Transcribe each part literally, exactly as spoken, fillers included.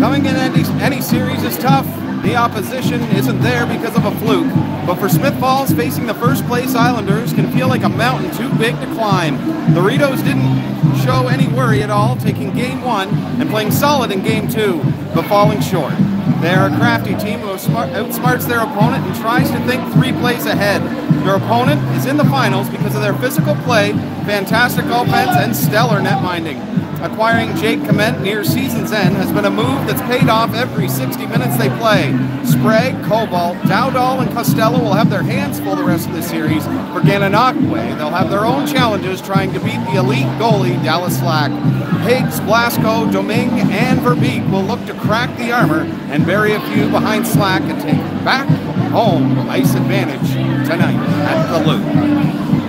Coming in any, any series is tough. The opposition isn't there because of a fluke. But for Smith Falls, facing the first place Islanders can feel like a mountain too big to climb. The Ritos didn't show any worry at all, taking game one and playing solid in game two, but falling short. They are a crafty team who outsmarts their opponent and tries to think three plays ahead. Their opponent is in the finals because of their physical play, fantastic offense, and stellar netminding. Acquiring Jake Clement near season's end has been a move that's paid off every sixty minutes they play. Sprague, Cobalt, Dowdall, and Costello will have their hands full the rest of the series. For Gananoque, they'll have their own challenges trying to beat the elite goalie, Dallas Slack. Higgs, Blasco, Domingue, and Verbeek will look to crack the armor and bury a few behind Slack and take back home ice advantage tonight at the Loop.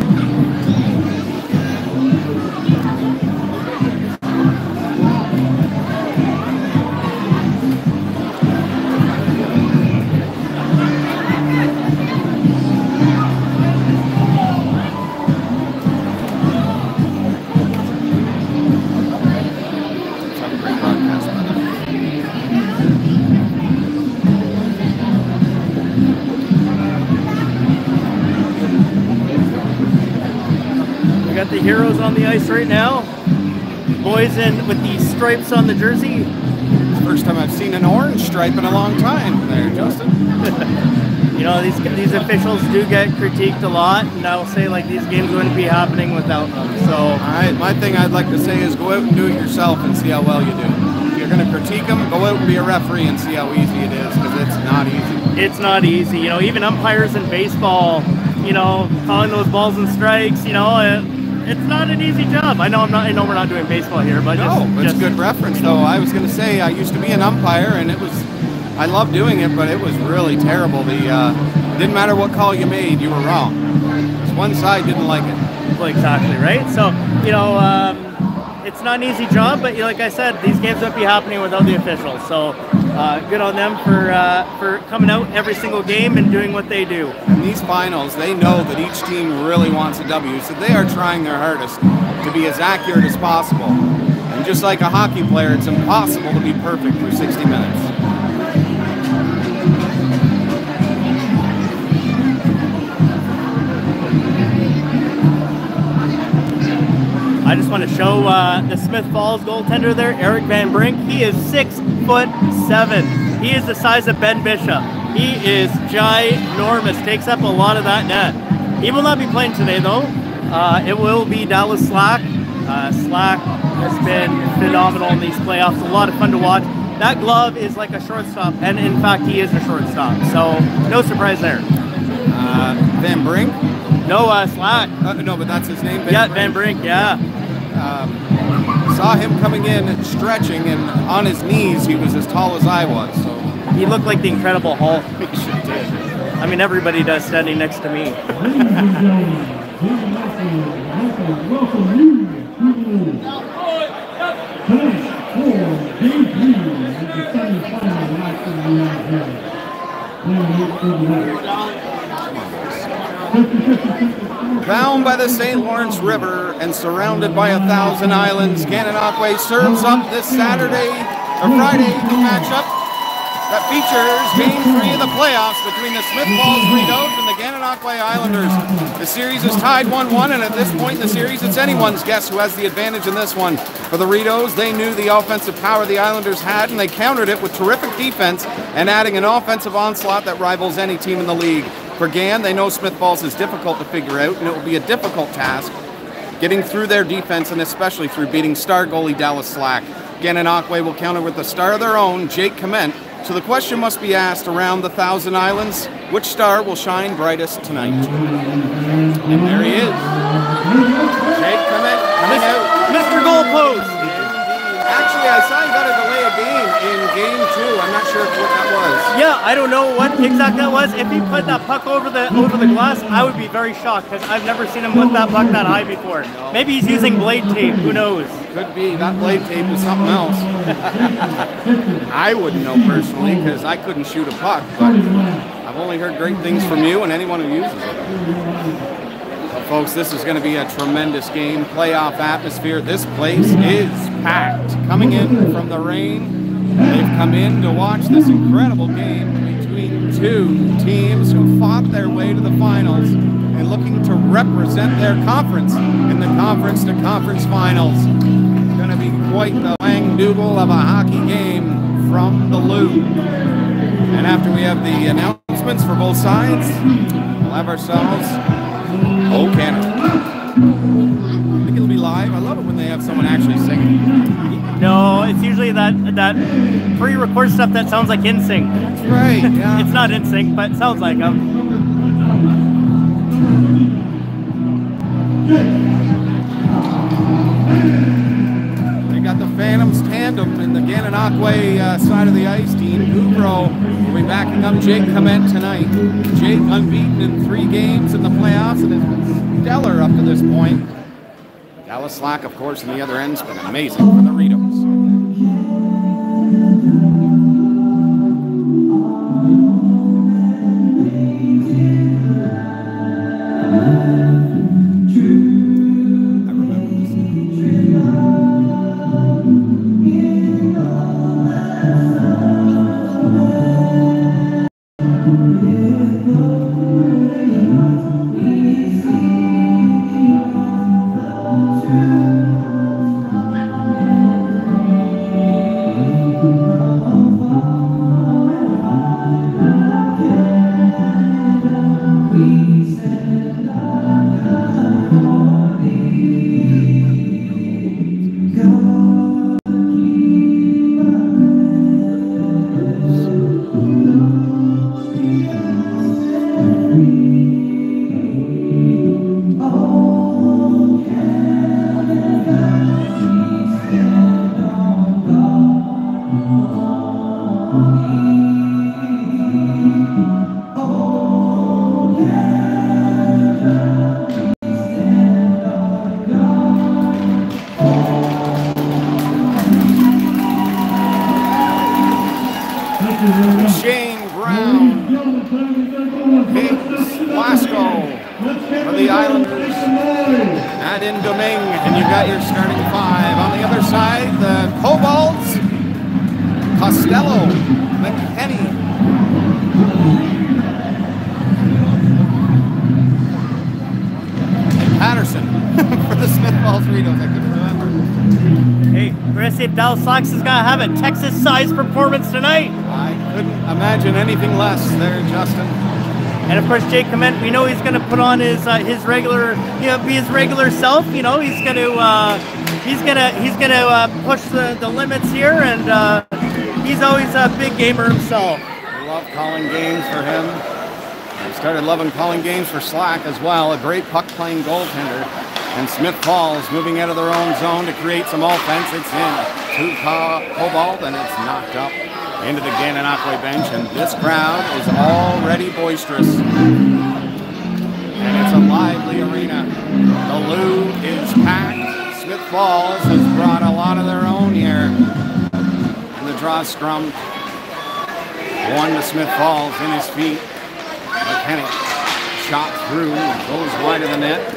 The heroes on the ice right now. Boys in with these stripes on the jersey. First time I've seen an orange stripe in a long time there, Justin. You know, these these officials do get critiqued a lot, and I'll say like these games wouldn't be happening without them. So, all right, my thing I'd like to say is go out and do it yourself and see how well you do. If you're going to critique them, go out and be a referee and see how easy it is, because it's not easy. It's not easy. You know, even umpires in baseball, you know, calling those balls and strikes, you know. It, It's not an easy job. I know I'm not. I know we're not doing baseball here, but no, just, it's just, good reference though. I was going to say I used to be an umpire, and it was. I loved doing it, but it was really terrible. The uh, didn't matter what call you made, you were wrong. One side didn't like it. Well, exactly right. So you know, um, it's not an easy job, but like I said, these games wouldn't be happening without the officials. So. Uh, good on them for uh, for coming out every single game and doing what they do. In these finals, they know that each team really wants a W, so they are trying their hardest to be as accurate as possible. And just like a hockey player, it's impossible to be perfect for sixty minutes. I just want to show uh, the Smith Falls goaltender there, Eric Van Brink. He is six foot seven. He is the size of Ben Bishop. He is ginormous. Takes up a lot of that net. He will not be playing today though. Uh, it will be Dallas Slack. Uh, Slack has been phenomenal in these playoffs. A lot of fun to watch. That glove is like a shortstop, and in fact, he is a shortstop. So no surprise there. Uh, Van Brink. No, uh, Slack. Uh, no, but that's his name. Van yeah, Brink. Van Brink. Yeah. Um, saw him coming in, stretching, and on his knees, he was as tall as I was. So he looked like the Incredible Hulk. He sure did. I mean, everybody does standing next to me. Bound by the Saint Lawrence River and surrounded by a thousand islands, Gananoque serves up this Saturday or Friday matchup that features Game three of the playoffs between the Smith Falls Ritos and the Gananoque Islanders. The series is tied one one, and at this point in the series, it's anyone's guess who has the advantage in this one. For the Ritos, they knew the offensive power the Islanders had, and they countered it with terrific defense and adding an offensive onslaught that rivals any team in the league. For Gan, they know Smith Falls is difficult to figure out, and it will be a difficult task getting through their defense, and especially through beating star goalie Dallas Slack. Gananoque will counter with the star of their own, Jake Clement. So the question must be asked around the Thousand Islands, which star will shine brightest tonight? And there he is. Jake Clement coming out. Mister Goalpost! Actually, I saw he got a delay of game in game two. I'm not sure what that was. Yeah, I don't know what exact that was. If he put that puck over the over the glass, I would be very shocked because I've never seen him lift that puck that high before. No. Maybe he's using blade tape. Who knows? Could be. That blade tape is something else. I wouldn't know personally because I couldn't shoot a puck, but I've only heard great things from you and anyone who uses it. Folks, this is going to be a tremendous game, playoff atmosphere. This place is packed. Coming in from the rain, they've come in to watch this incredible game between two teams who fought their way to the finals and looking to represent their conference in the conference to conference finals. It's going to be quite the wang-doogle of a hockey game from the Lou. And after we have the announcements for both sides, we'll have ourselves Oh Canada. I think it'll be live. I love it when they have someone actually singing. No, it's usually that that pre-record stuff that sounds like N Sync. That's right, yeah. It's not N Sync, but it sounds like them. They got the Phantoms tandem in the Gananoque uh, side of the ice. Dean Goudreau will be backing up Jake Clement tonight. Jake unbeaten in three games in the playoffs and has been stellar up to this point. Dallas Slack, of course, in the other end's been amazing for the Ritos. Shane Brown, Hicks, Blasco for the Islanders, Nadine Domingue, and you've got your starting five. On the other side, the Cobalts, Costello, McKenny, and Patterson for the Smith Falls Ritos. I couldn't remember. Hey, we're going to see if Dallas Slacks is going to have a Texas-sized performance tonight. I couldn't imagine anything less there, Justin. And of course, Jake Clement, we know he's going to put on his uh, his regular, you know, be his regular self. You know, he's going to uh, he's going to he's going to uh, push the, the limits here, and uh, he's always a big gamer himself. I love calling games for him. I started loving calling games for Slack as well. A great puck-playing goaltender. And Smith Falls moving out of their own zone to create some offense. It's in to Cobalt, and it's knocked up into the Gananoque bench. And this crowd is already boisterous. And it's a lively arena. The Lou is packed. Smith Falls has brought a lot of their own here. And the draw scrum. One to Smith Falls in his feet. McKenny shot through, goes wide of the net.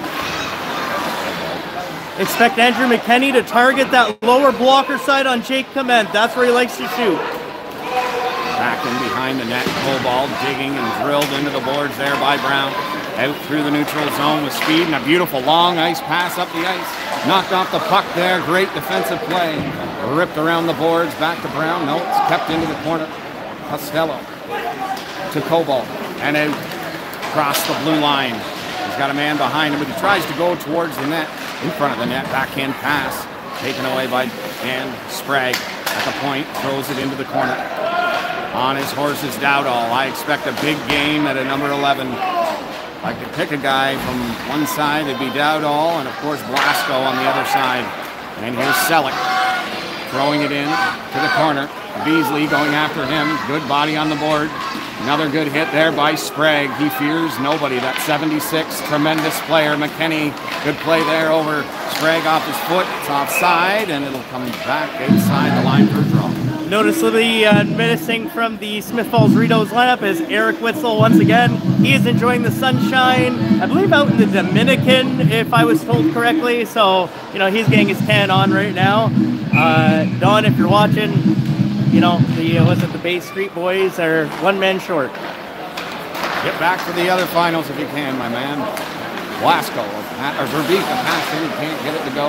Expect Andrew McKenny to target that lower blocker side on Jake Clement. That's where he likes to shoot. Back in behind the net, Cobalt digging and drilled into the boards there by Brown. Out through the neutral zone with speed and a beautiful long ice pass up the ice. Knocked off the puck there, great defensive play. Ripped around the boards, back to Brown. No, it's kept into the corner. Costello to Cobalt and out across the blue line. He's got a man behind him, but he tries to go towards the net. In front of the net, backhand pass, taken away by Dan Sprague at the point, throws it into the corner. On his horse is Dowdall. I expect a big game at a number eleven. If I could pick a guy from one side, it'd be Dowdall, and of course Blasco on the other side. And here's Selleck throwing it in to the corner. Beasley going after him. Good body on the board. Another good hit there by Sprague. He fears nobody. That seventy-six, tremendous player. McKenny, good play there over Sprague off his foot. It's offside, and it'll come back inside the line for a draw. Noticeably uh, missing from the Smith Falls Ritos lineup is Eric Witzel once again. He is enjoying the sunshine, I believe out in the Dominican, if I was told correctly. So, you know, he's getting his tan on right now. Uh, Don, if you're watching, you know, the uh, was it the Bay Street Boys are one man short. Get back to the other finals if you can, my man. Blasco, or Verbeek, a pass in, he can't get it to go.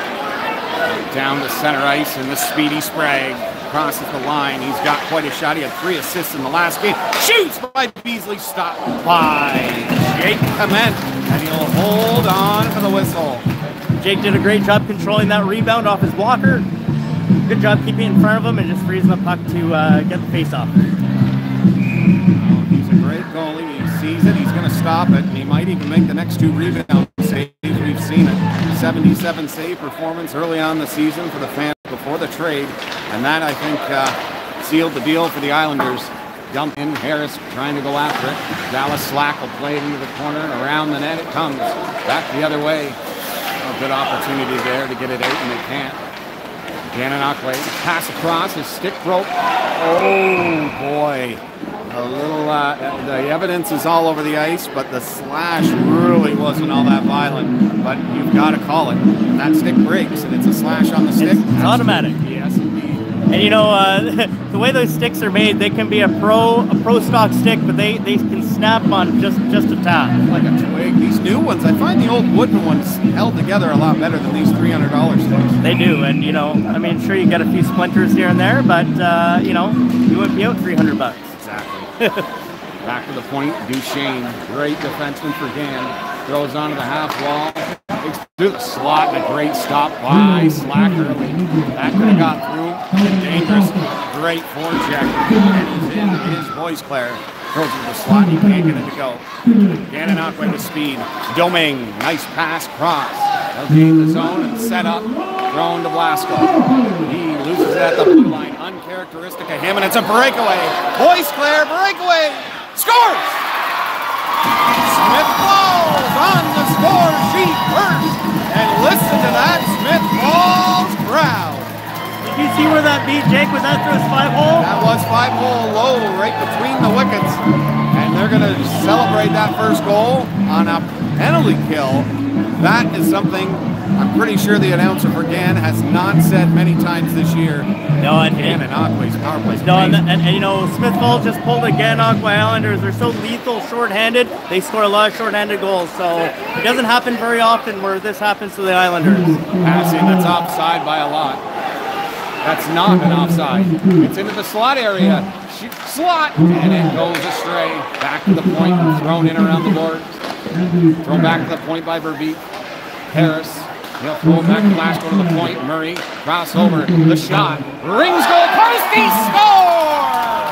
Down to center ice, and the speedy Sprague crosses the line. He's got quite a shot. He had three assists in the last game. Shoots by Beasley, stopped by Jake Clement, and he'll hold on for the whistle. Jake did a great job controlling that rebound off his blocker. Good job keeping it in front of him and just freezing the puck to uh, get the face off. He's a great goalie. He sees it. He's going to stop it. He might even make the next two rebound saves. We've seen it. seventy-seven save performance early on the season for the fans before the trade. And that, I think, uh, sealed the deal for the Islanders. Dump in. Harris trying to go after it. Dallas Slack will play it into the corner. And around the net it comes. Back the other way. A good opportunity there to get it out, and they can't. Gannon Ockway, pass across, his stick broke. Oh, boy. A little, uh, the evidence is all over the ice, but the slash really wasn't all that violent. But you've got to call it. That stick breaks, and it's a slash on the stick. It's, it's automatic. Yes, indeed. And you know, uh, the way those sticks are made, they can be a pro a pro stock stick, but they, they can snap on just, just a tap. Like a twig. These new ones, I find the old wooden ones held together a lot better than these three hundred dollar sticks. They do, and you know, I mean, sure you got a few splinters here and there, but uh, you know, you wouldn't be out three hundred bucks. Exactly. Back to the point, Duchesne, great defenseman for Gann, throws onto the half wall, takes through the slot, and a great stop by Slack early. That could have got through. Dangerous, great forecheck, and he's in his voice, Claire. Throws it to the slot, he can't get it to go. Gannon out by the speed. Domingue, nice pass, cross. They'll gain the zone and set up. Thrown to Blasco. He loses it at the blue line. Uncharacteristic of him, and it's a breakaway. Voice, Claire, breakaway. Scores! Smith Falls on the score sheet first. And listen to that Smith Falls crowd. Did you see where that beat Jake? Was that through his five hole? That was five hole low right between the wickets. And they're going to celebrate that first goal on a penalty kill. That is something I'm pretty sure the announcer for Gann has not said many times this year. No, and Gann and Ockway's power play. No, and, and, and you know, Smith Falls just pulled the Gann Ockway Islanders. They're so lethal short-handed. They score a lot of short-handed goals. So it doesn't happen very often where this happens to the Islanders. Passing that's offside by a lot. That's not an offside. It's into the slot area. Shoot, slot, and it goes astray. Back to the point, thrown in around the board. Thrown back to the point by Verbeek. Harris. He'll throw it back to Blasco to the point. Murray, crossover, the shot. Rings goal post, he scores!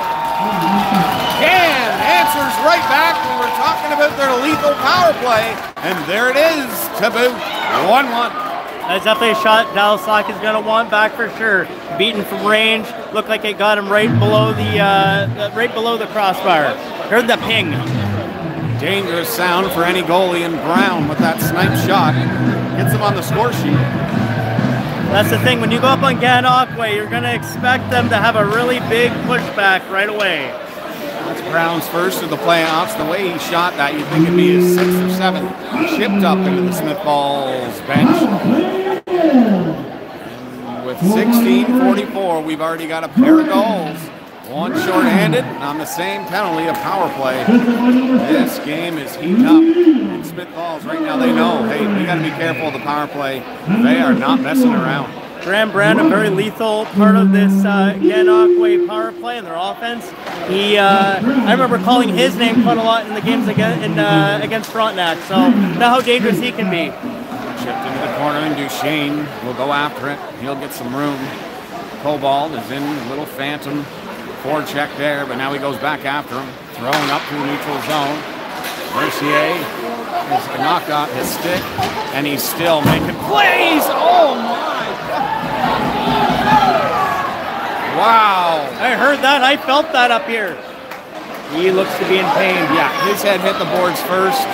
Gann answers right back. We were talking about their lethal power play, and there it is to boot. one one. That's definitely a shot Dallas Slack is going to want back for sure. Beaten from range. Looked like it got him right below the, uh, right below the crossbar. Heard the ping. Dangerous sound for any goalie, and Brown with that snipe shot gets him on the score sheet. That's the thing, when you go up on Gann Ockway, you're going to expect them to have a really big pushback right away. That's Brown's first of the playoffs. The way he shot that, you'd think it'd be his sixth or seventh. Chipped up into the Smith Falls bench. And with sixteen forty-four, we've already got a pair of goals. One shorthanded on the same penalty, a power play. This game is heating up. And Smith Falls, right now, they know, hey, we got to be careful of the power play. They are not messing around. Graham Brand, a very lethal part of this uh, Gann Ockway power play and their offense. He, uh, I remember calling his name quite a lot in the games against, in, uh, against Frontenac, so know how dangerous he can be. Chipped into the corner, and Duchesne will go after it. He'll get some room. Cobalt is in a little phantom forecheck there, but now he goes back after him. Thrown up to the neutral zone. Mercier has knocked out his stick, and he's still making plays. Oh my God. Wow. I heard that. I felt that up here. He looks to be in pain. Yeah, his head hit the boards first.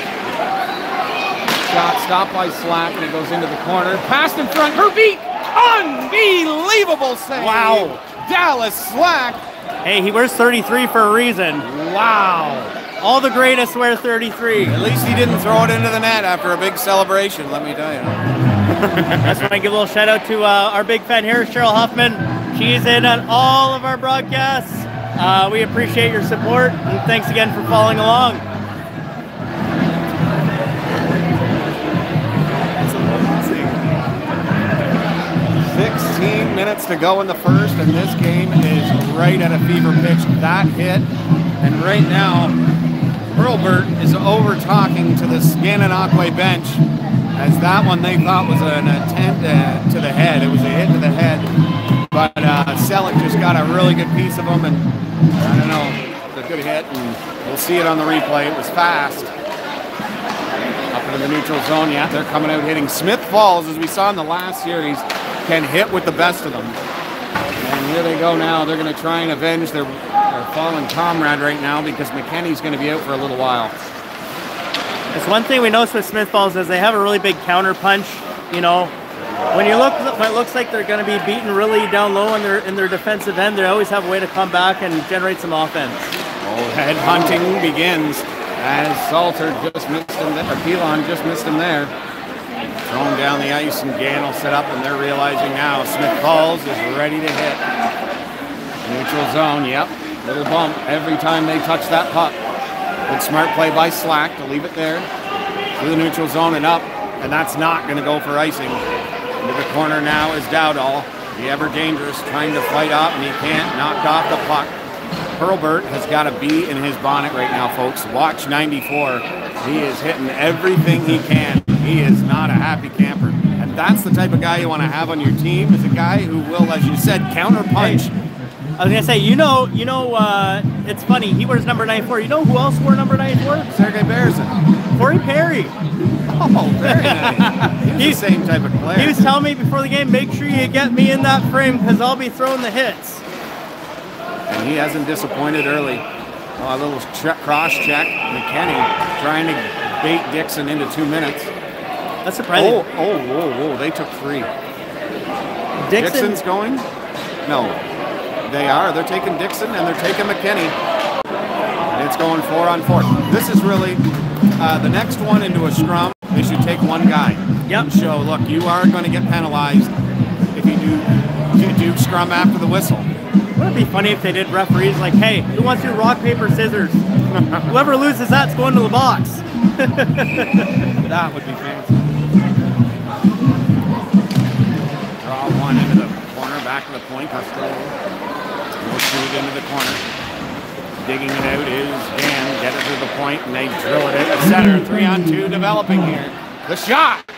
Shot stopped by Slack, and it goes into the corner. Passed in front. Verbeek. Unbelievable save. Wow. Dallas Slack. Hey, he wears thirty-three for a reason. Wow. All the greatest wear thirty-three. At least he didn't throw it into the net after a big celebration, let me tell you. I just want to give a little shout out to uh, our big fan here, Cheryl Huffman. She's in on all of our broadcasts. Uh, we appreciate your support, and thanks again for following along. sixteen minutes to go in the first, and this game is right at a fever pitch. That hit, and right now, Hurlburt is over-talking to the Gananoque bench, as that one they thought was an attempt uh, to the head. It was a hit to the head, but uh, Selleck just got a really good piece of him, and I don't know, it's a good hit, and we'll see it on the replay. It was fast. Up into the neutral zone, yeah, they're coming out hitting. Smith Falls, as we saw in the last series, can hit with the best of them. And here they go now. They're going to try and avenge their, their fallen comrade right now, because McKenny's going to be out for a little while. It's one thing we notice with Smith Falls is they have a really big counter punch. You know, when you look, when it looks like they're going to be beaten really down low in their in their defensive end, they always have a way to come back and generate some offense. Oh, head hunting begins as Salter just missed him, or Pilon just missed him there. Throwing down the ice, and Gann will set up, and they're realizing now Smith Falls is ready to hit. Neutral zone, yep. Little bump every time they touch that puck. Good smart play by Slack to leave it there. Through the neutral zone and up, and that's not going to go for icing. Into the corner now is Dowdall. The ever dangerous, trying to fight up, and he can't. Knocked off the puck. Hurlburt has got a bee in his bonnet right now, folks. Watch ninety-four. He is hitting everything he can. He is not a happy camper. And that's the type of guy you want to have on your team, is a guy who will, as you said, counter punch. Hey, I was going to say, you know, you know, uh, it's funny, he wears number ninety-four. You know who else wore number ninety-four? Sergei Berzin. Corey Perry. Oh, very nice. He's the same type of player. He was telling me before the game, make sure you get me in that frame, because I'll be throwing the hits. And he hasn't disappointed early. Oh, a little check, cross check. McKenny trying to bait Dixon into two minutes. That's surprising. Oh, oh, whoa, whoa. They took three. Dixon? Dixon's going? No. They are. They're taking Dixon, and they're taking McKenny. And it's going four on four. This is really uh, the next one into a scrum. They should take one guy. Yep. And show, look, you are going to get penalized if you do, if you do scrum after the whistle. Wouldn't it be funny if they did referees like, hey, who wants to do rock, paper, scissors? Whoever loses that's going to the box. That would be fancy. Draw one into the corner, back to the point. Costello will shoot into the corner. Digging it out is Gann. Get it to the point, and they drill it at the center. Three on two developing here. The shot!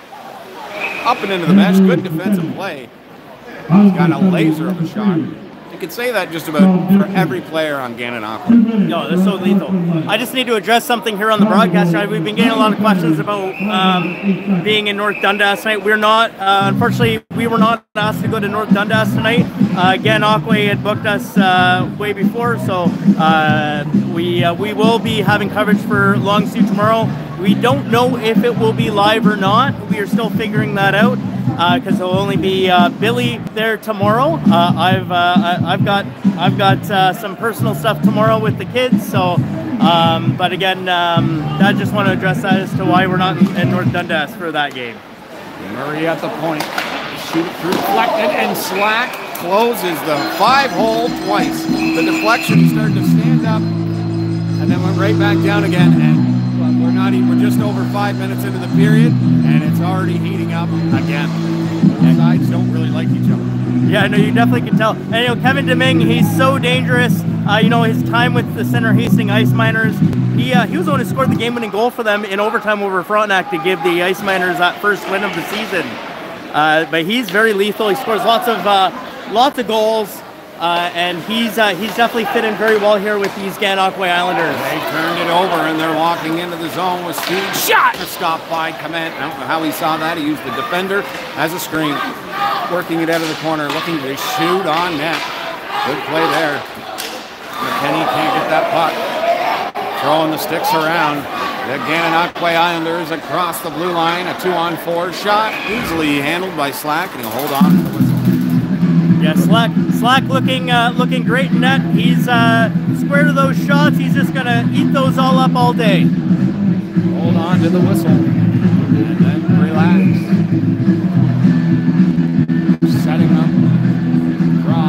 Up and into the mesh. Good defensive play. He's got a laser of a shot. You could say that just about for every player on Gananoque. No, they're so lethal. I just need to address something here on the broadcast tonight. We've been getting a lot of questions about um, being in North Dundas tonight. We're not, uh, unfortunately, we were not asked to go to North Dundas tonight. Uh, Gananoque had booked us uh, way before, so uh, we uh, we will be having coverage for Longsuit tomorrow. We don't know if it will be live or not. We are still figuring that out, because uh, there'll only be uh, Billy there tomorrow. Uh, I've uh, I, I've got I've got uh, some personal stuff tomorrow with the kids. So, um, but again, um, I just want to address that as to why we're not in, in North Dundas for that game. Murray at the point, shoot it through, deflected, and Slack closes the five hole twice. The deflection started to stand up, and then went right back down again. And we're not even, we're just over five minutes into the period, and it's already heating up again. The sides don't really like each other. Yeah, no, you definitely can tell. And you know, Kevin Deming, he's so dangerous. Uh, you know, his time with the Center Hastings Ice Miners, he uh, he was the one who scored the game-winning goal for them in overtime over Frontenac to give the Ice Miners that first win of the season. Uh, but he's very lethal. He scores lots of uh, lots of goals. Uh, and he's uh, he's definitely fit in very well here with these Gananoque Islanders. They turned it over, and they're walking into the zone with speed. Shot! A stop by Clement. I don't know how he saw that. He used the defender as a screen. Working it out of the corner, looking to shoot on net. Good play there. McKenny can't get that puck. Throwing the sticks around. The Gananoque Islanders across the blue line. A two-on-four shot. Easily handled by Slack, and he'll hold on to the whistle. Yeah, Slack, Slack looking uh, looking great in net. He's uh, square to those shots. He's just gonna eat those all up all day. Hold on to the whistle, and then relax. Setting up,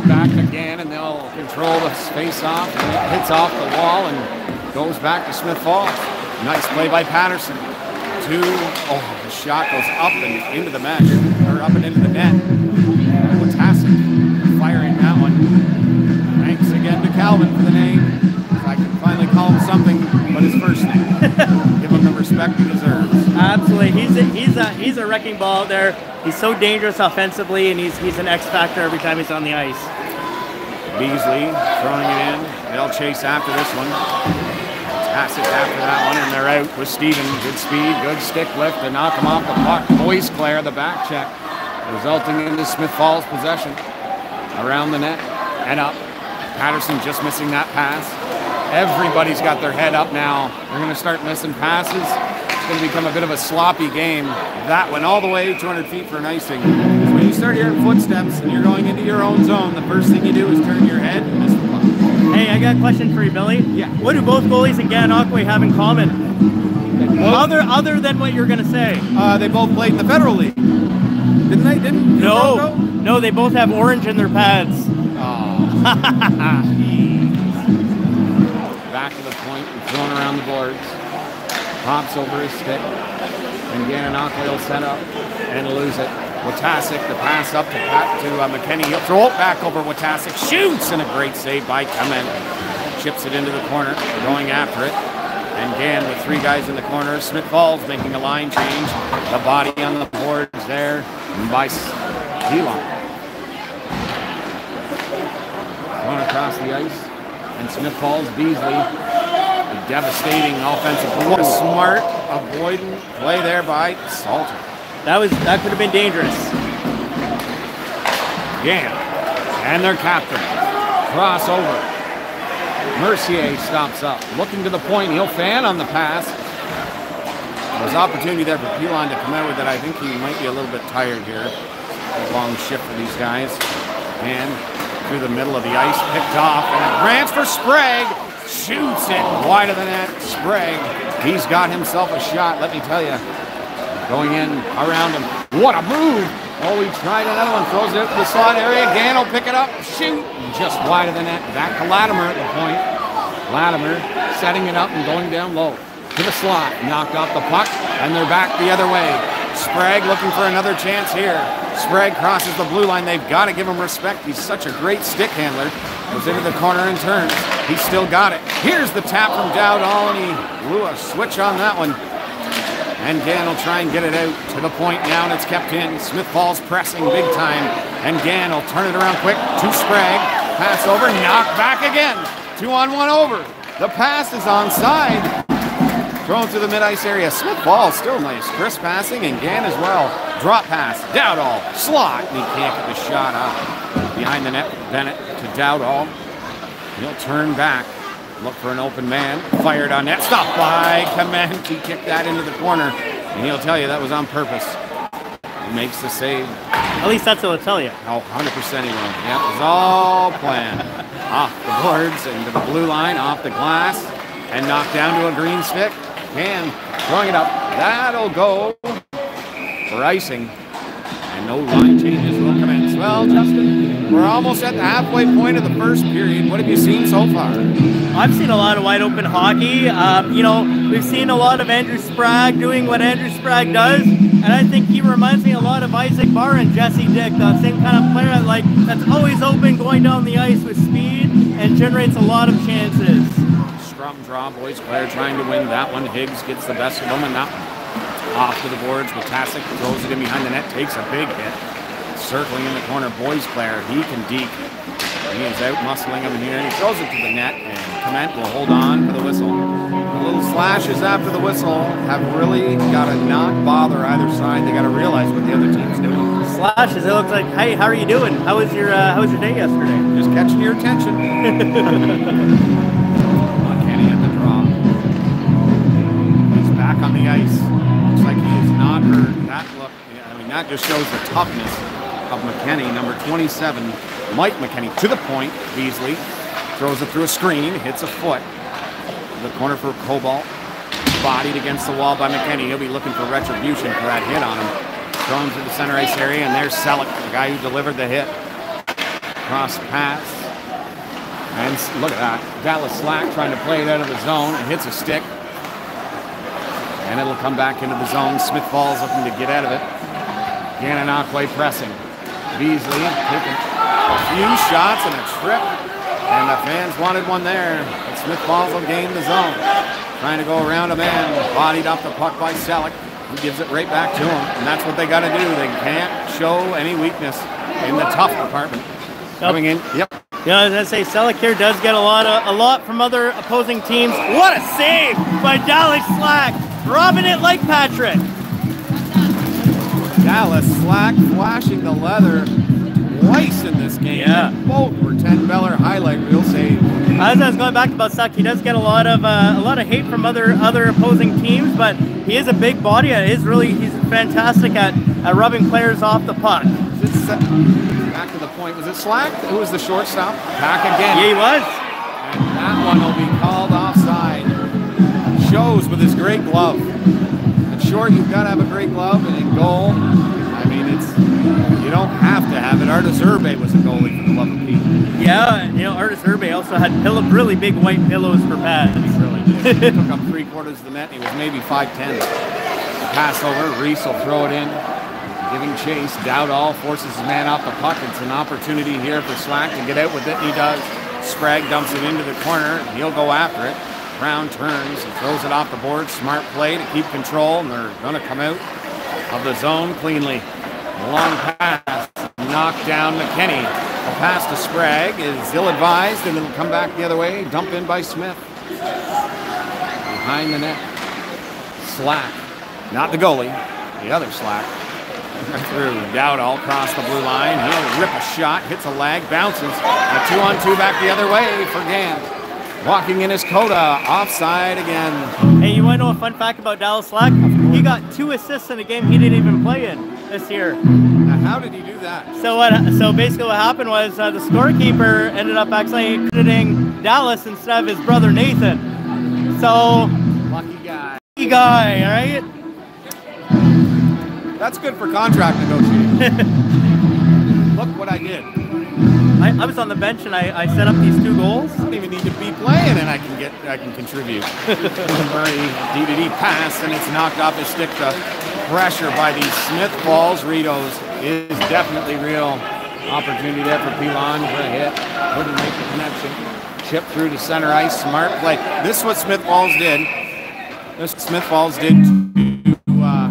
one back again, and they'll control the face-off, and it hits off the wall and goes back to Smith Falls. Nice play by Patterson. Two, oh, the shot goes up and into the mesh, or up and into the net. Wojtaszek firing that one. Thanks again to Calvin for the name. If I can finally call him something but his first name. Give him the respect he deserves. Absolutely. He's a, he's a, he's a wrecking ball out there. He's so dangerous offensively, and he's, he's an X factor every time he's on the ice. Beasley throwing it in. They'll chase after this one. Fantastic after that one, and they're out with Steven. Good speed, good stick lift to knock him off the puck. Boisclair, the back check, resulting in the Smith Falls possession. Around the net and up. Patterson just missing that pass. Everybody's got their head up now. They're going to start missing passes. It's going to become a bit of a sloppy game. That went all the way two hundred feet for an icing. So when you start hearing footsteps and you're going into your own zone, the first thing you do is turn your head and miss the puck. Hey, I got a question for you, Billy. Yeah. What do both goalies in Gananoque have in common? Other other than what you're going to say. Uh, they both played in the Federal League. Didn't they? Didn't No. No, they both have orange in their pads. Oh. Back to the point and thrown around the boards. Pops over his stick. And Gananoque will set up and lose it. Wojtaszek, the pass up to Pat to uh, McKenny. He'll throw it back over Wojtaszek. Shoots, and a great save by Clement. Chips it into the corner, going after it. And Gann with three guys in the corner. Smith Falls making a line change. The body on the boards there by Elon. Thrown across the ice. And Smith Falls, Beasley. A devastating offensive. What a smart avoidant play there by Salter. That was that could have been dangerous. Gann and their captain. Crossover. Mercier stops up. Looking to the point. He'll fan on the pass. There's opportunity there for Pilon to come out with it. I think he might be a little bit tired here. A long shift for these guys. And through the middle of the ice. Picked off. And it grants for Sprague. Shoots it wide of the net. Sprague. He's got himself a shot, let me tell you. Going in around him. What a move! Oh, he tried another one. Throws it to the slot area. Gann will pick it up. Shoot! Just wide of the net. Back to Latimer at the point. Latimer setting it up and going down low. To the slot. Knocked off the puck. And they're back the other way. Sprague looking for another chance here. Sprague crosses the blue line. They've got to give him respect. He's such a great stick handler. Goes into the corner and turns. He's still got it. Here's the tap from Dowdall, and he blew a switch on that one. And Gann will try and get it out to the point now, and it's kept in. Smith Falls pressing big time, and Gann will turn it around quick to Sprague. Pass over, knocked back again. Two on one over. The pass is onside. Thrown to the mid-ice area. Smith Falls still nice. Crisp passing, and Gann as well. Drop pass. Dowdall. Slot. And he can't get the shot out. Behind the net, Bennett to Dowdall. He'll turn back. Look for an open man. Fired on net. Stopped by Clement. He kicked that into the corner. And he'll tell you that was on purpose. He makes the save. At least that's what he'll tell you. Oh, one hundred percent he will. Yeah, it was all planned. Off the boards, into the blue line, off the glass, and knocked down to a green stick. Gann throwing it up. That'll go for icing. And no line changes will commence. Well, Justin, we're almost at the halfway point of the first period. What have you seen so far? I've seen a lot of wide open hockey. Um, you know, we've seen a lot of Andrew Sprague doing what Andrew Sprague does, and I think he reminds me a lot of Isaac Barr and Jesse Dick, the same kind of player like that's always open, going down the ice with speed, and generates a lot of chances. Scrum draw, Boisclair trying to win that one. Higgs gets the best of them, and that off to the boards. Wojtaszek throws it in behind the net, takes a big hit. Circling in the corner, Boisclair, he can deke. He is out muscling him here, and he throws it to the net, and Clement will hold on for the whistle. The little slashes after the whistle have really got to not bother either side. They got to realize what the other team's doing. Slashes, it looks like, hey, how are you doing? How was your uh, how was your day yesterday? Just catching your attention. McKenny at the draw. He's back on the ice. Looks like he has not hurt. That look, I mean, that just shows the toughness of McKenny, number twenty-seven. Mike McKenny to the point. Beasley throws it through a screen, hits a foot. The corner for Cobalt. Bodied against the wall by McKenny. He'll be looking for retribution for that hit on him. Thrown to the center ice area, and there's Selleck, the guy who delivered the hit. cross pass. And look at that. Dallas Slack trying to play it out of the zone and hits a stick. And it'll come back into the zone. Smith Falls looking to get out of it. Gananoque pressing. Beasley taking a few shots and a trip. And the fans wanted one there. But Smith Falls will gain the zone. Trying to go around a man. Bodied up the puck by Selleck. He gives it right back to him. And that's what they got to do. They can't show any weakness in the tough department. Coming in. Yep. Yeah, I was gonna say Selleck here does get a lot of, a lot from other opposing teams. What a save by Dallas Slack, robbing it like Patrick. Dallas Slack flashing the leather twice in this game. Yeah, both were ten Beller highlight reel saves. As I was going back about Slack, he does get a lot of uh, a lot of hate from other other opposing teams, but he is a big body. He is really he's fantastic at, at rubbing players off the puck. It's back to the point. Was it Slack? Who was the shortstop? Back again. Yeah, he was. And that one will be called offside. Shows with his great glove. And short, you've got to have a great glove, and in goal, I mean, it's you don't have to have it. Artis Urbe was a goalie for the love of Pete. Yeah, you know, Artis Urbe also had pillow, really big white pillows for pads. He really did. He took up three quarters of the net, and he was maybe five ten. Pass over, Reese will throw it in. Giving chase, Dowdall forces his man off the puck. It's an opportunity here for Slack to get out with it, and he does. Sprague dumps it into the corner. He'll go after it. Brown turns, he throws it off the board. Smart play to keep control, and they're going to come out of the zone cleanly. Long pass, knocked down McKinney. The pass to Sprague is ill-advised, and it'll come back the other way. Dump in by Smith. Behind the net. Slack, not the goalie, the other Slack. Through Dowdall across the blue line. He'll rip a shot, hits a lag, bounces. A two on two back the other way for Gant. Walking in his coda, offside again. Hey, you want to know a fun fact about Dallas Slack? He got two assists in a game he didn't even play in this year. Now, how did he do that? So what? So basically, what happened was uh, the scorekeeper ended up actually crediting Dallas instead of his brother Nathan. So lucky guy. Lucky guy, all right. That's good for contract negotiating. Look what I did. I, I was on the bench and I, I set up these two goals. I don't even need to be playing, and I can get I can contribute. Murray D to D pass, and it's knocked off his stick. The pressure by these Smith Falls Ritos is definitely real. Opportunity there for Pilon for a hit. Couldn't make the connection. Chip through to center ice. Smart play. This is what Smith Falls did. This is what Smith Falls did to uh,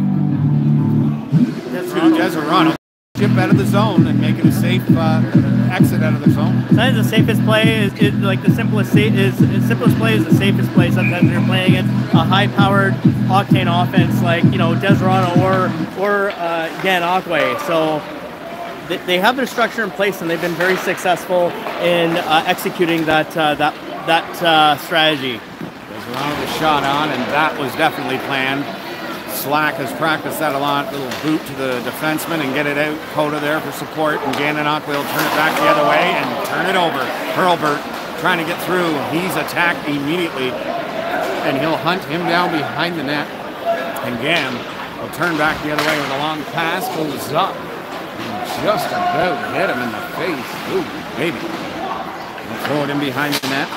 to Deserano. Chip out of the zone and make it a safe uh, exit out of the zone. Sometimes the safest play is, is like the simplest is, is simplest play is the safest play. Sometimes you're playing against a high-powered octane offense like you know Deserano or or uh, Gananoque. So they, they have their structure in place and they've been very successful in uh, executing that uh, that that uh, strategy. Deserano the shot on, and that was definitely planned. Slack has practiced that a lot. Little boot to the defenseman and get it out. Coda there for support, and Gananoque will turn it back the other way and turn it over. Hurlbert trying to get through. He's attacked immediately, and he'll hunt him down behind the net. And Gan will turn back the other way with a long pass. Goes up and just about hit him in the face. Ooh, baby. He'll throw it in behind the net.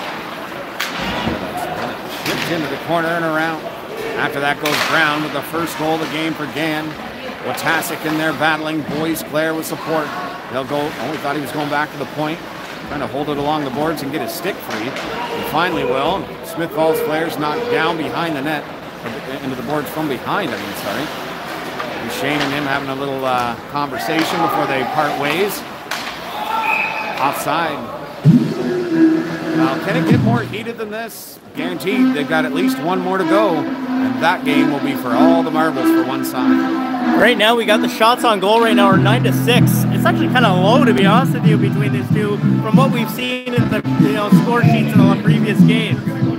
Chipped into the corner and around. After that goes Brown with the first goal of the game for Gan. Watasic in there battling. Boys Clare with support. They'll go. Only thought he was going back to the point. Trying to hold it along the boards and get his stick free. And finally will. Smith Falls Flares knocked down behind the net. Into the boards from behind, I mean, sorry. And Shane and him having a little uh, conversation before they part ways. Offside. Well, can it get more heated than this? Guaranteed they've got at least one more to go, and that game will be for all the marbles for one side. Right now we got the shots on goal right now are nine to six. It's actually kind of low, to be honest with you, between these two from what we've seen in the you know score sheets in the previous games.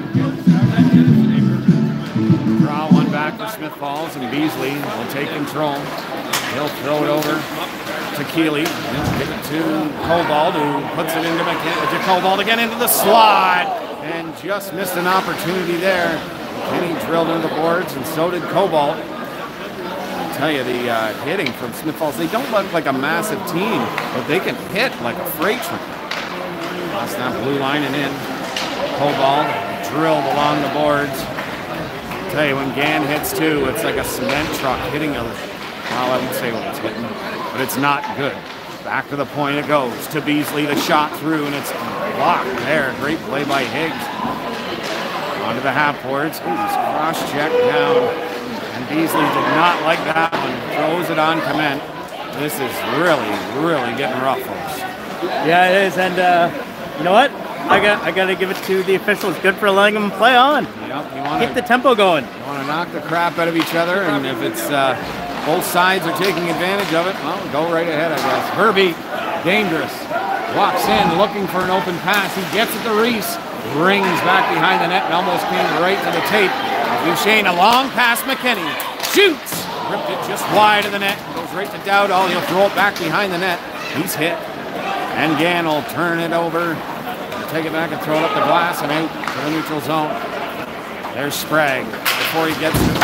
Draw one back for Smith Falls, and Beasley will take control. He'll throw it over to Keeley. He'll give it to Cobalt, who puts it into McKinney. To Cobalt again into the slot. And just missed an opportunity there. Kenny drilled into the boards, and so did Cobalt. tell you, the uh, hitting from Smith Falls, they don't look like a massive team, but they can hit like a freight train. Lost that blue line and in. Cobalt drilled along the boards. I tell you, when Gann hits too, it's like a cement truck hitting a, well, I won't say what it's hitting, but it's not good. Back to the point it goes. To Beasley, the shot through, and it's blocked there. Great play by Higgs. Onto the half boards. Ooh, he's cross-checked down. And Beasley did not like that one. Throws it on Clement. This is really, really getting rough, folks. Yeah, it is. And uh, you know what? I got I got to give it to the officials. Good for letting them play on. Yep, you wanna, Keep the tempo going. You want to knock the crap out of each other, and if it's uh, both sides are taking advantage of it, well, go right ahead, I guess. Herbie, dangerous. Walks in, looking for an open pass. He gets it to Reese. Rings back behind the net and almost came right to the tape. Duchesne, a long pass, McKinney. Shoots! Ripped it just wide of the net. Goes right to Dowdall. He'll throw it back behind the net. He's hit. And Gann will turn it over. Take it back and throw it up the glass and out to the neutral zone. There's Sprague before he gets to it.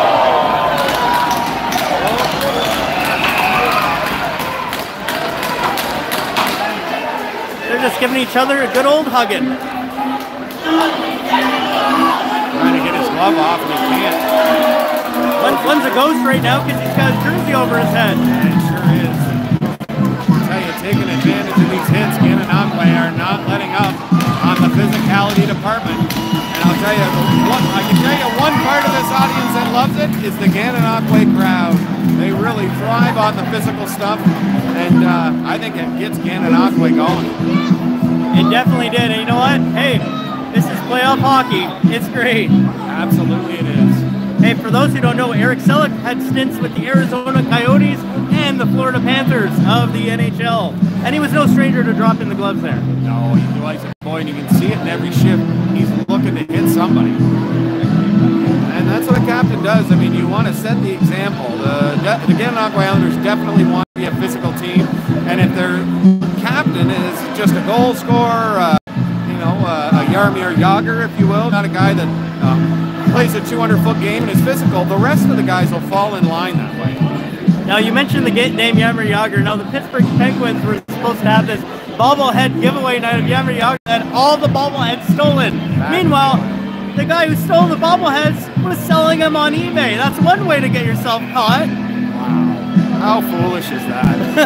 They're just giving each other a good old hugging. Trying to get his glove off and he can't. One, one's a ghost right now because he's got his jersey over his head. Yeah, it sure is. I'll tell you, taking advantage of these hits, Gananoque are not letting up on the physicality department. And I'll tell you, one, I can tell you one part of this audience that loves it is the Gananoque crowd. They really thrive on the physical stuff, and uh, I think it gets Gananoque going. It definitely did. And you know what? Hey, this is playoff hockey. It's great. Absolutely it is. Hey, for those who don't know, Eric Selleck had stints with the Arizona Coyotes and the Florida Panthers of the N H L. And he was no stranger to dropping the gloves there. No, he likes it, boy, and you can see it in every shift. He's looking to hit somebody. And that's what a captain does. I mean, you want to set the example. The, the Gananoque Islanders definitely want to be a physical team. And if their captain is just a goal scorer, uh, you know, uh, a Jaromir Jagr, if you will, not a guy that uh, plays a two hundred foot game and is physical, the rest of the guys will fall in line that way. Now, you mentioned the name Jaromir Jagr. Now, the Pittsburgh Penguins were supposed to have this bobblehead giveaway night of Jaromir Jagr and all the bobbleheads stolen. That Meanwhile, the guy who stole the bobbleheads was selling them on eBay. That's one way to get yourself caught. Wow. How foolish is that?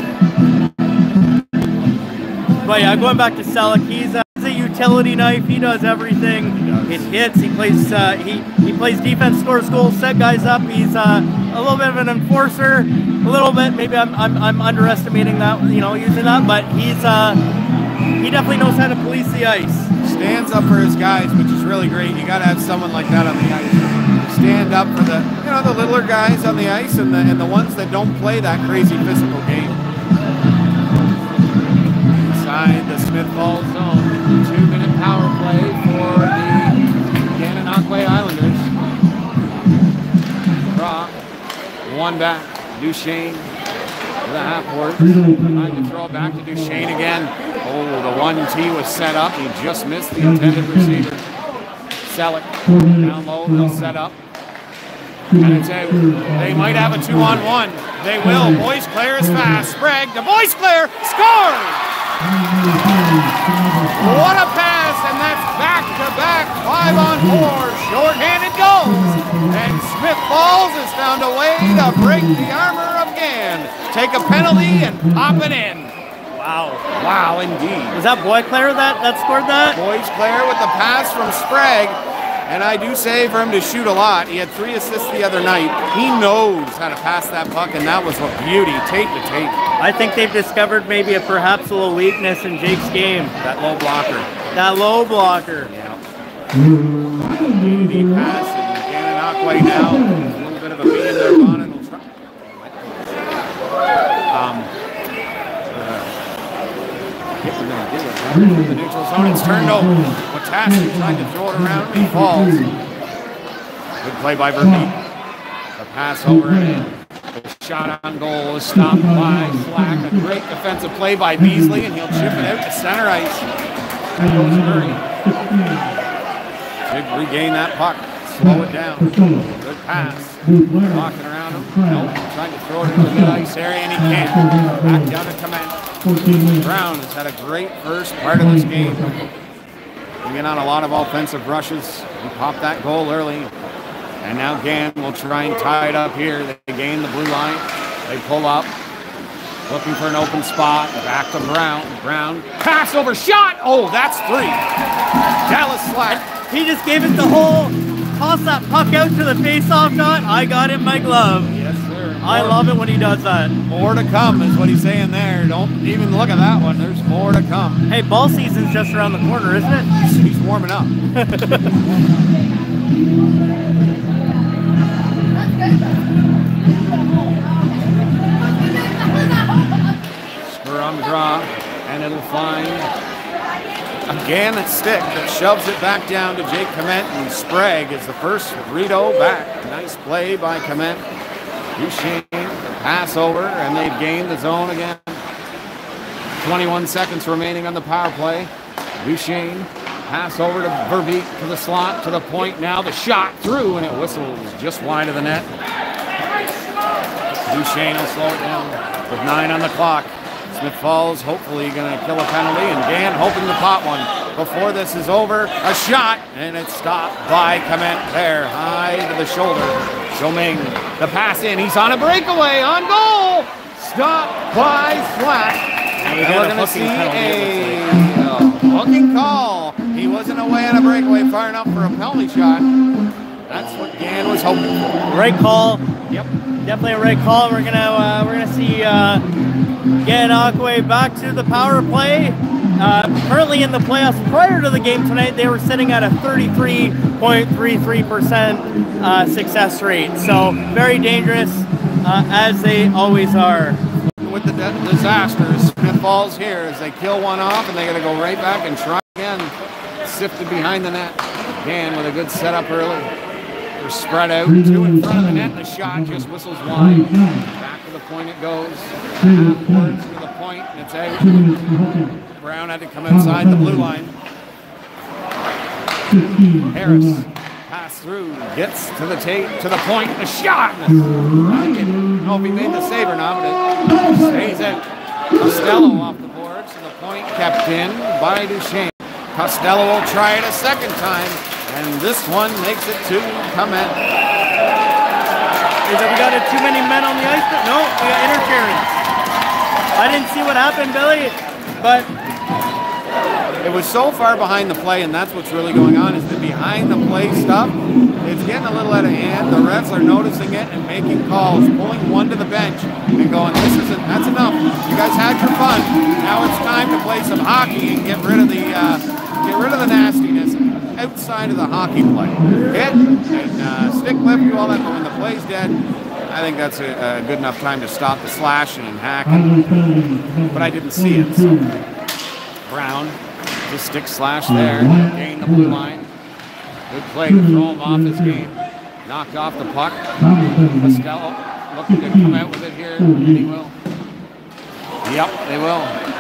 But yeah, going back to Selleck, he's a, he's a utility knife. He does everything. He does. It hits. He plays. Uh, he he plays defense, scores goals, set guys up. He's uh, a little bit of an enforcer. A little bit. Maybe I'm I'm, I'm underestimating that. You know, using that. But he's uh, he definitely knows how to police the ice. Stands up for his guys, which is really great. You got to have someone like that on the ice. Stand up for the you know the littler guys on the ice and the and the ones that don't play that crazy physical game. Inside the Smith Falls zone, two-minute power play for the Gananoque Islanders. Draw, one back, Duchesne to the half court. Trying to throw it back to Duchesne again. Oh, the one T was set up. He just missed the intended receiver. Selleck down low, they'll set up. And it's a, they might have a two-on-one. They will. Boisclair is fast. Sprague to Boisclair. Scores! What a pass, and that's back-to-back five-on-four short-handed goals. And Smith Falls has found a way to break the armor of Gann. Take a penalty and pop it in. Wow. Wow, indeed. Was that Boisclair that, that scored that? Boisclair with the pass from Sprague. And I do say for him to shoot a lot. He had three assists the other night. He knows how to pass that puck, and that was a beauty, tape to tape. I think they've discovered maybe a perhaps a little weakness in Jake's game. That low blocker. That low blocker. Yeah. Beauty pass, and Gananoque now. A little bit of a bee in their bonnet. Will try. Um, uh, the neutral zone, it's turned over. Watashi trying to throw it around, and he falls. Good play by Verbeek. The pass over and in. The shot on goal is stopped by Slack. A great defensive play by Beasley, and he'll chip it out to center ice. That goes Murray. Should regain that puck. slow it down. Good pass. Walking around him. Nope. Trying to throw it into the ice area, and he can't. Back down to Clement. Brown has had a great first part of this game. Bringing on a lot of offensive rushes. He popped that goal early. And now Gann will try and tie it up here. They gain the blue line. They pull up. Looking for an open spot. Back to Brown. Brown. Pass over shot. Oh, that's three. Dallas Slack. He just gave it the whole toss that puck out to the face-off dot. I got it in my glove. Yes, sir. I love it when he does that. More to come is what he's saying there. Don't even look at that one. There's more to come. Hey, ball season's just around the corner, isn't it? He's warming up. Scrum draw, and it'll find again at stick that shoves it back down to Jake Clement, and Sprague is the first Rito back. Nice play by Clement. Duchesne, pass over, and they've gained the zone again. twenty-one seconds remaining on the power play. Duchesne, pass over to Verbeek to the slot, to the point. Now the shot through, and it whistles just wide of the net. Duchesne will slow it down with nine on the clock. Smith Falls hopefully going to kill a penalty, and Gann hoping to pot one before this is over. A shot, and it's stopped by Clement there, high to the shoulder. Choming, the pass in. He's on a breakaway, on goal. Stopped by Slack. And we're going to see a uh, hooking call. He wasn't away on a breakaway far enough for a penalty shot. That's what Gann was hoping for. Right call. Yep. Definitely a right call. We're gonna uh, we're gonna see uh, Gann Aquay back to the power play. Uh, currently in the playoffs. Prior to the game tonight, they were sitting at a thirty-three point three three percent uh, success rate. So very dangerous, uh, as they always are. With the disasters, Smith Falls here as they kill one off, and they got to go right back and try again. Sifted behind the net. Gann with a good setup early. They're spread out, two in front of the net, and the shot just whistles wide. Back to the point it goes. Halfwards to the point, and it's out. Brown had to come outside the blue line. Harris, pass through, gets to the tape, to the point, and a shot! I don't know if he made the save or not, but it stays out. Costello off the boards, and the point kept in by Duchesne. Costello will try it a second time. And this one makes it to Clement. Is it we got it too many men on the ice? No, we got interference. I didn't see what happened, Billy, but it was so far behind the play, and that's what's really going on, is the behind the play stuff. It's getting a little out of hand. The refs are noticing it and making calls, pulling one to the bench and going, this isn't, that's enough. You guys had your fun. Now it's time to play some hockey and get rid of the, uh, get rid of the nastiness outside of the hockey play. Hit and uh, stick lift, do all that, but when the play's dead, I think that's a, a good enough time to stop the slashing and hacking. But I didn't see it. So. Brown, just stick slash there, gain the blue line. Good play to throw him off his game. Knocked off the puck. Costello looking to come out with it here, and he will. Yep, they will.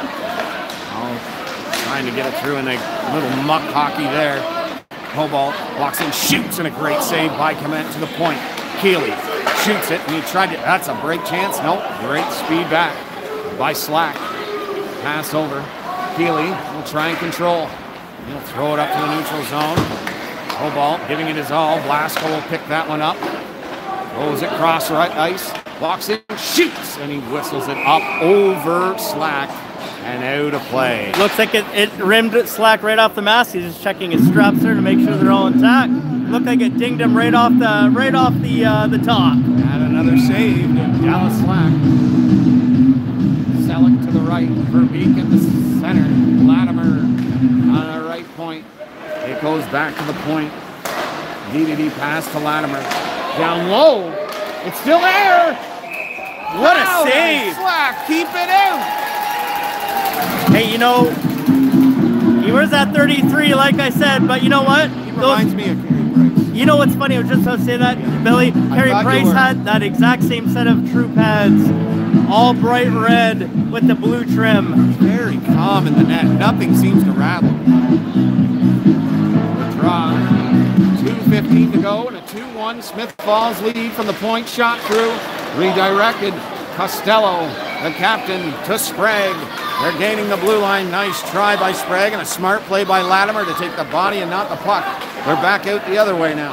Oh, trying to get it through in a little muck hockey there. Cobalt walks in, shoots, and a great save by Clement to the point. Keeley shoots it, and he tried to, that's a break chance. Nope, great speed back by Slack. Pass over. Keeley will try and control. He'll throw it up to the neutral zone. Cobalt giving it his all. Blasco will pick that one up. Throws it cross right ice. Walks in, shoots, and he whistles it up over Slack. And out of play. Looks like it, it rimmed Slack right off the mask. He's just checking his straps there to make sure they're all intact. Looked like it dinged him right off the right off the uh, the top. And another save to Dallas Slack. Selleck to the right. Verbeek in the center. Latimer on the right point. It goes back to the point. D D D pass to Latimer. Down low. It's still there. What wow, a save! Slack, keep it out. Hey, you know, he was at thirty-three, like I said, but you know what? He reminds Those, me of Carey Price. You know what's funny? I was just about to say that, yeah. Billy. Carey Price had that exact same set of true pads, all bright red with the blue trim. Very calm in the net. Nothing seems to rattle. The draw. two fifteen to go and a two one Smith Falls lead from the point. Shot through, redirected. Costello, the captain, to Sprague. They're gaining the blue line. Nice try by Sprague and a smart play by Latimer to take the body and not the puck. They're back out the other way now.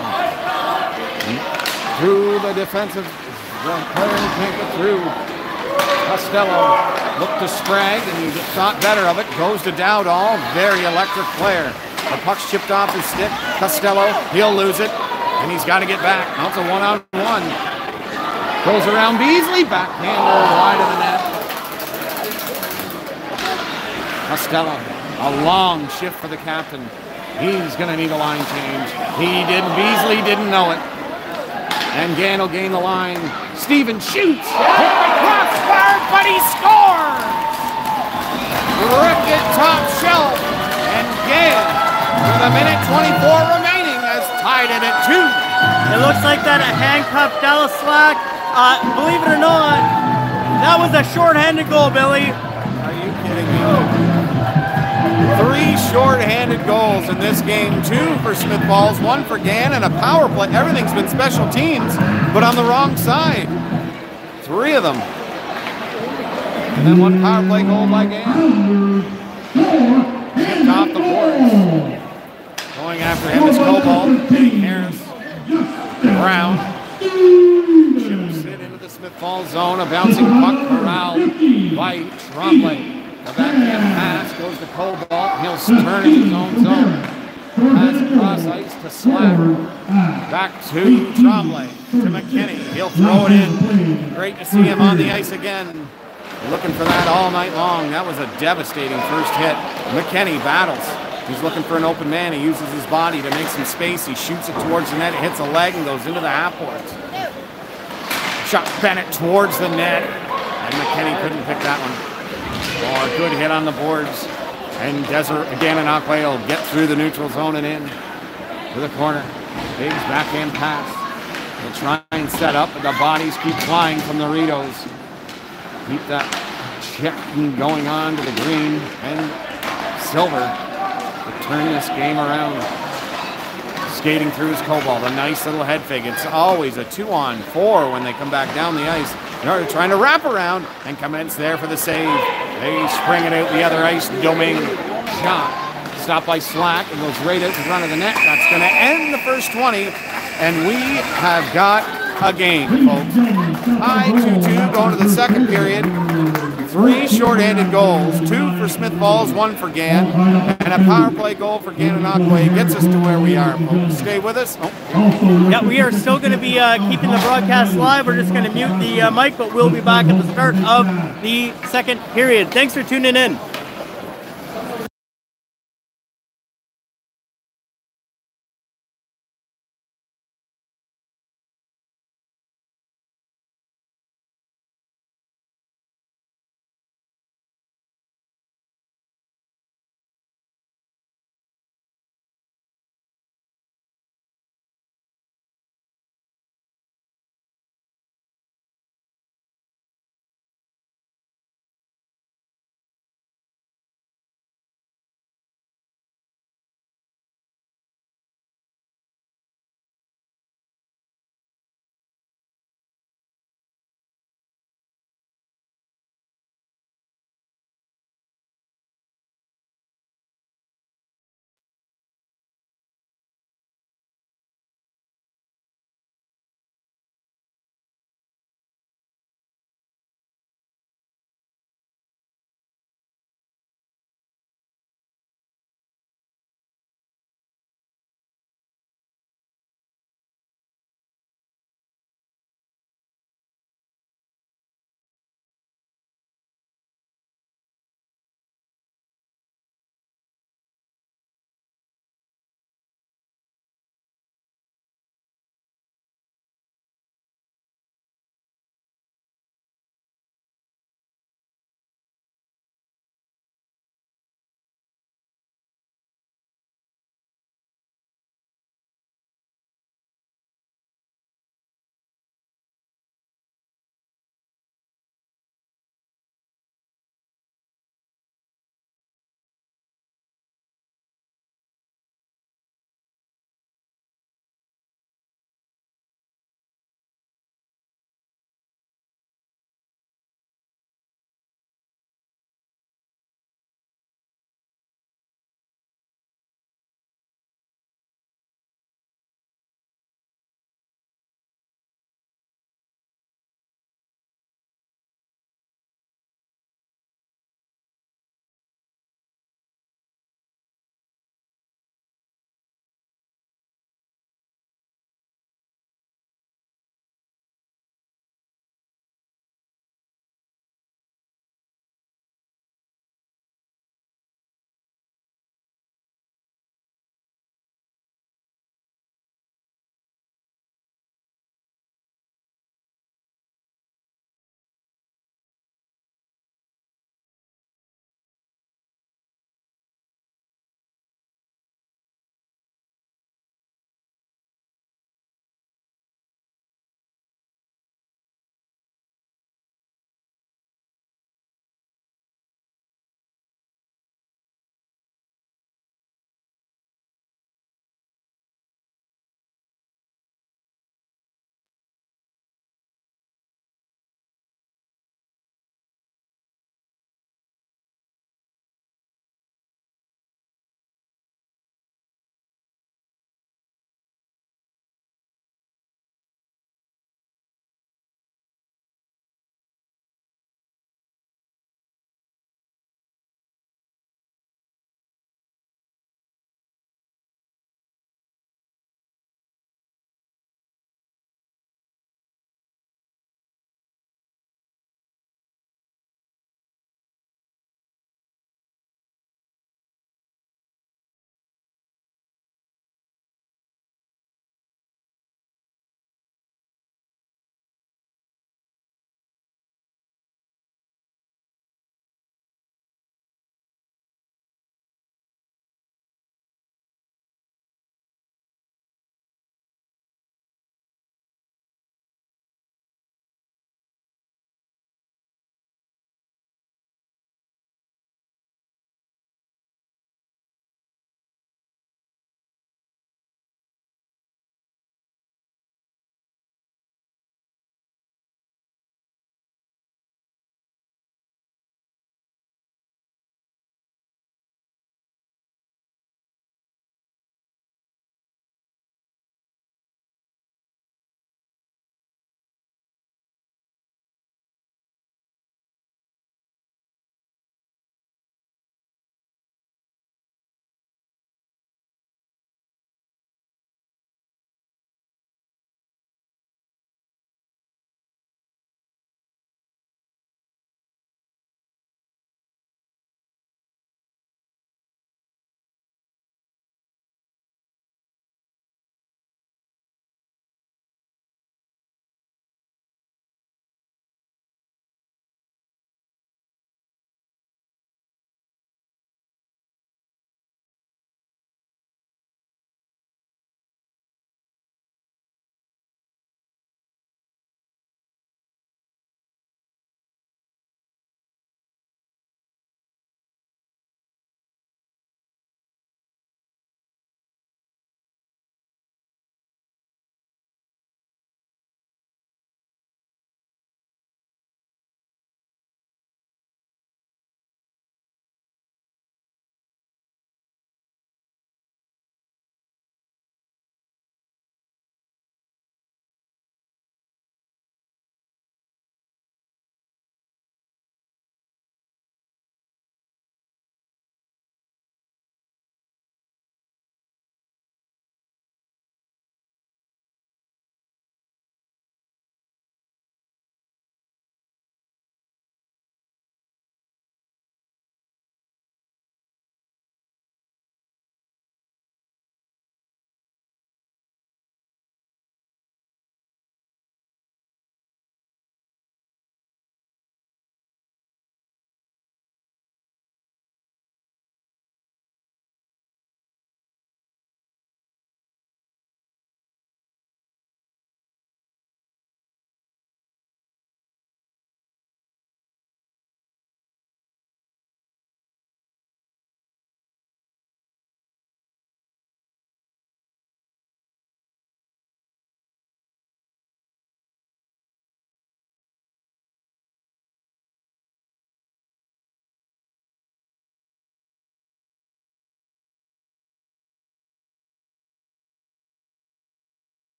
Through the defensive, the player can't get through. Costello looked to Sprague and he thought better of it. Goes to Dowdall, very electric player. The puck's chipped off his stick. Costello, he'll lose it, and he's got to get back. Now it's a one-on-one. Goes around Beasley, backhander wide of the net. Costello, a long shift for the captain. He's going to need a line change. He didn't, Beasley didn't know it. And Gann will gain the line. Steven shoots. Crossbar, but he scores! Ripped it top shelf. And Gann, with a minute twenty-four remaining, has tied it at two. It looks like that a handcuffed Dallas Slack. Uh, believe it or not, that was a shorthanded goal, Billy. Are you kidding me? Three shorthanded goals in this game. Two for Smith Falls, one for Gann, and a power play. Everything's been special teams, but on the wrong side. Three of them. And then one power play goal by Gann. Chipped off the boards. Going after him is Cobalt, hitting Harris. Brown. Chips it into the Smith Falls zone. A bouncing puck corralled by Tremblay. The backhand pass goes to Cobalt. He'll turn in his own zone. Pass across ice to Slack. Back to Tremblay. To McKinney. He'll throw it in. Great to see him on the ice again. Looking for that all night long. That was a devastating first hit. McKinney battles. He's looking for an open man. He uses his body to make some space. He shoots it towards the net. It hits a leg and goes into the half boards. Shot Bennett towards the net. And McKinney couldn't pick that one. Oh, a good hit on the boards. And Desert again, and Aquay will get through the neutral zone and in to the corner. Biggs backhand pass. They'll try and set up, but the bodies keep flying from the Ritos. Keep that check going on to the green. And Silver to turn this game around. Skating through his Cobalt. A nice little head fake. It's always a two on four when they come back down the ice. They're trying to wrap around and commence there for the save. They spring it out the other ice. Domingue shot. Stopped by Slack and goes right out the front of the net. That's going to end the first twenty. And we have got a game, folks. Tie two two going to the second period. Three shorthanded goals. Two for Smith Falls, one for Gann. And a power play goal for Gananoque gets us to where we are, folks. Stay with us. Oh. Yeah, we are still going to be uh, keeping the broadcast live. We're just going to mute the uh, mic, but we'll be back at the start of the second period. Thanks for tuning in.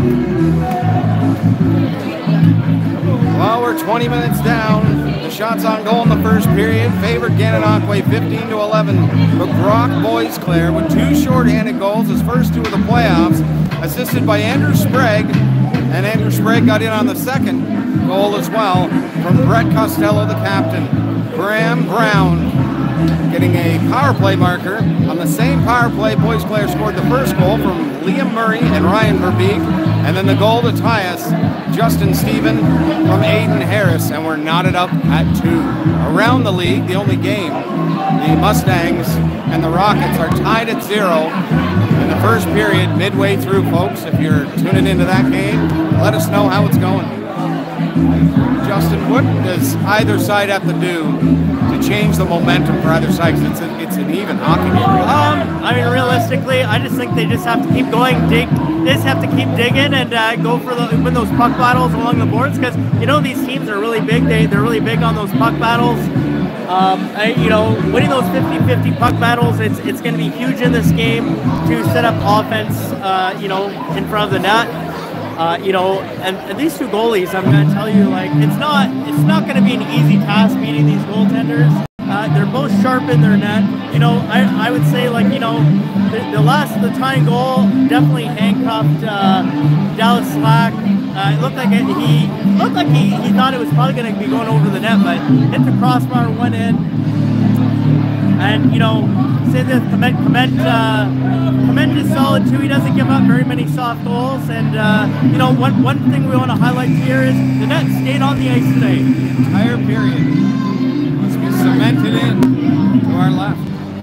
Well, we're twenty minutes down. The shots on goal in the first period favored Gananoque fifteen to eleven. But Brock Boisclair with two short-handed goals, his first two of the playoffs, assisted by Andrew Sprague. And Andrew Sprague got in on the second goal as well from Brett Costello, the captain. Graham Brown getting a power play marker. On the same power play, Boisclair scored the first goal from Liam Murray and Ryan Verbeek. And then the goal to tie us, Justin Stephen from Aiden Harris, and we're knotted up at two. Around the league, the only game, the Mustangs and the Rockets are tied at zero in the first period, midway through, folks. If you're tuning into that game, let us know how it's going. Justin, what does either side have to do to change the momentum for either side? Because it's, a, it's an even hockey game. Really. Um, I mean, realistically, I just think they just have to keep going, dig. They just have to keep digging and uh, go for the, win those puck battles along the boards, because you know these teams are really big. They they're really big on those puck battles. Um, I, you know, winning those fifty fifty puck battles, it's it's going to be huge in this game to set up offense. Uh, you know, in front of the net. Uh, you know, and, and these two goalies, I'm going to tell you, like, it's not it's not going to be an easy task beating these goaltenders. Uh, they're both sharp in their net. You know, I, I would say, like, you know, the, the last, the tying goal definitely handcuffed uh, Dallas Slack. Uh, it looked like it, he looked like he, he thought it was probably going to be going over the net, but hit the crossbar, went in. And, you know, say that Clement, Clement, uh, Clement is solid too. He doesn't give up very many soft goals. And, uh, you know, one, one thing we want to highlight here is the net stayed on the ice today. The entire period must be cemented in to our left.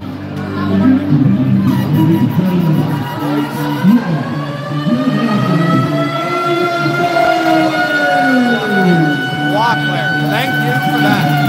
Walkler, thank you for that.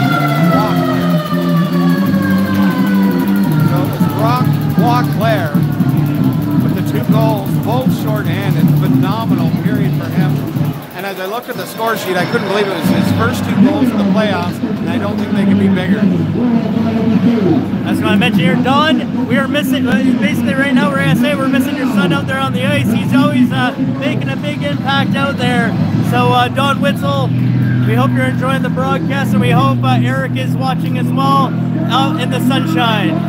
Brock Walkler with the two goals, both short-handed. Phenomenal period for him. And as I looked at the score sheet, I couldn't believe it was his first two goals in the playoffs, and I don't think they could be bigger. That's what I mentioned here. Don, we are missing, basically right now we're going to say we're missing your son out there on the ice. He's always uh, making a big impact out there. So uh, Don Witzel, we hope you're enjoying the broadcast, and we hope uh, Eric is watching as well out in the sunshine.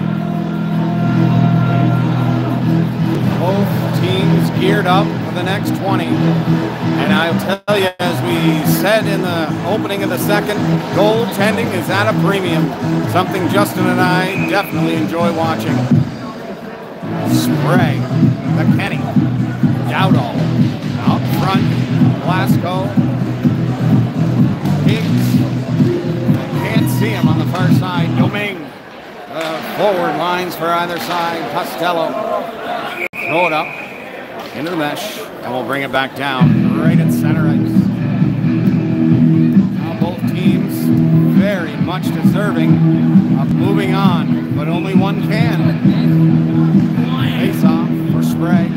Both teams geared up for the next twenty. And I'll tell you, as we said in the opening of the second, goaltending is at a premium. Something Justin and I definitely enjoy watching. Sprague, McKenny, Dowdall, out front, Blasco, Higgs, can't see him on the far side, Domingue, uh, forward lines for either side, Costello. Throw it up into the mesh, and we'll bring it back down right at center ice. Now both teams very much deserving of moving on, but only one can. Face off for Sprague.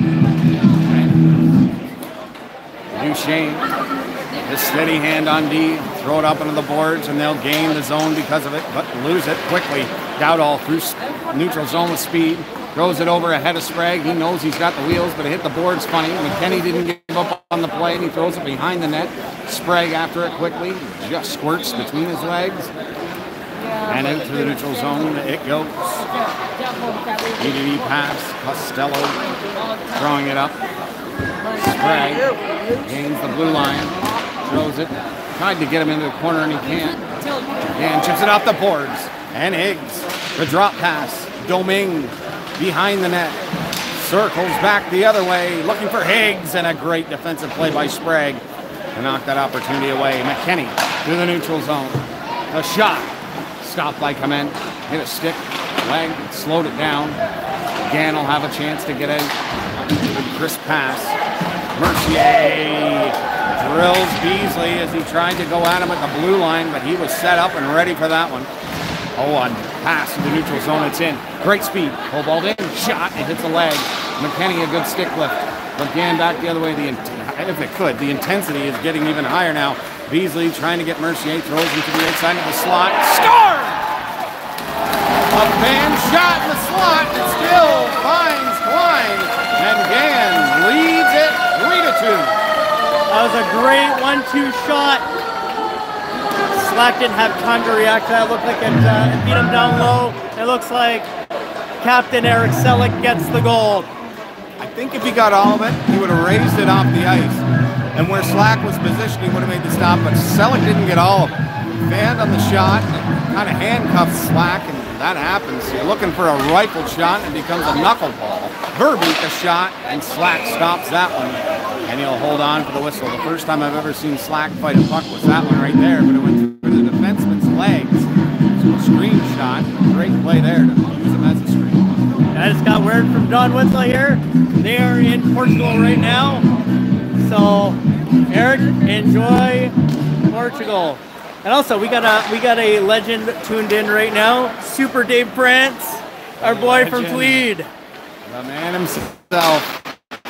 Duchesne, his steady hand on D, throw it up into the boards, and they'll gain the zone because of it, but lose it quickly. Dowdall through neutral zone with speed. Throws it over ahead of Sprague. He knows he's got the wheels, but it hit the boards funny. McKenny didn't give up on the play, and he throws it behind the net. Sprague after it quickly. Just squirts between his legs. And out to the neutral zone. It goes. E to D pass. Costello throwing it up. Sprague gains the blue line. Throws it. Tried to get him into the corner, and he can't. And chips it off the boards. And Higgs. The drop pass. Domingue. Behind the net, circles back the other way, looking for Higgs, and a great defensive play by Sprague to knock that opportunity away. McKenny through the neutral zone. A shot, stopped by Clement, hit a stick, leg, slowed it down. Gann will have a chance to get out. Good crisp pass. Mercier drills Beasley as he tried to go at him at the blue line, but he was set up and ready for that one. Oh, on pass to the neutral zone, it's in. Great speed. Pull ball in, shot, it hits the leg. McKenny a good stick lift. But Gann back the other way. The if it could, the intensity is getting even higher now. Beasley trying to get Mercier, throws him to the outside of the slot. Score! A band shot in the slot that still finds Klein. And Gann leads it three to two. That was a great one two shot. Slack didn't have time to react to that. It looked like it, uh, it beat him down low. It looks like Captain Eric Selleck gets the gold. I think if he got all of it, he would have raised it off the ice. And where Slack was positioned, he would have made the stop, but Selleck didn't get all of it. Fanned on the shot, kind of handcuffed Slack, and that happens. You're looking for a rifled shot, and it becomes a knuckleball. Verbeek a shot, and Slack stops that one, and he'll hold on for the whistle. The first time I've ever seen Slack fight a puck was that one right there, but it went through the defenseman's legs. So a screen shot, great play there to use him as a screen. I just got word from Don Winslow here. They are in Portugal right now. So, Eric, enjoy Portugal. And also, we got a we got a legend tuned in right now. Super Dave Prance, our boy legend. From Tweed. The man himself.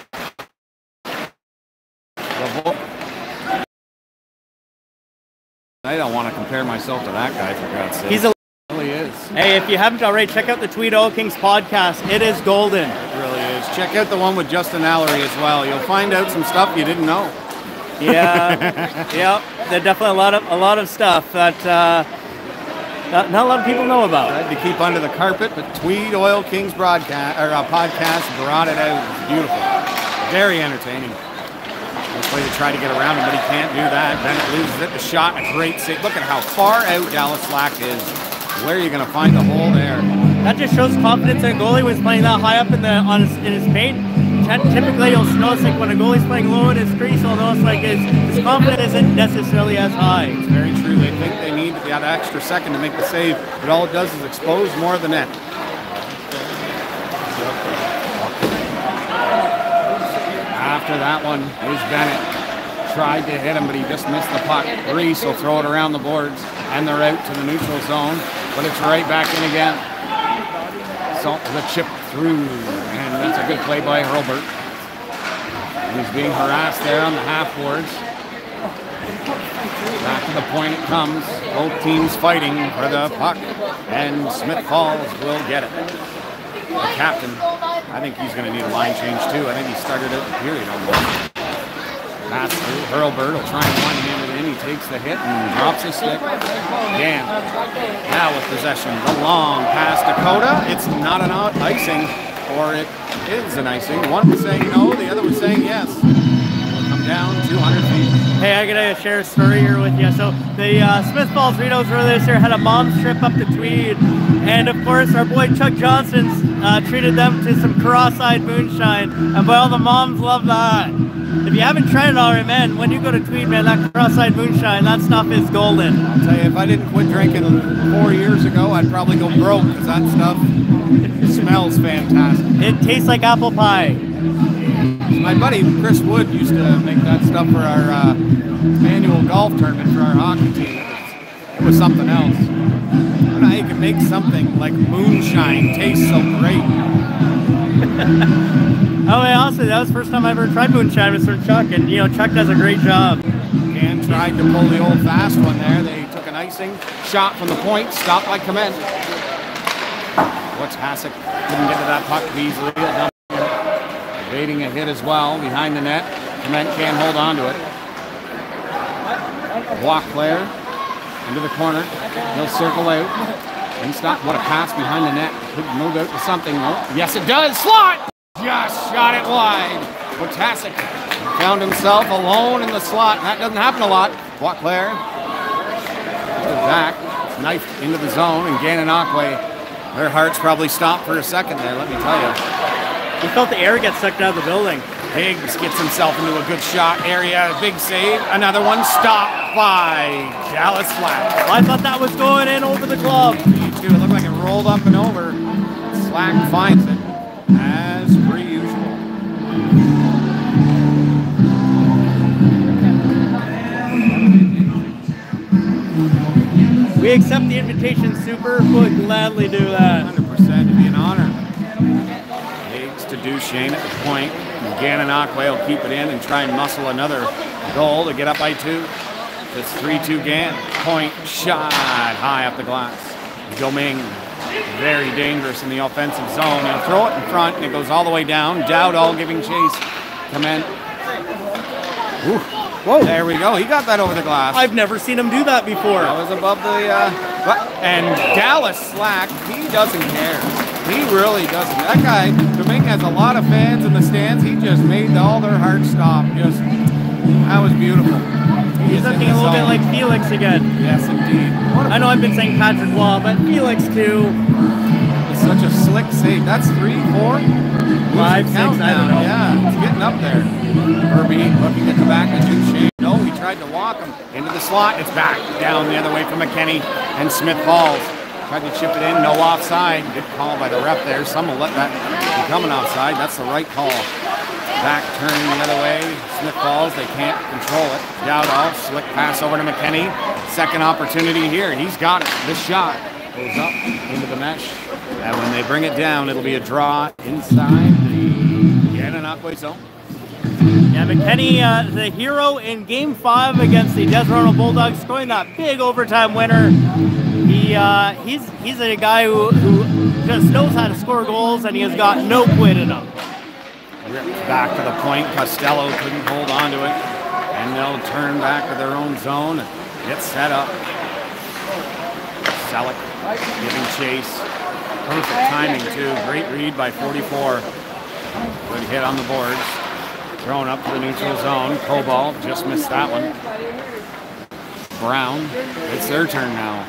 I don't want to compare myself to that guy, for God's sake. He's a really is. Hey, if you haven't already, check out the Tweed Oil Kings podcast. It is golden. It really is. Check out the one with Justin Allery as well. You'll find out some stuff you didn't know. Yeah, yeah. There's definitely a lot of a lot of stuff that uh, not, not a lot of people know about. Tried to keep under the carpet, but Tweed Oil Kings broadcast or uh, podcast brought it out. It was beautiful, very entertaining. Looks like to try to get around him, but he can't do that. Bennett loses it. The shot, a great save. Look at how far out Dallas Slack is. Where are you going to find the hole there? That just shows confidence in a goalie when he's playing that high up in the on his, in his paint. Typically, you'll notice like when a goalie's playing low in his crease, you'll notice like his, his confidence isn't necessarily as high. It's very true. They think they need that extra second to make the save, but all it does is expose more of the net. After that one is Bennett. Tried to hit him, but he just missed the puck. Reese will throw it around the boards, and they're out to the neutral zone, but it's right back in again. So the chip through, and that's a good play by Hurlburt. He's being harassed there on the half boards. Back to the point it comes. Both teams fighting for the puck, and Smith Falls will get it. The captain, I think he's going to need a line change too. I think he started out the period almost. Pass through. Hurlburt will try and one-hand it in. He takes the hit and drops his stick. Dan now with possession. The long pass Dakota. It's not an icing, or it is an icing. One was saying no, the other was saying yes. We'll come down two hundred feet. Hey, I gotta share a story here with you. So the uh, Smith Falls Ritos earlier this year had a mom's trip up to Tweed, and of course our boy Chuck Johnson uh, treated them to some cross-eyed moonshine, and boy, all the moms love that. If you haven't tried it already, man, when you go to Tweed, man, that cross-eyed moonshine, that stuff is golden. I'll tell you, if I didn't quit drinking four years ago, I'd probably go broke, because that stuff smells fantastic. It tastes like apple pie. My buddy Chris Wood used to make that stuff for our uh, annual golf tournament for our hockey team. It was, it was something else. I don't know how you can make something like moonshine taste so great. Oh, yeah, honestly, that was the first time I ever tried moonshine with Sir Chuck, and, you know, Chuck does a great job. Dan tried to pull the old fast one there. They took an icing shot from the point, stopped by Clement. What's Hasek? Couldn't get to that puck easily. Evading a hit as well behind the net. Clement can't hold on to it. Walk player into the corner. He'll circle out. And stop. What a pass behind the net. Could move out to something. Oh, yes, it does. Slot! Just shot it wide. Wojtasek found himself alone in the slot. That doesn't happen a lot. Walk player. Back. Knifed into the zone. And Gannon Aquay. Their hearts probably stopped for a second there, let me tell you. We felt the air get sucked out of the building. Higgs gets himself into a good shot area. Big save. Another one stopped by Dallas Slack. I thought that was going in over the glove. Me too. It looked like it rolled up and over. Slack finds it as per usual. We accept the invitation, Super. Would gladly do that. one hundred percent. It'd be an honor. Higgs to Duchesne at the point. Gannon Aquay will keep it in and try and muscle another goal to get up by two. It's three two Gann. Point shot high up the glass. Domingue, very dangerous in the offensive zone. He'll throw it in front and it goes all the way down. Dowdall giving chase. Clement. Ooh. Whoa. There we go. He got that over the glass. I've never seen him do that before. That was above the, uh, and Dallas Slack, he doesn't care. He really doesn't. That guy, Domingue has a lot of fans in the stands. He just made all their hearts stop. Just, that was beautiful. He's looking a little bit like Felix again. Yes, indeed. I know I've been saying Patrick Waugh, but Felix too. It's such a slick save. That's three, four? Five, six, Count I don't know. Yeah, it's getting up there. Herbie looking at the back of Duchesne. No, he tried to walk him into the slot. It's back down the other way from McKenny and Smith Falls. Tried to chip it in, no offside. Good call by the ref there. Some will let that become an offside. That's the right call. Back turning the other way. Smith Falls, they can't control it. Dowdall, slick pass over to McKenny. Second opportunity here. He's got it. This shot goes up into the mesh. And when they bring it down, it'll be a draw inside the Gananoque zone. Yeah, McKenny, uh, the hero in Game Five against the Desronto Bulldogs, scoring that big overtime winner. He uh, he's he's a guy who, who just knows how to score goals, and he has got no quit in him. Back to the point. Costello couldn't hold on to it, and they'll turn back to their own zone and get set up. Selleck giving chase. Perfect timing too. Great read by forty-four. Good hit on the boards. Thrown up to the neutral zone. Cobalt just missed that one. Brown. It's their turn now.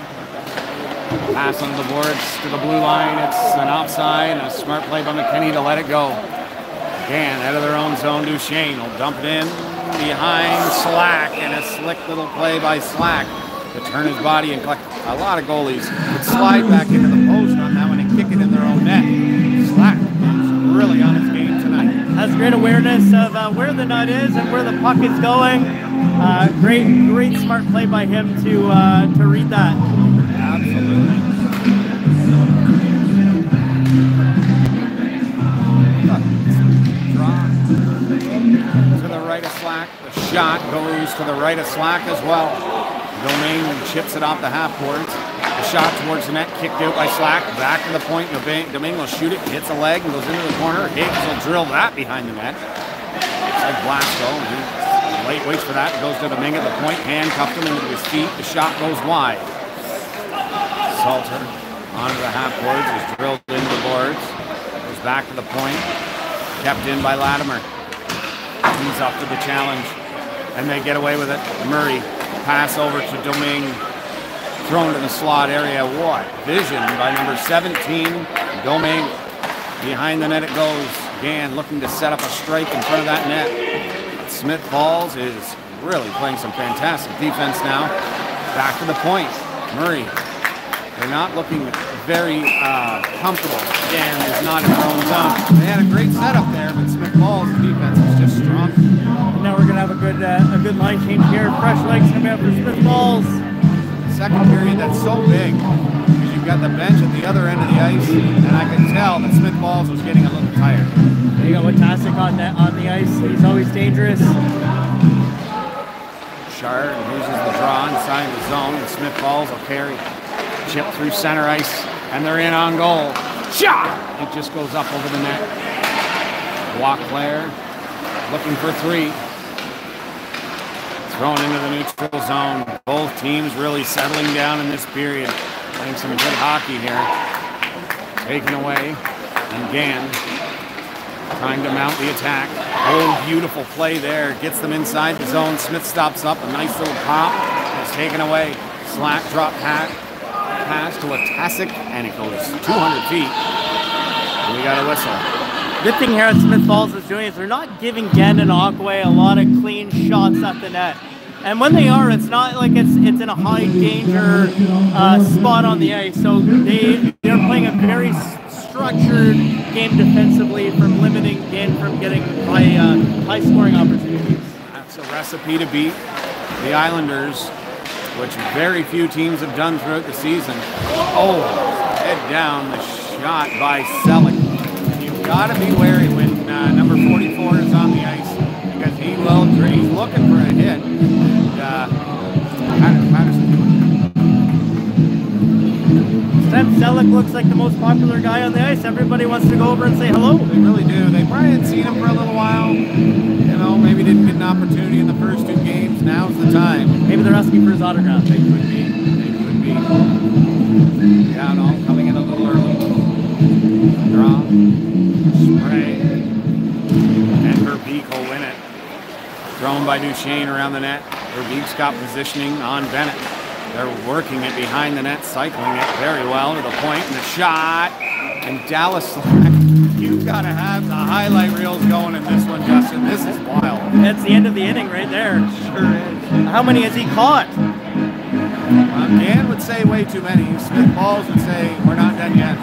Pass on the boards to the blue line. It's an offside and a smart play by McKenny to let it go. Again, out of their own zone, Duchesne will dump it in behind Slack, and a slick little play by Slack to turn his body and collect. A lot of goalies would slide back into the post on that one and kick it in their own net. Slack is really on his game tonight. Has great awareness of uh, where the net is and where the puck is going. Uh, great, great smart play by him to uh, to read that. Absolutely. Draw to the right of Slack. The shot goes to the right of Slack as well. Domingue chips it off the half boards. The shot towards the net, kicked out by Slack. Back to the point. Domingue will shoot it, hits a leg, and goes into the corner. Higgs will drill that behind the net. It's like Blasco. He late waits for that. Goes to Domingue at the point. Handcuffed him into his feet. The shot goes wide. Salter onto the half boards. Is drilled into the boards. Goes back to the point. Kept in by Latimer. He's up to the challenge. And they get away with it. Murray. Pass over to Domingue, thrown to the slot area. What vision by number seventeen, Domingue. Behind the net it goes. Gann looking to set up a strike in front of that net. Smith Falls is really playing some fantastic defense now. Back to the point. Murray. They're not looking very uh, comfortable. Gann is not in their own zone. They had a great setup there, but Smith Falls' defense is just strong. Now we're gonna have a good uh, a good line change here. Fresh legs coming out for Smith Falls. Second period that's so big because you've got the bench at the other end of the ice, and I can tell that Smith Falls was getting a little tired. There you go with Tasek on the on the ice. He's always dangerous. Shard loses the draw inside the zone, and Smith Falls will carry. Chip through center ice, and they're in on goal. Shot! It just goes up over the net. Wauclair looking for three. Thrown into the neutral zone. Both teams really settling down in this period. Playing some good hockey here. Taken away. And Gann trying to mount the attack. Oh, beautiful play there. Gets them inside the zone. Smith stops up. A nice little pop. It's taken away. Slack drop pass. Pass to a Tasek, and it goes two hundred feet. And we got a whistle. Good thing here at Smith Falls is doing is they're not giving Gananoque a lot of clean shots at the net. And when they are, it's not like it's it's in a high danger uh, spot on the ice. So they they're playing a very structured game defensively from limiting Gann from getting high uh, high scoring opportunities. That's a recipe to beat the Islanders, which very few teams have done throughout the season. Oh, head down, the shot by Selleck. You've got to be wary when uh, number forty-four is on the ice because he will, he's looking for a hit. And, uh, Patterson doing it. Sam Selleck looks like the most popular guy on the ice. Everybody wants to go over and say hello. They really do. They probably hadn't seen him for a little while. And know, maybe didn't get an opportunity in the first two games. Now's the time. Maybe they're asking for his autograph. They could be. They could be. Dowdall coming in a little early. Draw. Spray. And Verbeek will win it. Thrown by Duchesne around the net. Verbeek's got positioning on Bennett. They're working it behind the net, cycling it very well to the point, and the shot. And Dallas Slack, you've got to have the highlight reels going in this one, Justin. This is wild. That's the end of the inning right there. Sure is. How many has he caught? Um, Dan would say way too many. Smith Falls would say we're not done yet.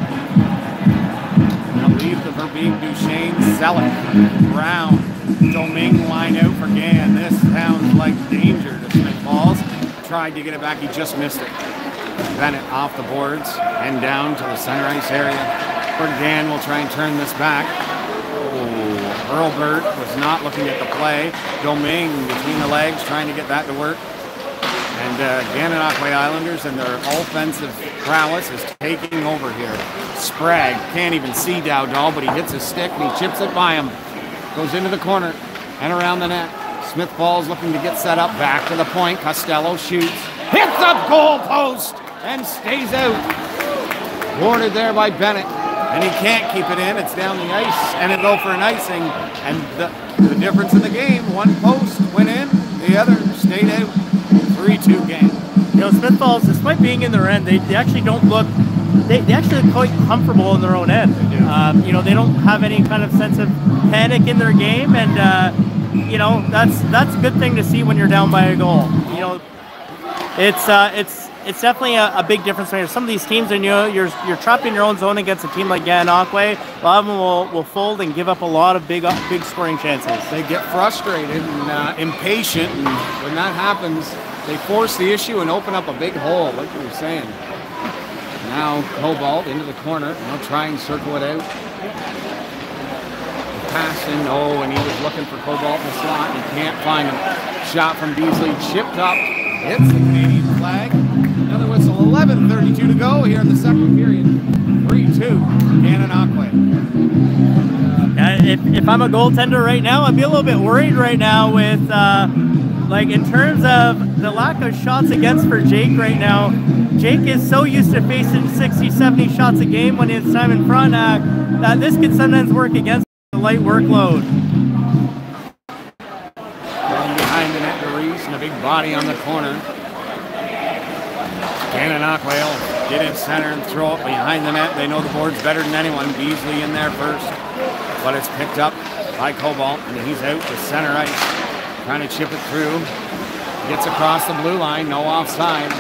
They'll leave the Verbeek, Duchesne, Selleck, Brown, Domingue line out for Gann. This sounds like danger to Smith Falls. Tried to get it back, he just missed it. Bennett off the boards and down to the center ice area. Gann will try and turn this back. Oh, Hurlburt was not looking at the play. Domingue between the legs trying to get that to work. And uh, Gananoque Islanders and their offensive prowess is taking over here. Sprague can't even see Dowdall, but he hits his stick and he chips it by him. Goes into the corner and around the net. Smith Falls looking to get set up back to the point. Costello shoots. Hits up goal post and stays out. Boarded there by Bennett. And he can't keep it in. It's down the ice and it'll go for an icing. And the, the difference in the game, one post went in, the other stayed out. three two game. You know, Smith Falls, despite being in their end, they, they actually don't look, they, they actually look quite comfortable in their own end. They do. Um, you know, they don't have any kind of sense of panic in their game, and uh, you know, that's that's a good thing to see when you're down by a goal. You know, it's uh, it's it's definitely a, a big difference maker. Some of these teams, and you know, you're you're trapped in your own zone against a team like Gananoque. A lot of them will, will fold and give up a lot of big big scoring chances. They get frustrated and uh, impatient, and when that happens, they force the issue and open up a big hole, like you were saying. Now Cobalt into the corner. They'll try and circle it out. Passing, oh, and he was looking for Cobalt in the slot. And he can't find him. Shot from Beasley, chipped up, hits the Canadian flag. Another whistle. eleven thirty-two to go here in the second period. three two, Gananoque. Uh, if, if I'm a goaltender right now, I'd be a little bit worried right now with, uh, like, in terms of the lack of shots against for Jake right now. Jake is so used to facing sixty, seventy shots a game when it's time in front uh, that this can sometimes work against the light workload. Going behind the net to Reese and a big body on the corner. Gananoque will get in center and throw it behind the net. They know the board's better than anyone. Beasley in there first, but it's picked up by Cobalt, and he's out to center ice, trying to chip it through. Gets across the blue line, no offside.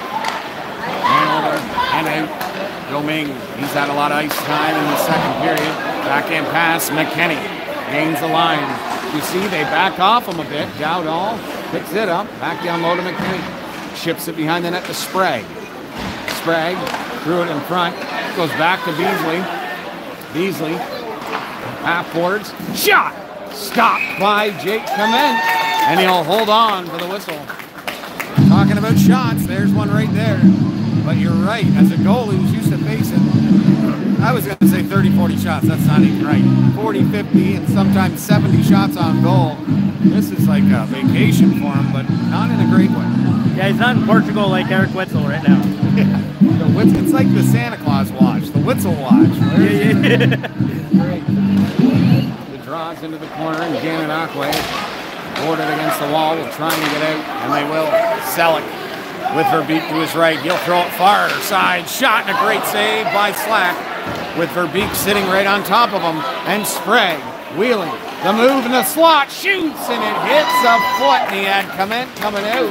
And over and out. Domingue, he's had a lot of ice time in the second period. Backhand pass, McKinney gains the line. You see, they back off him a bit. Dowdall picks it up, back down low to McKinney. Chips it behind the net to Sprague. Sprague threw it in front, goes back to Beasley. Beasley, half boards, shot! Stopped by Jake Clement, and he'll hold on for the whistle. Talking about shots, there's one right there. But you're right, as a goalie who's used to facing, I was going to say thirty, forty shots, that's not even right. forty, fifty, and sometimes seventy shots on goal. This is like a vacation for him, but not in a great way. Yeah, he's not in Portugal like Eric Witzel right now. Yeah, the Witzel, it's like the Santa Claus watch, the Witzel watch. Yeah, yeah, yeah. Great. The draws into the corner, and Gananoque boarded against the wall, will try and get out, and they will. Selleck with Verbeek to his right. He'll throw it far side. Shot and a great save by Slack, with Verbeek sitting right on top of him, and Sprague wheeling. The move in the slot, shoots, and it hits a foot, and he had Clement coming out.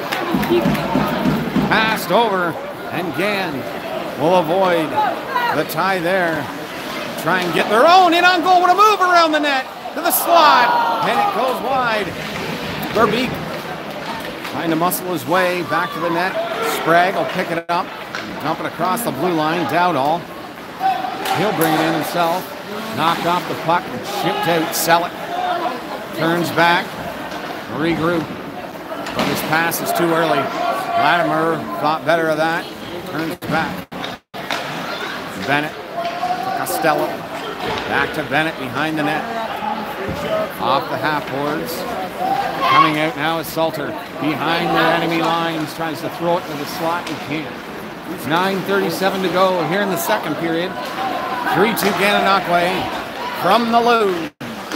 Passed over, and Gann will avoid the tie there. Try and get their own in on goal with a move around the net to the slot, and it goes wide. Verbeek trying to muscle his way back to the net. Sprague will pick it up, dump it across the blue line. Dowdall, he'll bring it in himself. Knocked off the puck and shipped out. Selleck turns back, regroup, but his pass is too early. Latimer thought better of that, turns back. Bennett to Costello, back to Bennett behind the net. off the half boards. Coming out now is Salter behind the enemy lines, tries to throw it to the slot and can't. nine thirty-seven to go here in the second period. three two Gananoque from the Lou.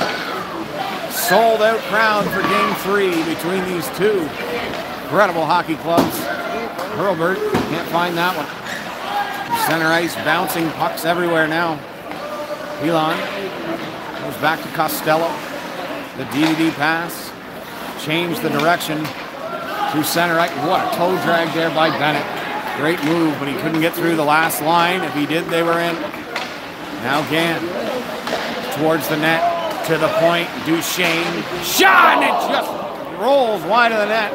Sold out crowd for game three between these two incredible hockey clubs. Hurlburt can't find that one. Center ice bouncing pucks everywhere now. Elon goes back to Costello. The D V D pass. Changed the direction to center ice. What a toe drag there by Bennett. Great move, but he couldn't get through the last line. If he did, they were in. Now Gann towards the net. To the point, Duchesne. Shot, and it just rolls wide of the net.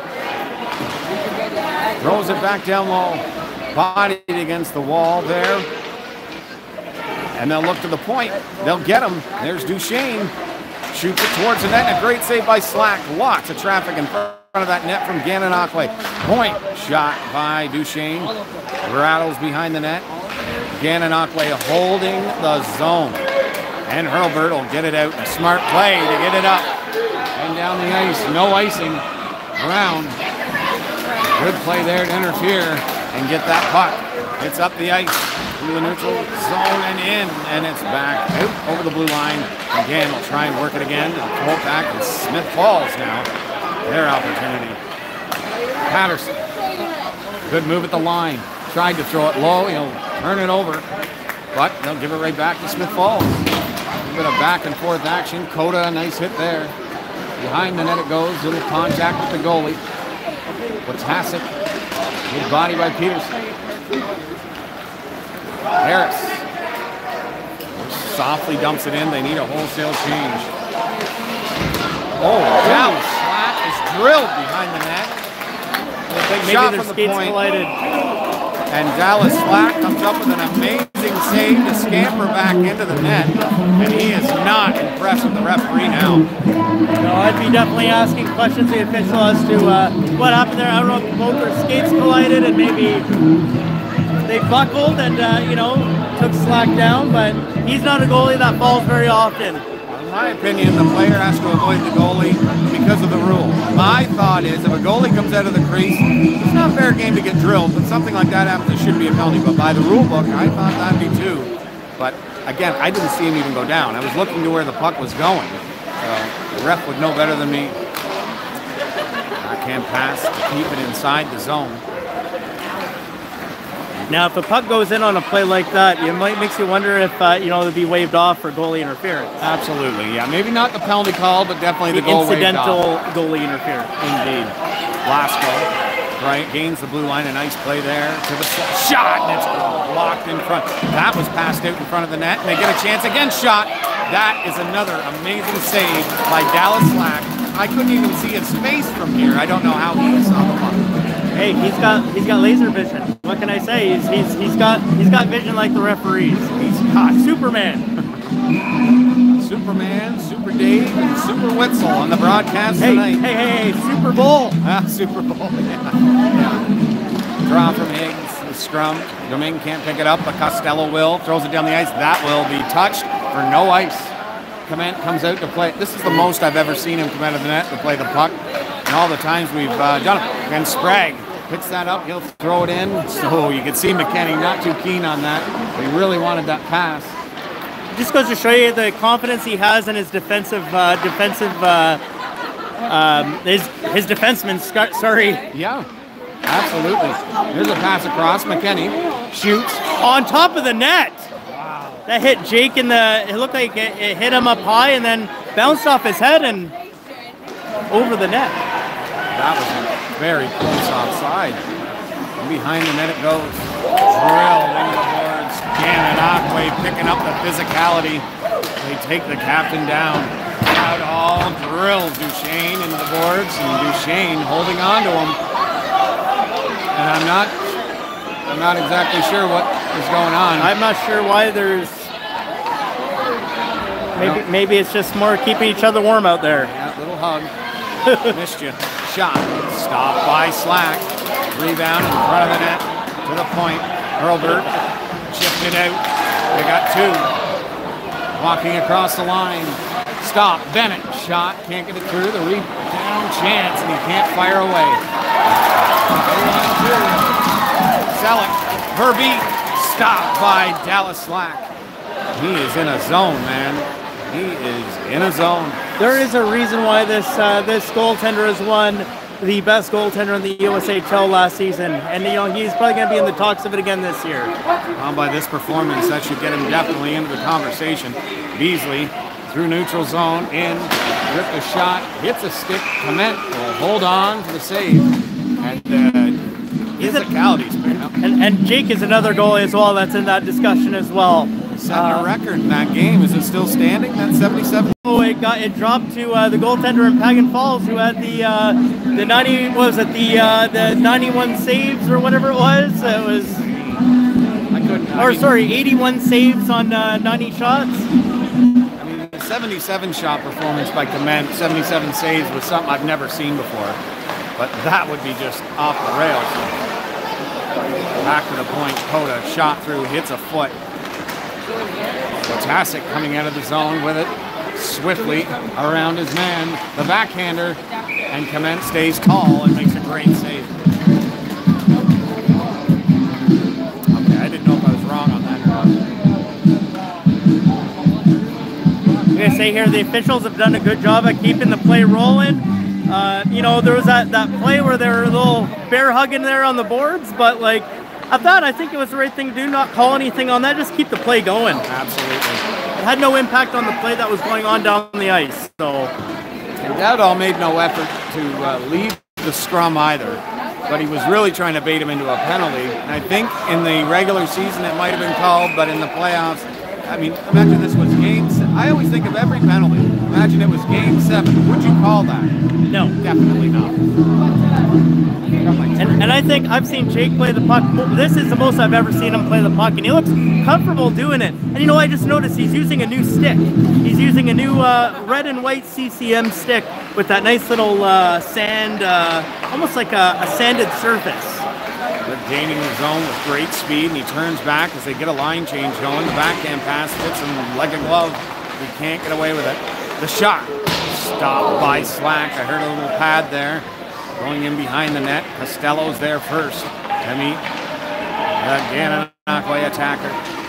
Throws it back down low. Bodied against the wall there. And they'll look to the point. They'll get him. There's Duchesne. Shoots it towards the net. And a great save by Slack. Lots of traffic in front of that net from Gananoque. Point shot by Duchesne. Rattles behind the net. Gananoque holding the zone. And Hurlburt will get it out. A smart play to get it up. And down the ice. No icing. Brown. Good play there to interfere and get that puck. It's up the ice through the neutral zone and in. And it's back out over the blue line. Again, we'll try and work it again. And pull it back. And Smith Falls now. Their opportunity. Patterson. Good move at the line. Tried to throw it low. He'll turn it over. But they'll give it right back to Smith Falls. A bit of back and forth action. Coda, a nice hit there. Behind the net it goes. Little contact with the goalie. Wojtaszek. Good body by Peterson. Harris. Softly dumps it in. They need a wholesale change. Oh, Dallas Slack is drilled behind the net. Big Maybe shot their from the skates point. collided. And Dallas Slack comes up with an amazing save to scamper back into the net. And he is not impressed with the referee now. No, I'd be definitely asking questions to the official as to uh, what happened there. I don't know if both their skates collided and maybe they buckled and, uh, you know, took Slack down. But he's not a goalie that falls very often. In my opinion, the player has to avoid the goalie because of the rule. My thought is if a goalie comes out of the crease, it's not fair game to get drilled, but something like that happens, it should be a penalty. But by the rule book, I thought that'd be two. But again, I didn't see him even go down. I was looking to where the puck was going. So the ref would know better than me. Backhand pass to keep it inside the zone. Now, if a puck goes in on a play like that, it might makes you wonder if uh, you know it'd be waved off for goalie interference. Absolutely, yeah. Maybe not the penalty call, but definitely the, The goal incidental goalie interference. Indeed. Blasco, right, gains the blue line. A nice play there to the shot, and it's blocked in front. That was passed out in front of the net, and they get a chance again. Shot. That is another amazing save by Dallas Slack. I couldn't even see his face from here. I don't know how he saw the puck. Hey, he's got he's got laser vision. What can I say? He's he's he's got he's got vision like the referees. He's got Superman. Superman, Super Dave, and Super Witzel on the broadcast Hey, tonight. hey, hey, hey, Super Bowl. Ah, Super Bowl, yeah. yeah. Draw from Higgs, the scrum. Domingue can't pick it up, but Costello will. Throws it down the ice. That will be touched for no ice. Command comes out to play. This is the most I've ever seen him come out of the net to play the puck. And all the times we've uh, done it. And Sprague picks that up. He'll throw it in. So you can see McKenny not too keen on that. He really wanted that pass. It just goes to show you the confidence he has in his defensive uh, defensive uh, um, his his defenseman. Sc- sorry. Yeah, absolutely. Here's a pass across. McKenny shoots On top of the net. Wow. That hit Jake in the. It looked like it, it hit him up high and then bounced off his head and over the net. That was very close offside. And behind the net it goes. Drilled into the boards. Gananoque picking up the physicality. They take the captain down. Out all drilled Duchesne into the boards, and Duchesne holding on to him. And I'm not, I'm not exactly sure what is going on. I'm not sure why there's. Maybe No. maybe it's just more keeping each other warm out there. Yeah, little hug. Missed you. Shot. Stopped by Slack. Rebound in front of the net. To the point. Hurlburt chipped it out. They got two. Walking across the line. Stop. Bennett shot, can't get it through. The rebound chance, and he can't fire away. Selleck, Verbeek, stopped by Dallas Slack. He is in a zone, man. He is in a zone. There is a reason why this uh, this goaltender has won the best goaltender in the U S H L last season, and you know he's probably going to be in the talks of it again this year. Well, by this performance, that should get him definitely into the conversation. Beasley through neutral zone, in, rip a shot, hits a stick. Clement will hold on to the save, and uh, physicality's been up. And, and Jake is another goalie as well that's in that discussion as well. Setting uh, a record in that game. Is it still standing? That's seventy-seven. Oh, it got it dropped to uh, the goaltender in Pagan Falls, who had the uh, the ninety was it the uh, the ninety-one saves or whatever it was. It was. I couldn't. I or mean, sorry, eighty-one saves on uh, ninety shots. I mean, the seventy-seven shot performance by Clement, seventy-seven saves was something I've never seen before. But that would be just off the rails. Back to the point. Coda shot through, hits a foot. Potasic coming out of the zone with it, swiftly around his man, the backhander, and Clement stays tall and makes a great save. Okay, I didn't know if I was wrong on that or not. I'm gonna say here the officials have done a good job at keeping the play rolling. Uh, you know, there was that, that play where they were a little bear hugging there on the boards, but like, I thought I think it was the right thing to do, not call anything on that, just keep the play going. Absolutely. It had no impact on the play that was going on down the ice. So, and Dowdall made no effort to uh, leave the scrum either, but he was really trying to bait him into a penalty. And I think in the regular season it might have been called, but in the playoffs, I mean, imagine this was game seven. I always think of every penalty. Imagine it was game seven. Would you call that? No. Definitely not. And, and I think I've seen Jake play the puck. This is the most I've ever seen him play the puck, and he looks comfortable doing it. And you know, I just noticed he's using a new stick. He's using a new uh, red and white C C M stick with that nice little uh, sand, uh, almost like a, a sanded surface. They're gaining the zone with great speed, and he turns back as they get a line change going. The backhand pass fits him like a glove. He can't get away with it. The shot stopped by Slack. I heard a little pad there. Going in behind the net. Costello's there first to meet the Gananoque attacker.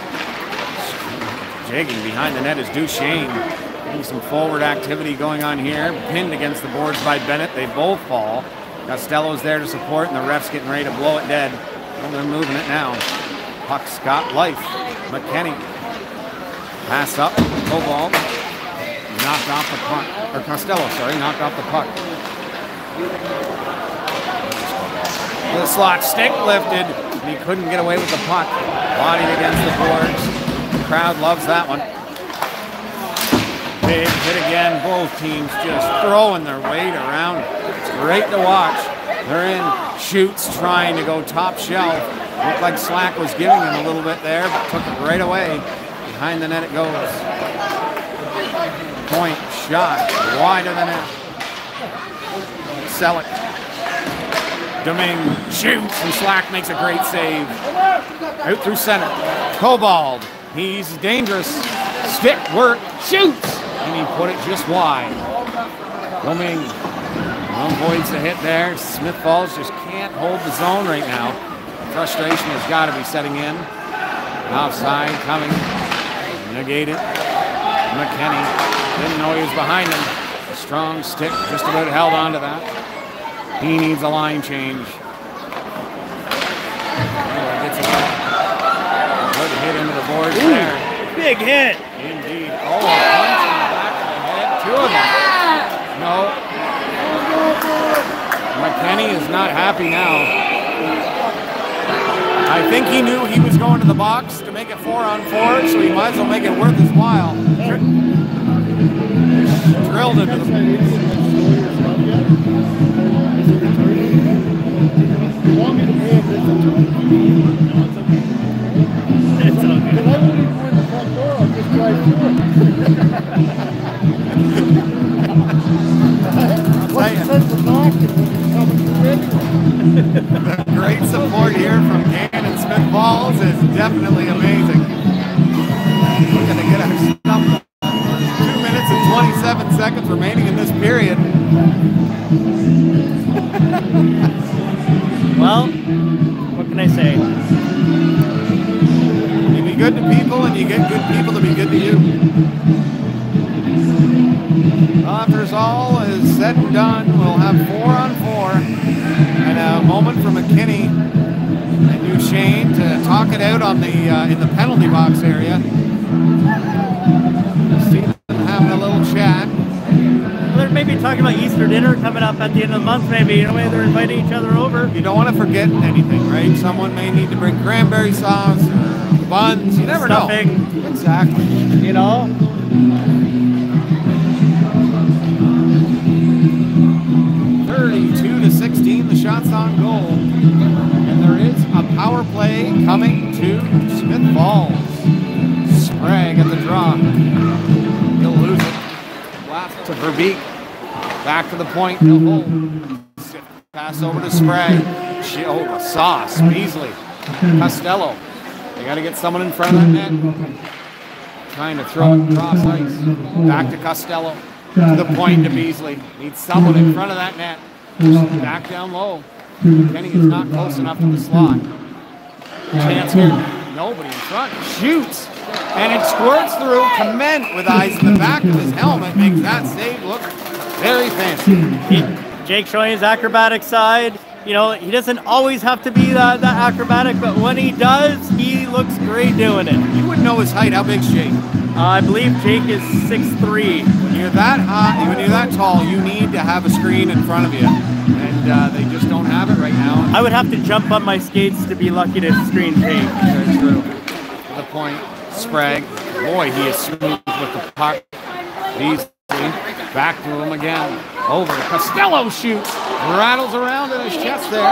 Jigging behind the net is Duchesne. Getting some forward activity going on here. Pinned against the boards by Bennett. They both fall. Costello's there to support, and the ref's getting ready to blow it dead. Well, they're moving it now. Puck's got life. McKenny. Pass up. Cobalt. Knocked off the puck. Or Costello, sorry, knocked off the puck. The slot stick lifted, and he couldn't get away with the puck. Bodied against the boards. The crowd loves that one. Big hit again. Both teams just throwing their weight around. It's great to watch. They're in. Shoots trying to go top shelf. Looked like Slack was giving him a little bit there, but took it right away. Behind the net it goes. Point shot wide of the net. Selleck. Domingue shoots, and Slack makes a great save. Out through center. Cobalt. He's dangerous. Stick work. Shoots! And he put it just wide. Domingue avoids the hit there. Smith Falls just can't hold the zone right now. Frustration has got to be setting in. Offside coming. Negated. McKenny didn't know he was behind him. A strong stick just about held on to that. He needs a line change. Oh, gets it up. Good hit into the boards Ooh, there. Big hit. Indeed. Oh, a punch in the back of the head. Two of them. No. McKenny is not happy now. I think he knew he was going to the box to make it four on four, so he might as well make it worth his while. Drilled into the... It's all good. The great support here from Gann and Smith Falls is definitely amazing. We're going to get a stop. Two minutes and twenty-seven seconds seconds remaining in this period. Well, what can I say? You be good to people and you get good people to be good to you. After all is said and done, we'll have four on four and a moment for McKinney and Duchesne to talk it out on the uh, in the penalty box area. See them having a little chat. Well, they're maybe talking about Easter dinner coming up at the end of the month, maybe. You know, maybe they're inviting each other over. You don't want to forget anything, right? Someone may need to bring cranberry sauce, or buns, you never Stuffing. know. Exactly. You know? thirty-two to sixteen, the shot's on goal. And there is a power play coming to Smith Falls. Sprague at the draw. He'll lose it. Blast to Verbeek. Back to the point. He'll hold. Pass over to Sprague. She, oh, a sauce. Beasley. Costello. They got to get someone in front of that net. Trying to throw it across ice. Back to Costello. To the point to Beasley. Needs someone in front of that net. Back down low. Kenny is not close enough to the slot. Chance here. Nobody in front. Shoots. And it squirts through. Clement with eyes in the back of his helmet makes that save look very fancy. He, Jake showing his acrobatic side. You know, he doesn't always have to be that, that acrobatic, but when he does, he looks great doing it. You wouldn't know his height. How big's Jake? Uh, I believe Jake is six three. When you're that high, when you're that tall, you need to have a screen in front of you. And uh, they just don't have it right now. I would have to jump on my skates to be lucky to screen Jake. Very true. To the point, Sprague. Boy, he is smooth with the puck. Beasley back to him again. Over. Costello shoots. Rattles around in his chest there.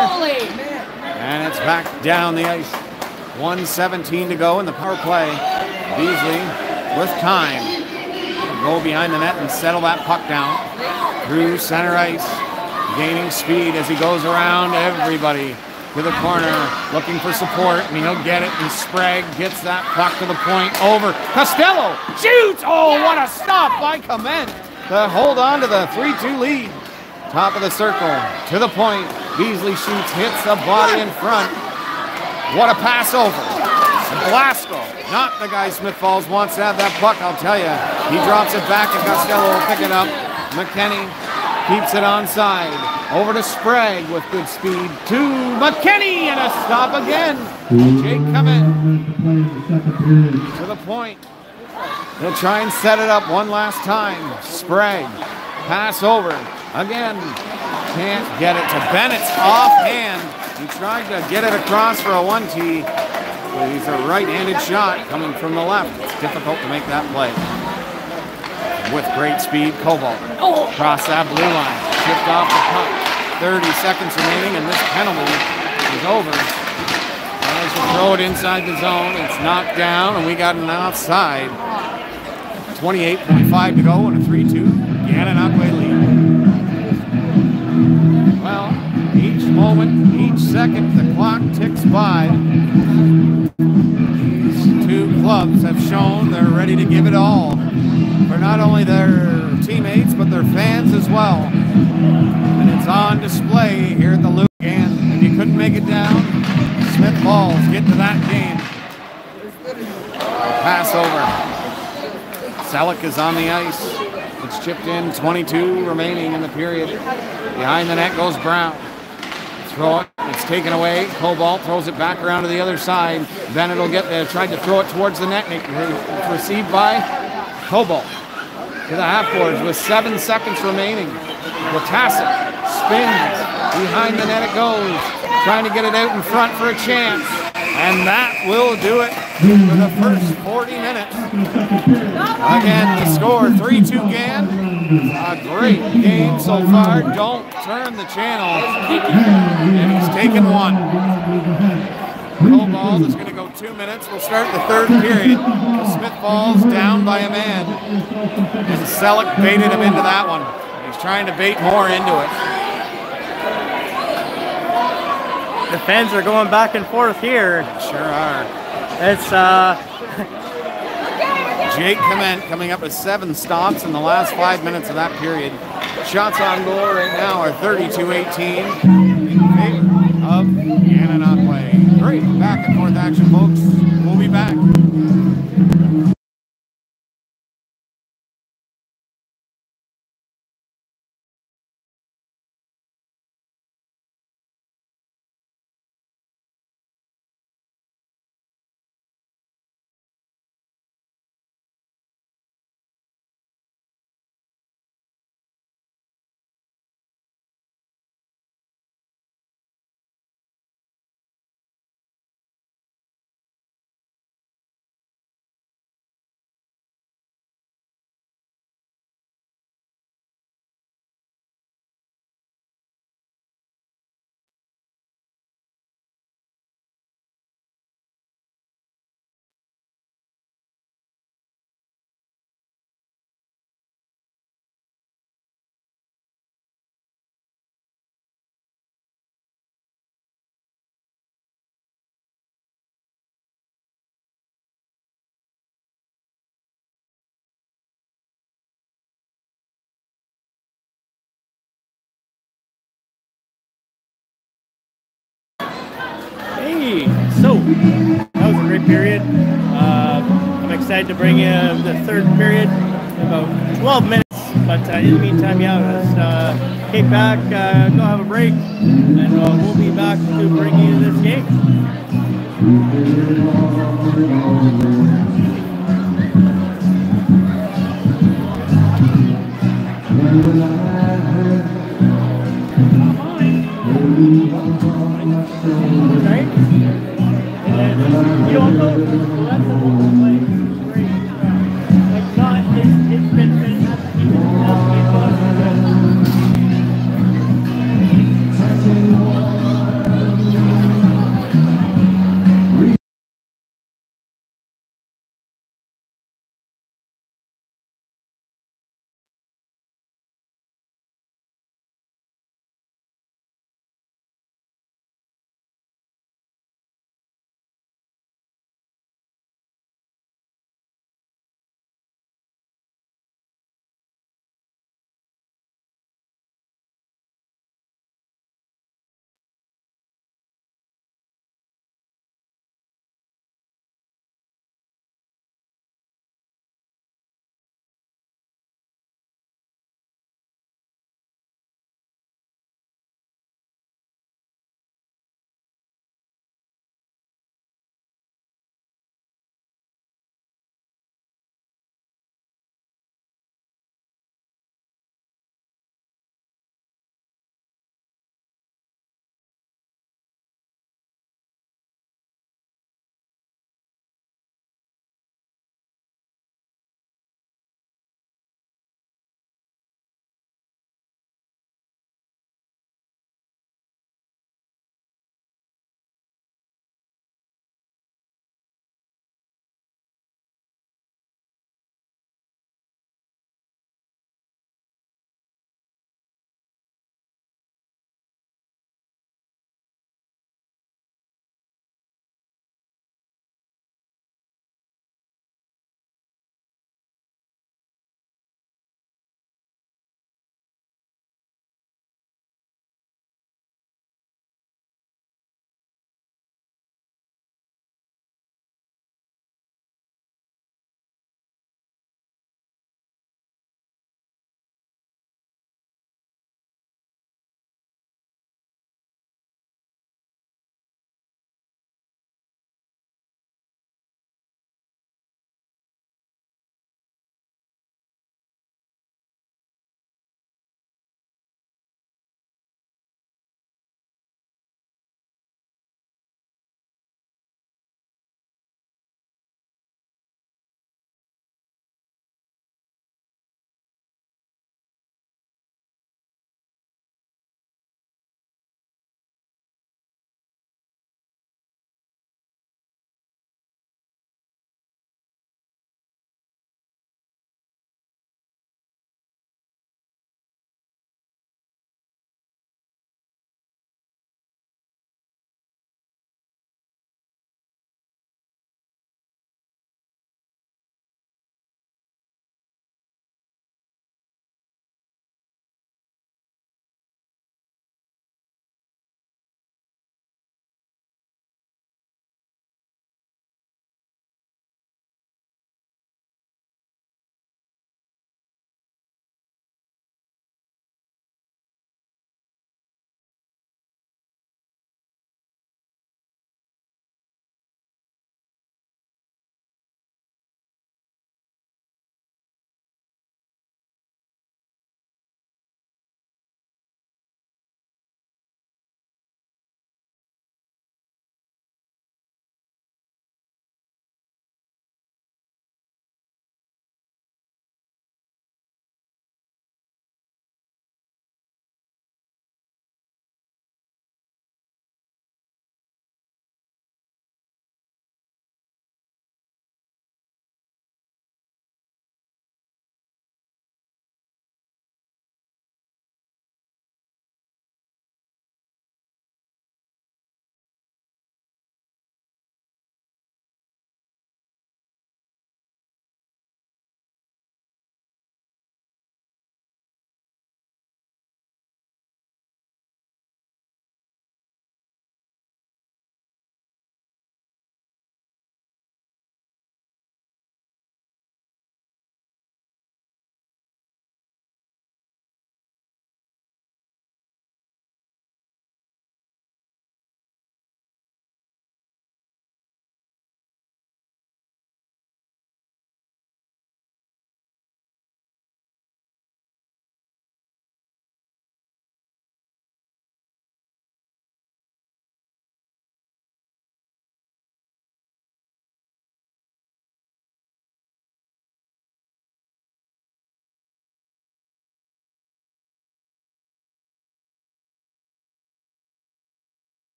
And it's back down the ice. one seventeen to go in the power play. Beasley with time. Go behind the net and settle that puck down. Through center ice. Gaining speed as he goes around everybody to the corner. Looking for support. And he'll get it. And Sprague gets that puck to the point. Over. Costello shoots. Oh, what a stop by Clement to hold on to the three two lead. Top of the circle, to the point. Beasley shoots, hits the body in front. What a pass over. Blasco, not the guy Smith Falls wants to have that puck, I'll tell you. He drops it back and Costello will pick it up. McKinney keeps it onside. Over to Sprague with good speed. To McKinney and a stop again. Jake Clement to the point. He'll try and set it up one last time. Sprague, pass over. Again, can't get it to Bennett's offhand. He tried to get it across for a one T, but he's a right-handed shot coming from the left. It's difficult to make that play. With great speed, Cobalt across that blue line. Shipped off the puck. thirty seconds remaining, and this penalty is over. Tries to throw it inside the zone. It's knocked down, and we got an offside. twenty-eight point five to go, and a three two Gananoque lead. Well, each moment, each second, the clock ticks by. These two clubs have shown they're ready to give it all for not only their teammates, but their fans as well. And it's on display here at the Luke. And if you couldn't make it down, Smith Falls get to that game. Pass over. Selleck is on the ice. It's chipped in, twenty-two remaining in the period. Behind the net goes Brown. Throw it, it's taken away. Cobalt throws it back around to the other side. Bennett will get there, tried to throw it towards the net. It's received by Cobalt. To the half boards with seven seconds remaining. Watassic spins. Behind the net it goes. Trying to get it out in front for a chance. And that will do it for the first forty minutes. Again, the score, three two Gan. A great game so far. Don't turn the channel. And he's taken one. Cobalt is going to go two minutes. We'll start the third period. Smith Falls down by a man. And Selleck baited him into that one. He's trying to bait more into it. The fans are going back and forth here. Sure are. It's uh, Jake Clement coming up with seven stops in the last five minutes of that period. Shots on goal right now are thirty-two eighteen in favor of Gananoque. Great back and forth action, folks. We'll be back. Hey, so that was a great period. Uh, I'm excited to bring you the third period in about twelve minutes. But uh, in the meantime, yeah, let's uh, kick back, uh, go have a break, and uh, we'll be back to bring you this game. Right? And then you don't know, well, that's the whole like, great. Like, not, it's, it's been fantastic. Even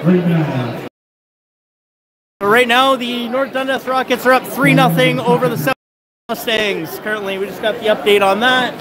right now. Right now, the North Dundas Rockets are up three nothing over the South Mustangs. Currently, we just got the update on that.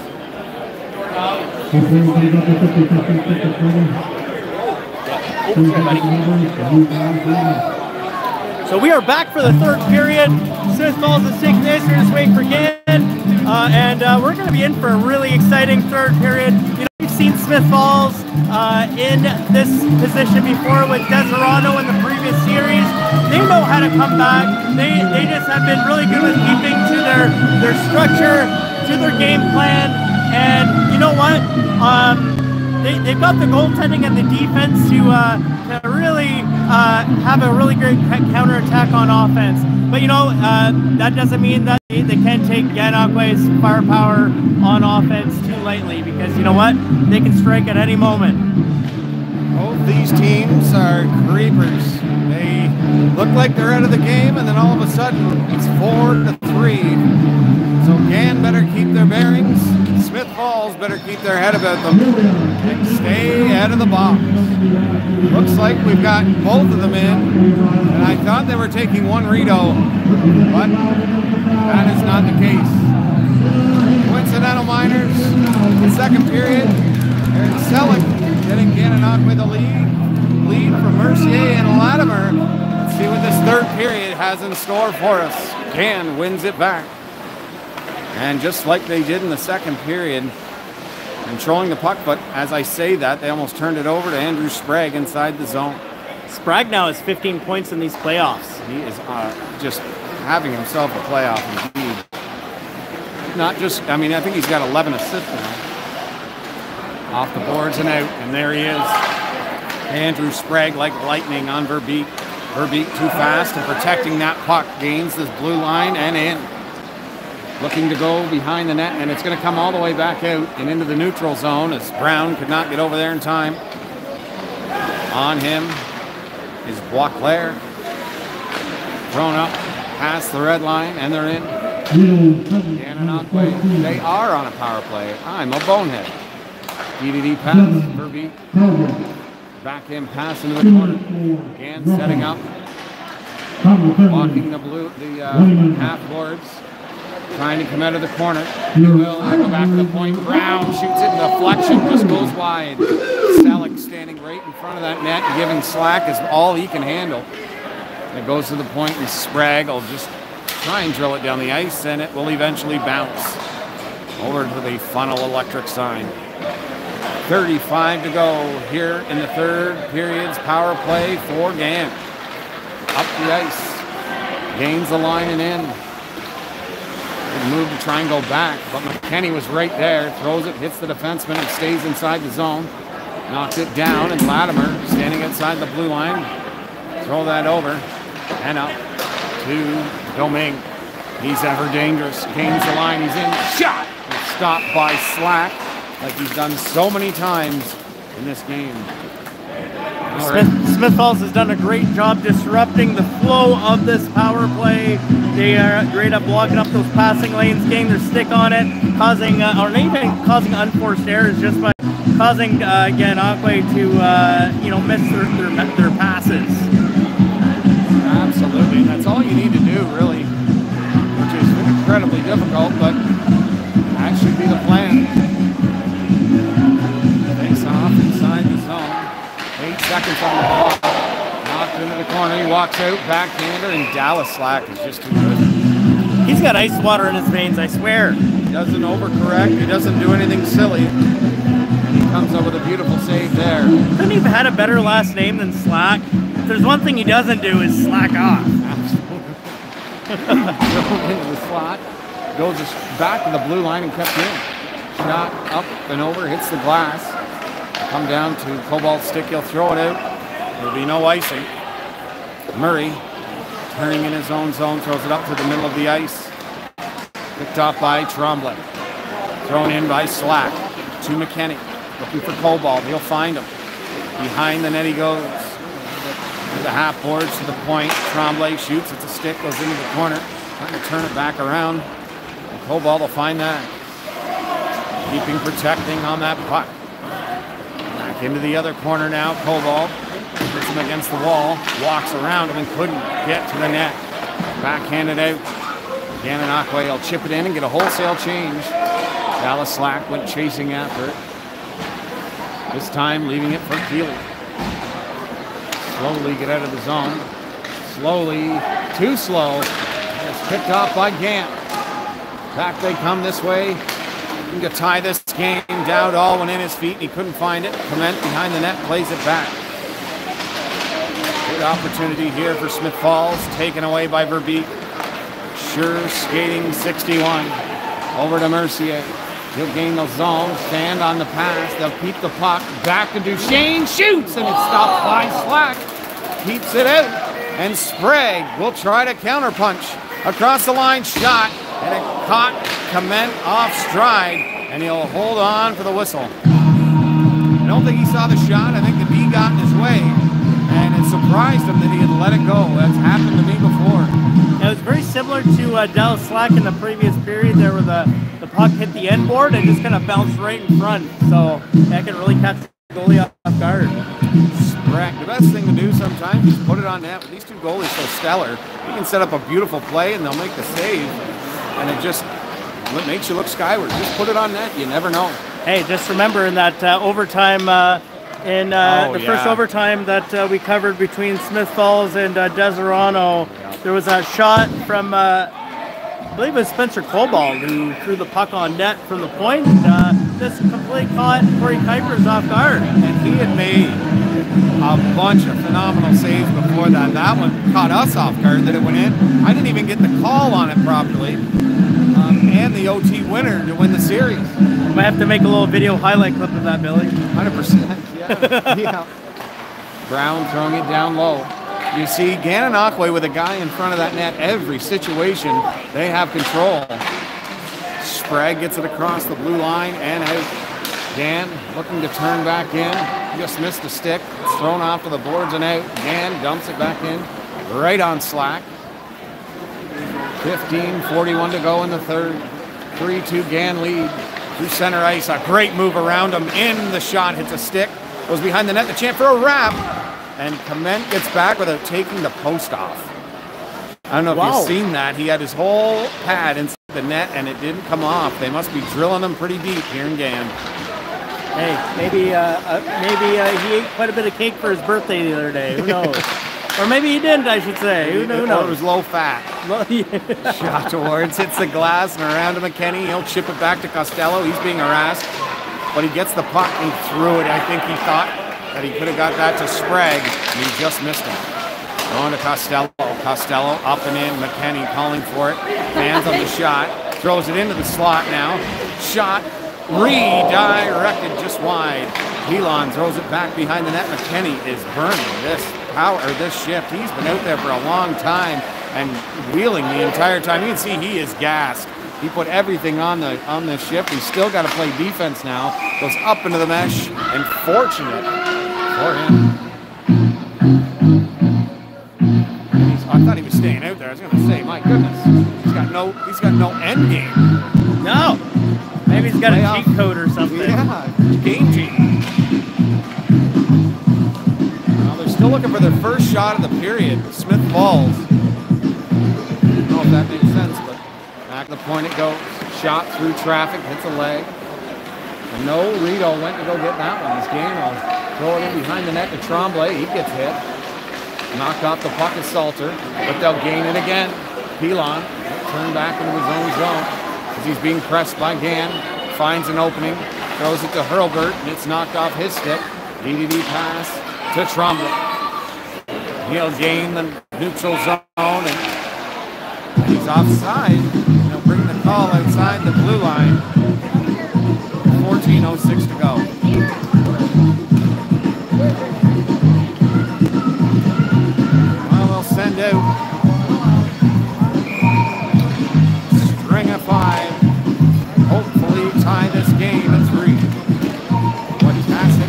So we are back for the third period. Smith Falls is taking this. We're just waiting for Gann. Uh, and uh, we're going to be in for a really exciting third period. You know, we've seen Smith Falls uh, in this position before with Deserano in the previous series. They know how to come back. They they just have been really good with keeping to their, their structure, to their game plan. And you know what? Um, they, they've got the goaltending and the defense to, uh, to really uh, have a really great counterattack on offense. But you know, uh, that doesn't mean that they, they can't take Ganakwe's firepower on offense too lightly, because you know what? They can strike at any moment. Both these teams are creepers. They look like they're out of the game, and then all of a sudden it's four to three. So Gann better keep their bearings. Smith Falls better keep their head about them and stay out of the box. Looks like we've got both of them in, and I thought they were taking one Rito, but that is not the case. Coincidental Miners, the second period. There's Selleck getting Gananoque the lead. Lead from Mercier and Latimer. Let's see what this third period has in store for us. Gann wins it back. And just like they did in the second period, controlling the puck, but as I say that, they almost turned it over to Andrew Sprague inside the zone. Sprague now has fifteen points in these playoffs. He is uh, just having himself a playoff indeed. Not just, I mean, I think he's got eleven assists now. Off the boards and out, and there he is. Andrew Sprague like lightning on Verbeek. Verbeek too fast and protecting that puck. Gains this blue line and in. Looking to go behind the net, and it's going to come all the way back out and into the neutral zone as Brown could not get over there in time. On him is Boisclair. Thrown up past the red line, and they're in. Gananoque, they are on a power play. I'm a bonehead. D D D pass, Verbeek. Backhand pass into the corner. Gann setting up. Walking the blue, the uh, half boards. Trying to come out of the corner. He will go back to the point. Brown shoots it in deflection, just goes wide. Selleck standing right in front of that net, giving slack is all he can handle. It goes to the point, and Sprague will just try and drill it down the ice, and it will eventually bounce over to the funnel electric sign. thirty-five to go here in the third period's power play for Gann. Up the ice. Gains the line and in. Move to try and go back, but McKenny was right there, throws it, hits the defenseman, and stays inside the zone. Knocks it down, and Latimer standing outside the blue line. Throw that over, and up to Domingue. He's ever dangerous, gains the line, he's in, shot! And stopped by Slack, like he's done so many times in this game. Smith, Smith Falls has done a great job disrupting the flow of this power play. They are great at blocking up those passing lanes, getting their stick on it, causing, uh, or even causing unforced errors just by causing uh, Gananoque to, uh, you know, miss their, their, their passes. Absolutely, that's all you need to do, really, which is incredibly difficult, but that should be the plan. Face off inside the zone. Eight seconds on the clock. Knocked into the corner. He walks out, backhander, and Dallas Slack is just too good. He's got ice water in his veins, I swear. He doesn't overcorrect. He doesn't do anything silly. And he comes up with a beautiful save there. Couldn't he have had a better last name than Slack? If there's one thing he doesn't do is slack off. Absolutely. Thrown into the slot. Goes back to the blue line and kept in. Shot up and over, hits the glass. Come down to Cobalt stick, he'll throw it out. There'll be no icing. Murray, turning in his own zone, throws it up to the middle of the ice. Picked up by Tremblay. Thrown in by Slack. To McKenny, looking for Cobalt, he'll find him. Behind the net he goes. To the half boards, to the point. Tremblay shoots, it's a stick, goes into the corner. Trying to turn it back around. And Cobalt will find that. Keeping protecting on that puck. Into the other corner now, Cobalt. It's him against the wall, walks around him and couldn't get to the net. Backhanded out. Gannon Aquay will chip it in and get a wholesale change. Dallas Slack went chasing after it. This time leaving it for Keeley. Slowly get out of the zone. Slowly, too slow. It's picked off by Gant. Back they come this way. Looking to tie this game. Dowd all went in his feet and he couldn't find it. Clement behind the net plays it back. Good opportunity here for Smith Falls. Taken away by Verbeek. Sure skating sixty-one. Over to Mercier. He'll gain the zone. Stand on the pass. They'll keep the puck. Back to Duchesne. Shoots and it's stopped by Slack. Keeps it out. And Sprague will try to counterpunch. Across the line shot. And it caught Clement off stride. And he'll hold on for the whistle. I don't think he saw the shot. I think the D got in his way. And it surprised him that he had let it go. That's happened to me before. It was very similar to uh, Dallas Slack in the previous period there where the, the puck hit the end board and just kind of bounced right in front. So that could really catch the goalie off guard. Sprague, the best thing to do sometimes is put it on net. These two goalies so stellar. You can set up a beautiful play and they'll make the save. And it just it makes you look skyward. Just put it on net. You never know. Hey, just remember in that uh, overtime, uh, in uh, oh, the yeah. first overtime that uh, we covered between Smith Falls and uh, Deserano, yeah. There was a shot from, uh, I believe it was Spencer Cobalt who threw the puck on net from the point. Uh, this completely caught Corey Kuipers off guard. And he had made a bunch of phenomenal saves before that. That one caught us off guard that it went in. I didn't even get the call on it properly. Um, and the O T winner to win the series. Might have to make a little video highlight clip of that, Billy. one hundred percent, yeah. Yeah. Brown throwing it down low. You see Gannon Aquay with a guy in front of that net. Every situation, they have control. Sprague gets it across the blue line and out. Gann looking to turn back in. Just missed a stick. It's thrown off to the boards and out. Gann dumps it back in. Right on Slack. fifteen forty-one to go in the third. three two Gann lead. Through center ice. A great move around him. In the shot. Hits a stick. Goes behind the net. The chance for a wrap. And Clement gets back without taking the post off. I don't know if wow. you've seen that. He had his whole pad inside the net and it didn't come off. They must be drilling him pretty deep here in Gann. Hey, maybe uh, uh, maybe uh, he ate quite a bit of cake for his birthday the other day. Who knows? Or maybe he didn't, I should say. Who, who knows? Or it was low fat. Well, yeah. Shot towards, hits the glass and around to McKenny. He'll chip it back to Costello. He's being harassed. But he gets the puck and threw it. I think he thought that he could have got that to Sprague, and he just missed him. Going to Costello. Costello up and in. McKenny calling for it. Hands on the shot. Throws it into the slot now. Shot redirected just wide. Pilon throws it back behind the net. McKenny is burning this power, or this shift. He's been out there for a long time and wheeling the entire time. You can see he is gassed. He put everything on the on the shift. He's still got to play defense now. Goes up into the mesh, and fortunate for him. He's, I thought he was staying out there. I was going to say, my goodness, he's got no he's got no end game. No, maybe he's got Playoff. a cheat code or something. Yeah, game cheat. Well, they're still looking for their first shot of the period. Smith Falls. I don't know if that makes sense, but. Back to the point it goes. Shot through traffic, hits a leg. And no, Rito went to go get that one. This game will throw it in behind the net to Tremblay. He gets hit. Knocked off the puck is Salter, but they'll gain it again. Pilon turn back into his own zone as he's being pressed by Gann. Finds an opening, throws it to Hurlburt, and it's knocked off his stick. D D D pass to Tremblay. He'll gain the neutral zone, and he's offside. They'll bring the call outside the blue line. fourteen oh six to go. Well, they'll send out string of five. Hopefully tie this game at three. What passing?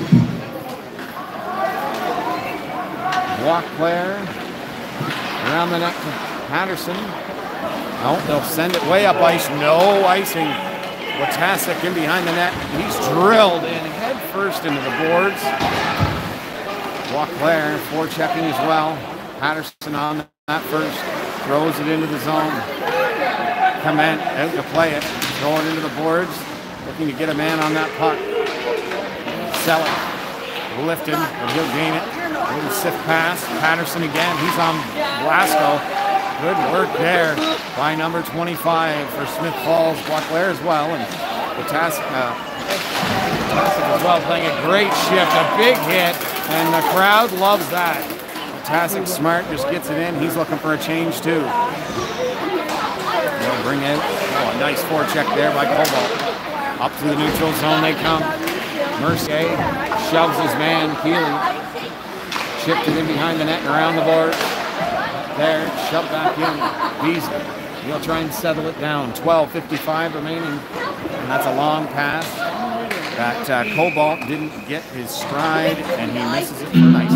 Walk player around the net to Patterson. No, they'll send it way up ice. No icing. Watasic in behind the net. He's drilled in head first into the boards. Boisclair forechecking as well. Patterson on that first. Throws it into the zone. Clement out to play it. Throw it into the boards. Looking to get a man on that puck. Selleck lifted, and he'll gain it. A little sift pass. Patterson again. He's on Blasco. Good work there by number twenty-five for Smith Falls. Boisclair as well. And Potassic uh, as well playing a great shift. A big hit. And the crowd loves that. Potassic smart just gets it in. He's looking for a change too. They'll bring out oh, a nice forecheck there by Cobalt. Up to the neutral zone they come. Mercier shoves his man, Keeley. Chipped it in behind the net and around the board. There, shoved back in. Beasley. He'll try and settle it down. twelve fifty-five remaining. And that's a long pass. That uh, Cobalt didn't get his stride, and he misses it for nice.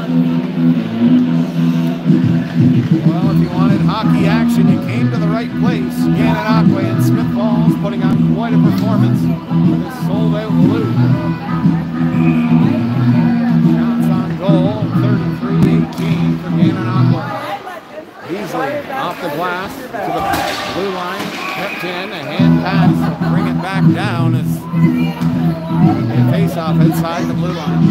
Well, if you wanted hockey action, you came to the right place. Gananoque and Smith Falls putting on quite a performance for this sold-out Blue. Shots on goal, thirty-three eighteen for Gananoque. Beasley off the glass to the blue line, kept in, a hand pass, will bring it back down as they face off outside the blue line.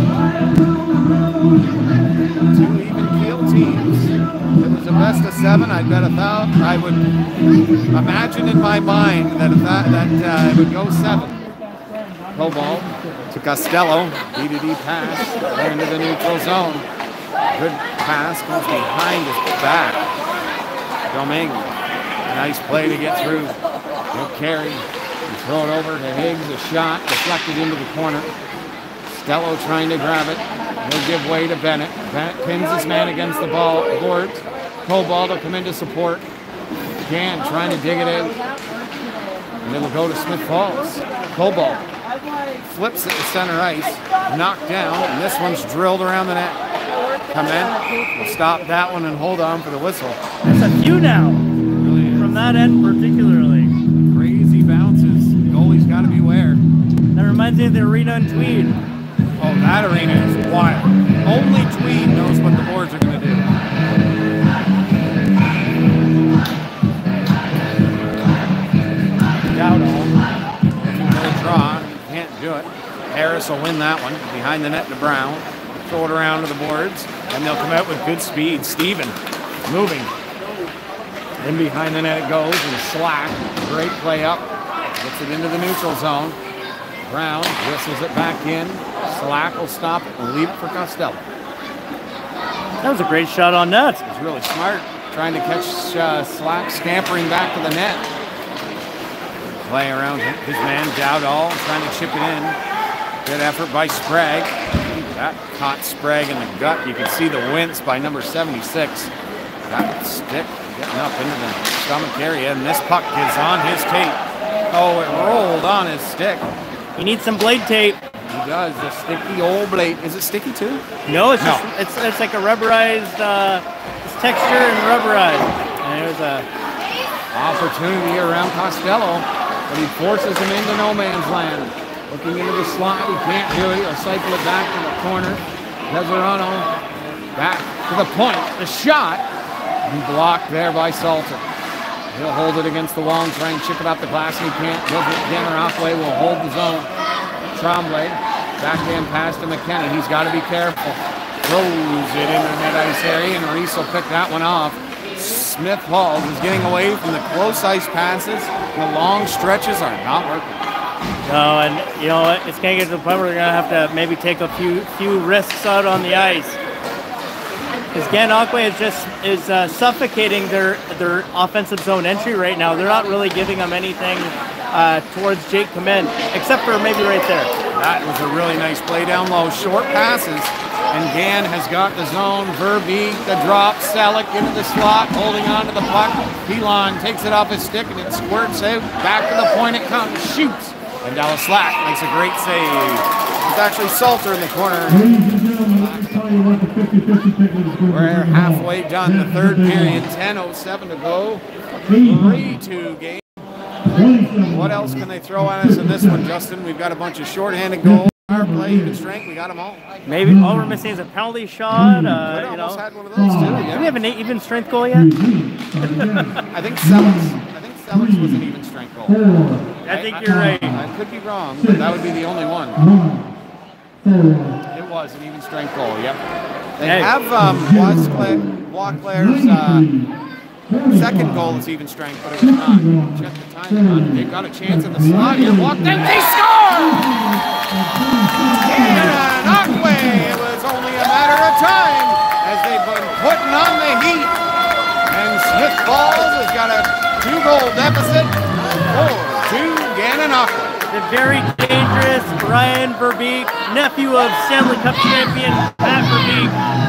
Two even keel teams. If it was a best of seven, I'd bet a thousand. I would imagine in my mind that if that, that uh, it would go seven. Cobalt to Costello, D to D pass, there into the neutral zone. Good pass, goes behind his back. Domingue, nice play to get through. He'll carry, and throw it over to Higgs, a shot, deflected into the corner. Costello trying to grab it. He'll give way to Bennett. Bennett pins his man against the ball board. Cobalt will come in to support. Gann trying to dig it out. And it'll go to Smith Falls. Cobalt flips it to center ice, knocked down, and this one's drilled around the net. Come in, we'll stop that one and hold on for the whistle. There's a few now, really from that end particularly. Crazy bounces. Goalie's got to beware. That reminds me of the arena in Tweed. Oh, that arena is wild. Only Tweed knows what the boards are going to do. Dowdall looking for a draw. Can't do it. Harris will win that one. Behind the net to Brown. Throw it around to the boards, and they'll come out with good speed. Steven moving. In behind the net it goes, and Slack, great play up. Gets it into the neutral zone. Brown whistles it back in. Slack will stop it and leave it for Costello. That was a great shot on net. He's really smart, trying to catch uh, Slack scampering back to the net. Play around his man, Dowdall, trying to chip it in. Good effort by Sprague. That caught Sprague in the gut. You can see the wince by number seventy-six. That stick getting up into the stomach area, and this puck is on his tape. Oh, it rolled on his stick. You need some blade tape. He does, the sticky old blade. Is it sticky too? No, it's no. just it's it's like a rubberized uh, it's texture and rubberized. And there's a opportunity around Costello, but he forces him into no man's land. Looking into the slot, he can't do it. He'll cycle it back to the corner. Deserano back to the point. The shot, and blocked there by Salter. He'll hold it against the wall and try and chip it up the glass, and he can't. Gananoque will hold the zone. Tremblay, backhand pass to McKenna. He's got to be careful. Throws it in the net ice area, and Reese will pick that one off. Smith Falls is getting away from the close ice passes. The long stretches are not working. No, and you know what? It's going to get to the point where we're going to have to maybe take a few few risks out on the ice. Because Gananoque is just is uh, suffocating their their offensive zone entry right now. They're not really giving them anything uh, towards Jake Clement, except for maybe right there. That was a really nice play down low. Short passes, and Gann has got the zone. Verbeek, the drop, Selleck into the slot, holding on to the puck. Pilon takes it off his stick, and it squirts out. Back to the point it comes, shoots. And Dallas Slack makes a great save. It's actually Salter in the corner. We're halfway done the third period. ten oh seven to go. three two game. What else can they throw at us in this one, Justin? We've got a bunch of short-handed goals. Power play, even strength, we got them all. Maybe all we're missing is a penalty shot. Uh, Could you know, almost had one of those too. Yeah. do we have an even strength goal yet? I think Sellers. I think Sellers was an even strength goal. I think you're right. I, I could be wrong, but that would be the only one. It was an even strength goal. Yep. They Hey. have um, Wauclair's uh, second goal is even strength, but it was not. Check the timing on it. They've got a chance in the slot here. Walked in. They score! And Aquay, it was only a matter of time as they've been putting on the heat. And Smith Falls has got a two-goal deficit for two Gananoque. The very dangerous Ryan Verbeek, nephew of Stanley Cup champion Pat Verbeek.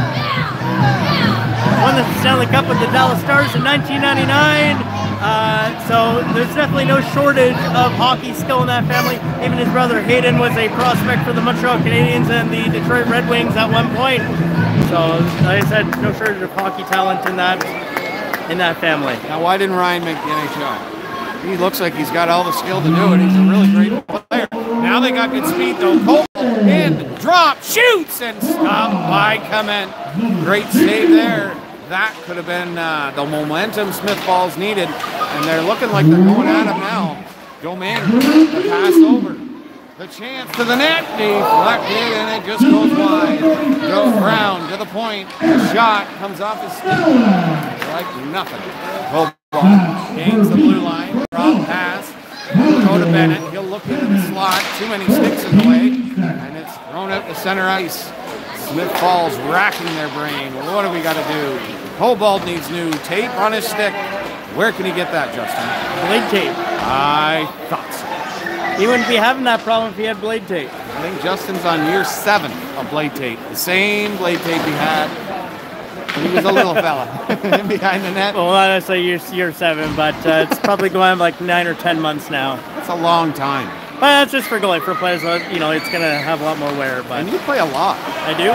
Won the Stanley Cup with the Dallas Stars in nineteen ninety-nine. Uh, so there's definitely no shortage of hockey skill in that family. Even his brother Hayden was a prospect for the Montreal Canadiens and the Detroit Red Wings at one point. So like I said, no shortage of hockey talent in that in that family. Now, why didn't Ryan make the N H L? He looks like he's got all the skill to do it. He's a really great player. Now they got good speed though. Cole in, drop, shoots, and stopped by Clement. Great save there. That could have been uh, the momentum Smith Falls needed. And they're looking like they're going at him now. Domingue, the pass over. The chance to the net, deflected, and it just goes wide. Joe Brown to the point. The shot comes off his stick like nothing. Hope gains the blue line. Drop pass. Go to Bennett. He'll look into the slot. Too many sticks in the way, and it's thrown out to center ice. Smith Falls racking their brain. What do we got to do? Cobalt needs new tape on his stick. Where can he get that, Justin? Blade tape. I thought so. He wouldn't be having that problem if he had blade tape. I think Justin's on year seven of blade tape. The same blade tape he had when he was a little fella behind the net. Well, not necessarily year, year seven, but uh, it's probably going on like nine or ten months now. That's a long time. But that's just for goalie. For players, you know, it's going to have a lot more wear. But And you play a lot. I do.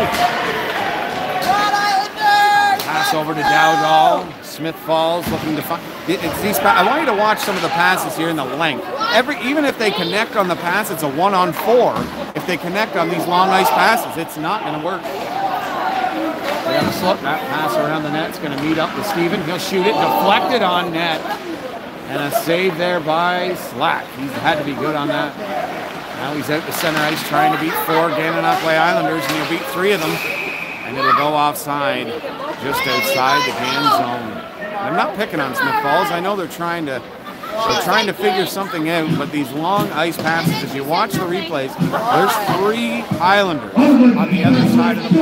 Pass over to Dowdall. Smith Falls looking to find. It, it's these. I want you to watch some of the passes here in the length. Every even if they connect on the pass, it's a one on four. If they connect on these long ice passes, it's not going to work. They got to slip that pass around the net. It's going to meet up with Steven. He'll shoot it, deflected on net, and a save there by Slack. He's had to be good on that. Now he's out to center ice trying to beat four Gananoque Islanders, and he'll beat three of them, and it'll go offside just outside the Gan zone. I'm not picking on Smith Falls. I know they're trying to they're trying to figure something out, but these long ice passes, if you watch the replays, there's three Islanders on the other side of the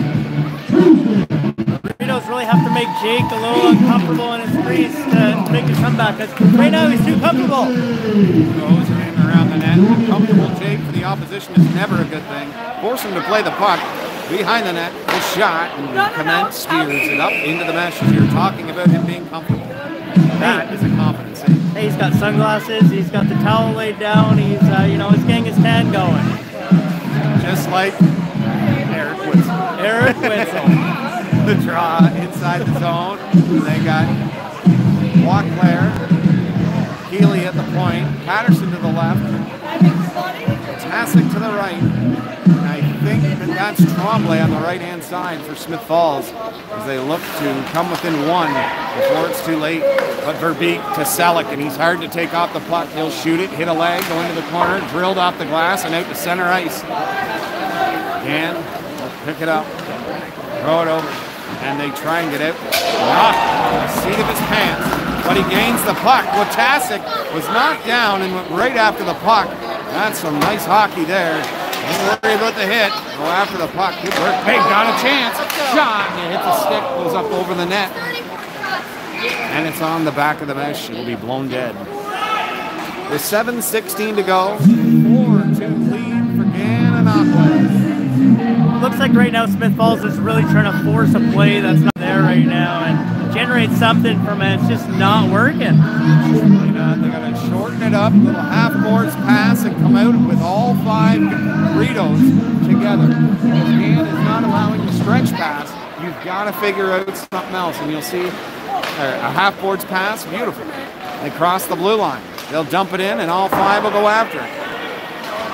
puck. Burritos really have to make Jake a little uncomfortable in his crease to, to make a comeback, because right now he's too comfortable. Goes in around the net. Comfortable Jake for the opposition is never a good thing. Force him to play the puck behind the net. The shot, and Clement steers it up into the mesh. You're talking about him being comfortable. That is a confidence thing. Hey, he's got sunglasses, he's got the towel laid down, he's, uh, you know, he's getting his tan going. Just like Eric Witzel. Eric Witzel. The draw inside the zone. They got Wauclair, Healy at the point, Patterson to the left, Tasek to the right. And I think that that's Tremblay on the right-hand side for Smith Falls as they look to come within one before it's too late. But Verbeek to Selleck, and he's hard to take off the puck. He'll shoot it, hit a leg, go into the corner, drilled off the glass, and out to center ice. Again, will pick it up, throw it over, and they try and get out. Knocked on the seat of his pants, but he gains the puck. Watasek was knocked down and went right after the puck. That's some nice hockey there. Don't worry about the hit. Go after the puck. Good work. Hey, got a chance. Shot. And it hits the stick. Goes up over the net. And it's on the back of the mesh. It will be blown dead. With seven sixteen to go. four two lead for Gananoque. Looks like right now Smith Falls is really trying to force a play that's not there right now and generate something from it. It's just not working. They got, they got to shorten it up, little half-boards pass, and come out with all five burritos together. Gan is not allowing the stretch pass. You've got to figure out something else, and you'll see a half-boards pass, beautiful. They cross the blue line. They'll dump it in, and all five will go after it.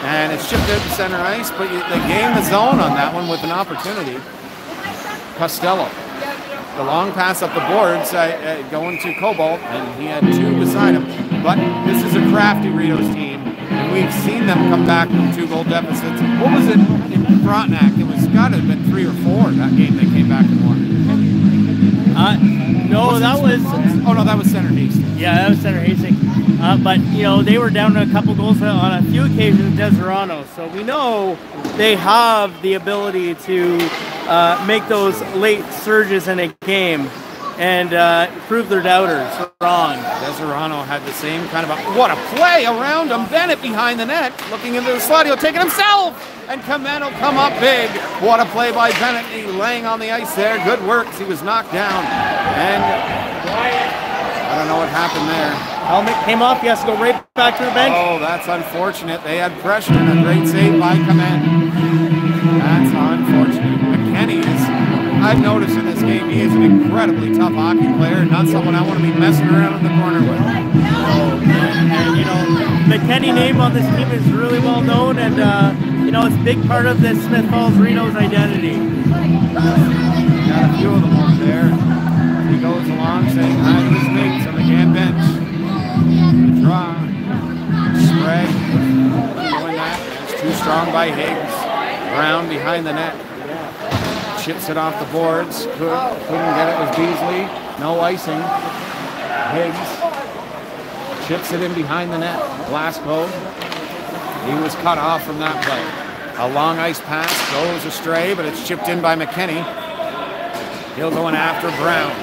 And it's chipped out to center ice, but you, they gain the zone on that one with an opportunity. Costello. The long pass up the boards, uh, uh, going to Cobalt, and he had two beside him. But this is a crafty Ritos team, and we've seen them come back from two-goal deficits. What was it in Frontenac? It was got to have been three or four that game they came back and won. Uh, no, was that was. Oh no, that was Center Hastings. Yeah, that was Center Hastings. Uh, but you know they were down a couple goals on a few occasions, Deserano. So we know they have the ability to uh, make those late surges in a game and uh, prove their doubters wrong. Deserano had the same kind of a, what a play around him. Bennett behind the net, looking into the slot. He'll take it himself, and Kamen will come up big. What a play by Bennett. He laying on the ice there. Good work. He was knocked down, and I don't know what happened there. Helmet came off. He has to go right back to the bench. Oh, that's unfortunate. They had pressure and a great save by Kamen. That's unfortunate. McKenny is, I've noticed in this game, he is an incredibly tough hockey player, not someone I want to be messing around in the corner with. Oh, and, and you know, McKenny name on this team is really well known, and uh, you know, it's a big part of this Smith Falls Ritos identity. Got a few of them over there. He goes along saying hi to his mates on the Gam bench. Draw. Spread. Doing that. It's too strong by Higgs. Brown behind the net. Chips it off the boards. Could, couldn't get it with Beasley. No icing. Higgs chips it in behind the net. Glasgow. He was cut off from that play. A long ice pass goes astray, but it's chipped in by McKenny. He'll go in after Brown.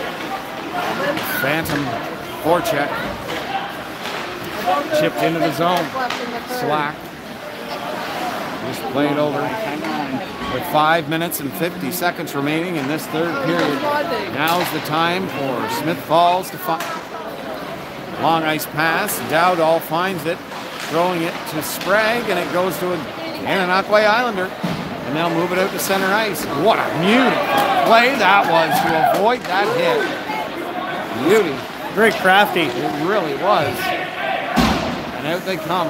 Phantom forecheck. Chipped into the zone. Slack. Just played over. With five minutes and fifty seconds remaining in this third period. Now's the time for Smith Falls to find. Long ice pass. Dowdall finds it, throwing it to Sprague, and it goes to a Gananoque Islander. And they'll move it out to center ice. What a beautiful play that was to avoid that hit. Beauty. Very crafty. It really was. And out they come.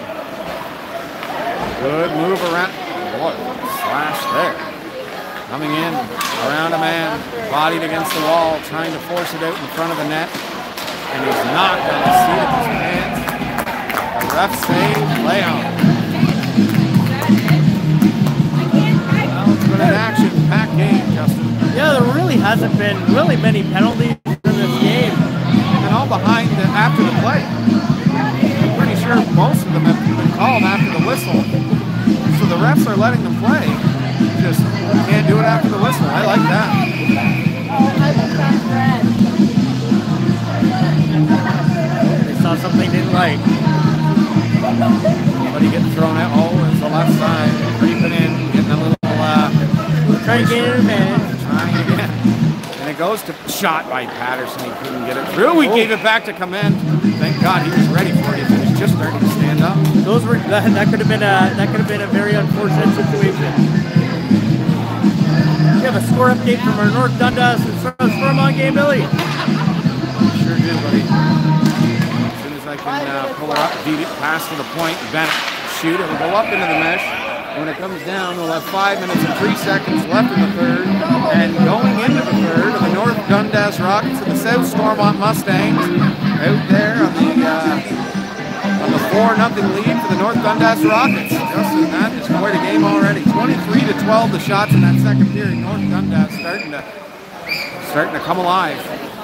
Good move around. What a slash there. Coming in around a man, bodied against the wall, trying to force it out in front of the net. And he's knocked on the seat of his pants. A ref save, play on. Well, it's been an action-packed game, Justin. Yeah, there really hasn't been really many penalties in this game. And all behind the, after the play. I'm pretty sure most of them have been called after the whistle. So the refs are letting them play. Just can't do it after the whistle. I like that. They saw something they didn't like. Somebody getting thrown out. Oh, it's the left side. Creeping in, getting a little uh trying to get it in man. Trying again. And it goes to shot by Patterson. He couldn't get it through. We oh. gave it back to Kamen. Thank God he was ready for it. He was just starting to stand up. Those were that, that could have been a that could have been a very unfortunate situation. We have a score update from our North Dundas and Stormont game, Billy. Sure do, buddy. As soon as I can uh, pull her up, beat it, pass to the point, Bennett shoot. It'll go up into the mesh. When it comes down, we'll have five minutes and three seconds left in the third. And going into the third, the North Dundas Rockets and the South Stormont Mustangs out there on the uh, on the four nothing lead for the North Dundas Rockets. Justin, that is quite a game already. twenty-three to twelve the shots in that second period. North Dundas starting to starting to come alive.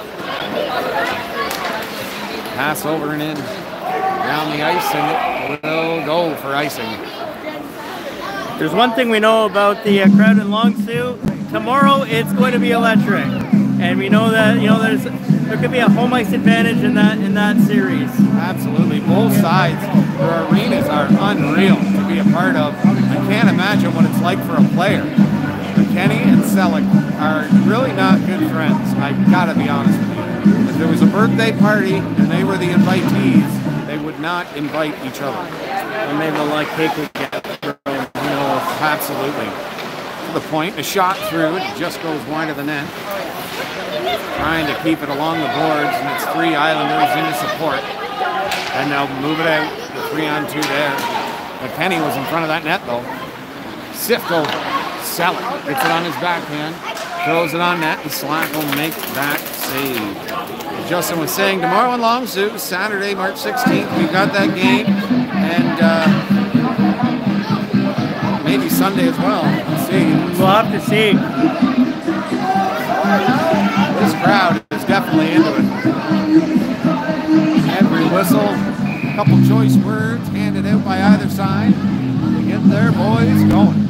Pass over and in. Down the ice, and it will go for icing. There's one thing we know about the uh, crowd in Longsuit. Tomorrow it's going to be electric, and we know that you know there's there could be a home ice advantage in that in that series. Absolutely, both sides. Their arenas are unreal to be a part of. I can't imagine what it's like for a player. McKenny and Selleck are really not good friends. I gotta be honest with you. If there was a birthday party and they were the invitees, they would not invite each other. And maybe they'll like cake together. Absolutely. To the point, a shot through, it just goes wide of the net. Trying to keep it along the boards, and it's three Islanders into support. And they'll move it out, the three on two there. McKenny was in front of that net, though. Sifko, sell it. Gets it on his backhand. Throws it on net, and Slack will make that save. Justin was saying tomorrow in Longzhou, Saturday, March sixteenth, we've got that game. And uh, maybe Sunday as well. Let's see. We'll have to see. This crowd is definitely into it. Every whistle, a couple choice words handed out by either side to get their boys going.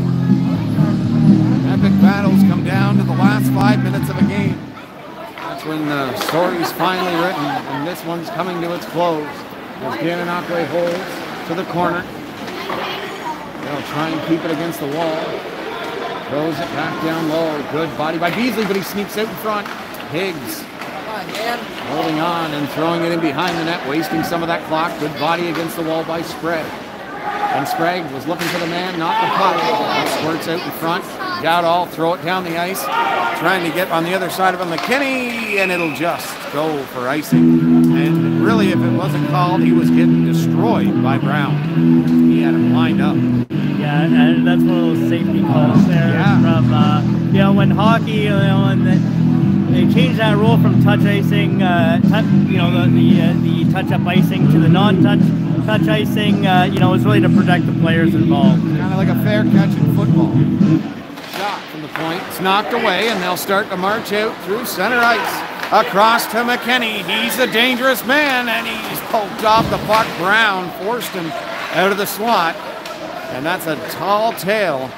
Epic battles come down to the last five minutes of a game. That's when the story's finally written, and this one's coming to its close. As Gananoque holds to the corner. They'll try and keep it against the wall. Throws it back down low. Good body by Beasley, but he sneaks out in front. Higgs holding on and throwing it in behind the net, wasting some of that clock. Good body against the wall by Sprague. And Sprague was looking for the man, not the puck. It squirts out in front. Goudal throw it down the ice, trying to get on the other side of him. McKinney, and it'll just go for icing. And really, if it wasn't called, he was getting destroyed by Brown. He had him lined up. Yeah, and that's one of those safety calls there Yeah. from, uh, you know, when hockey, you know, and the, they changed that rule from touch icing, uh, touch, you know, the the, uh, the touch-up icing to the non-touch touch icing. Uh, you know, it's really to protect the players involved. Kind of like a fair catch in football. Shot from the point. It's knocked away, and they'll start to march out through center ice. Across to McKenny. He's a dangerous man, and he's poked off the puck. Brown forced him out of the slot. And that's a tall tale.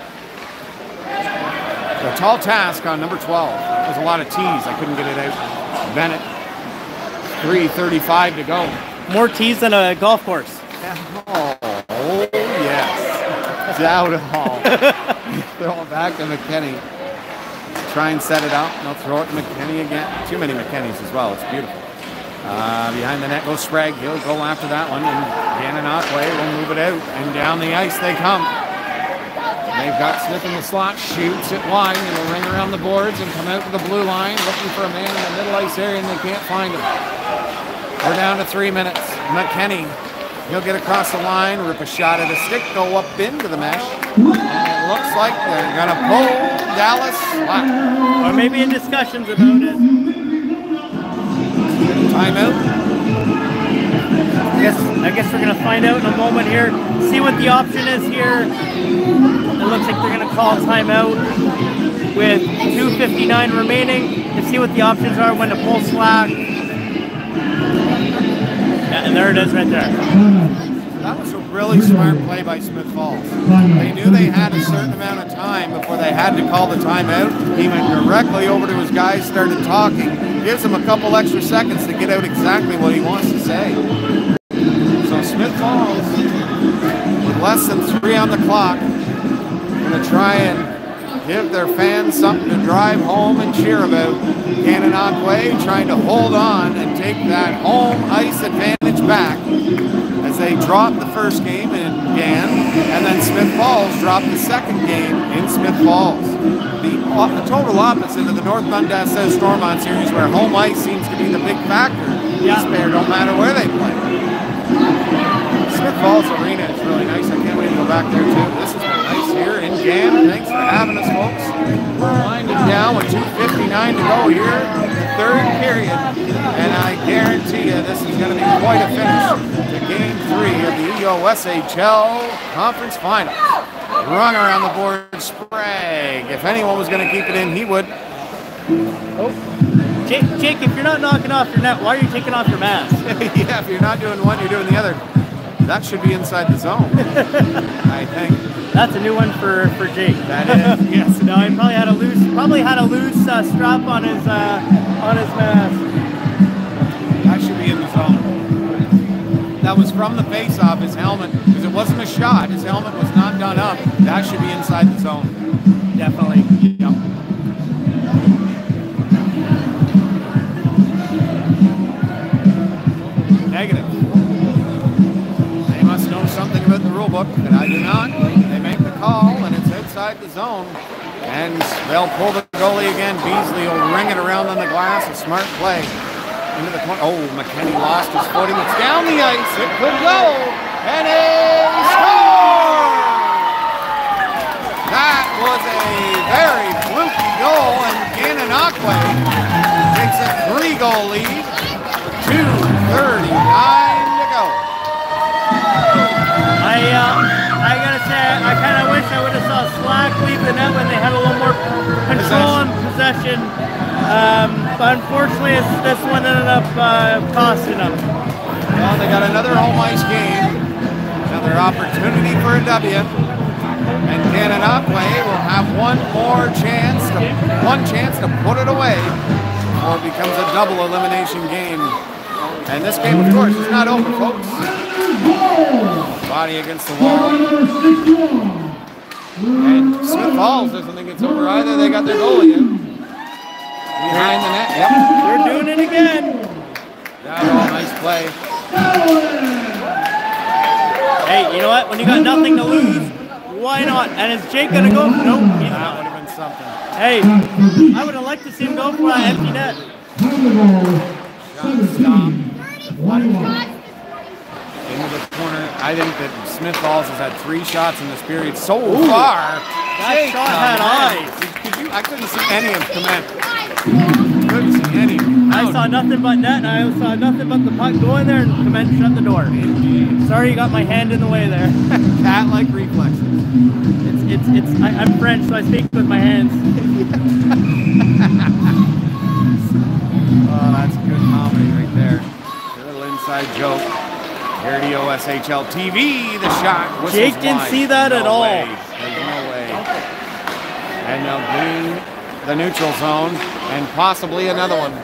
A tall task on number twelve. There's a lot of T's. I couldn't get it out. Bennett. three thirty-five to go. More tees than a golf course. Oh, oh yes. Goudal. Throw it back to McKenny. Try and set it up. They'll throw it to McKenny again. Too many McKennys as well. It's beautiful. Uh, behind the net goes Sprague. He'll go after that one. And Gananoque will move it out. And down the ice they come. They've got Smith in the slot. Shoots it wide. And it'll ring around the boards and come out to the blue line. Looking for a man in the middle ice area, and they can't find him. We're down to three minutes. McKenny. He'll get across the line, rip a shot at a stick, go up into the mesh. And it looks like they're going to pull Dallas slack. Or maybe in discussions about it. Timeout. Yes, I guess we're going to find out in a moment here. See what the option is here. It looks like they're going to call timeout with two fifty-nine remaining and see what the options are when to pull slack. Yeah, and there it is right there. That was a really smart play by Smith Falls. They knew they had a certain amount of time before they had to call the timeout. He went directly over to his guys, started talking, gives him a couple extra seconds to get out exactly what he wants to say. So Smith Falls, with less than three on the clock, going to try and give their fans something to drive home and cheer about. Gananoque trying to hold on and take that home ice advantage back as they dropped the first game in Gan, and then Smith Falls dropped the second game in Smith Falls. The, the total opposite of the North Dundas says Stormont series, where home ice seems to be the big factor. Yeah. Fair, don't matter where they play. Smith Falls Arena is really nice. I can't wait to go back there too. This has been nice here in Gan. Thanks for having us, folks. We're winding down with two fifty-nine to go here, the third period, and I guarantee you this is going to be quite a finish to Game Three of the E O S H L Conference Finals. Rung around the board, Sprague. If anyone was going to keep it in, he would. Oh. Jake, Jake, if you're not knocking off your net, why are you taking off your mask? Yeah, if you're not doing one, you're doing the other. That should be inside the zone, I think. That's a new one for, for Jake. That is, yes. No, he probably had a loose, probably had a loose uh, strap on his uh, on his mask. That should be in the zone. That was from the face-off, his helmet, because it wasn't a shot. His helmet was not done up. That should be inside the zone. Definitely. Yep. Negative. They must know something about the rule book that I do not. They make the call, and it's outside the zone. And they'll pull the goalie again. Beasley will ring it around on the glass. A smart play. Into the corner. Oh, McKenny lost his footing. It's down the ice. It could go. And a score! was a very fluky goal, and Gananoque takes a three-goal lead. two thirty-nine to go. I, uh, I gotta say, I kind of wish I would have saw Slack leave the net when they had a little more control and possession. Um, but unfortunately, it's, this one ended up uh, costing them. Well, they got another home ice game. Another opportunity for a W. And Gananoque will have one more chance, to, one chance to put it away, or it becomes a double elimination game. And this game, of course, is not over, folks. Body against the wall. And Smith Falls doesn't think it's over either. They got their goalie in. Behind the net. Yep. They're doing it again. Yeah, nice play. Hey, you know what? When you got nothing to lose, why not? And is Jake gonna go? No, nope, he's that not. would have been something. Hey, I would have liked to see him go for that empty net. Shot stop. Into the corner. I think that Smith Falls has had three shots in this period so Ooh, far. That Jake, shot had man. eyes. Did you, I couldn't see any of them come in. Couldn't see any. I saw nothing but net, and I saw nothing but the puck go in there and Clement shut the door. Sorry, you got my hand in the way there. Cat-like reflexes. It's it's it's. I, I'm French, so I speak with my hands. Oh, that's good comedy right there. A little inside joke. Here at O S H L T V, the shot whistles Jake didn't wide. see that no at all. Way. There's no way. And now getting the neutral zone and possibly another one.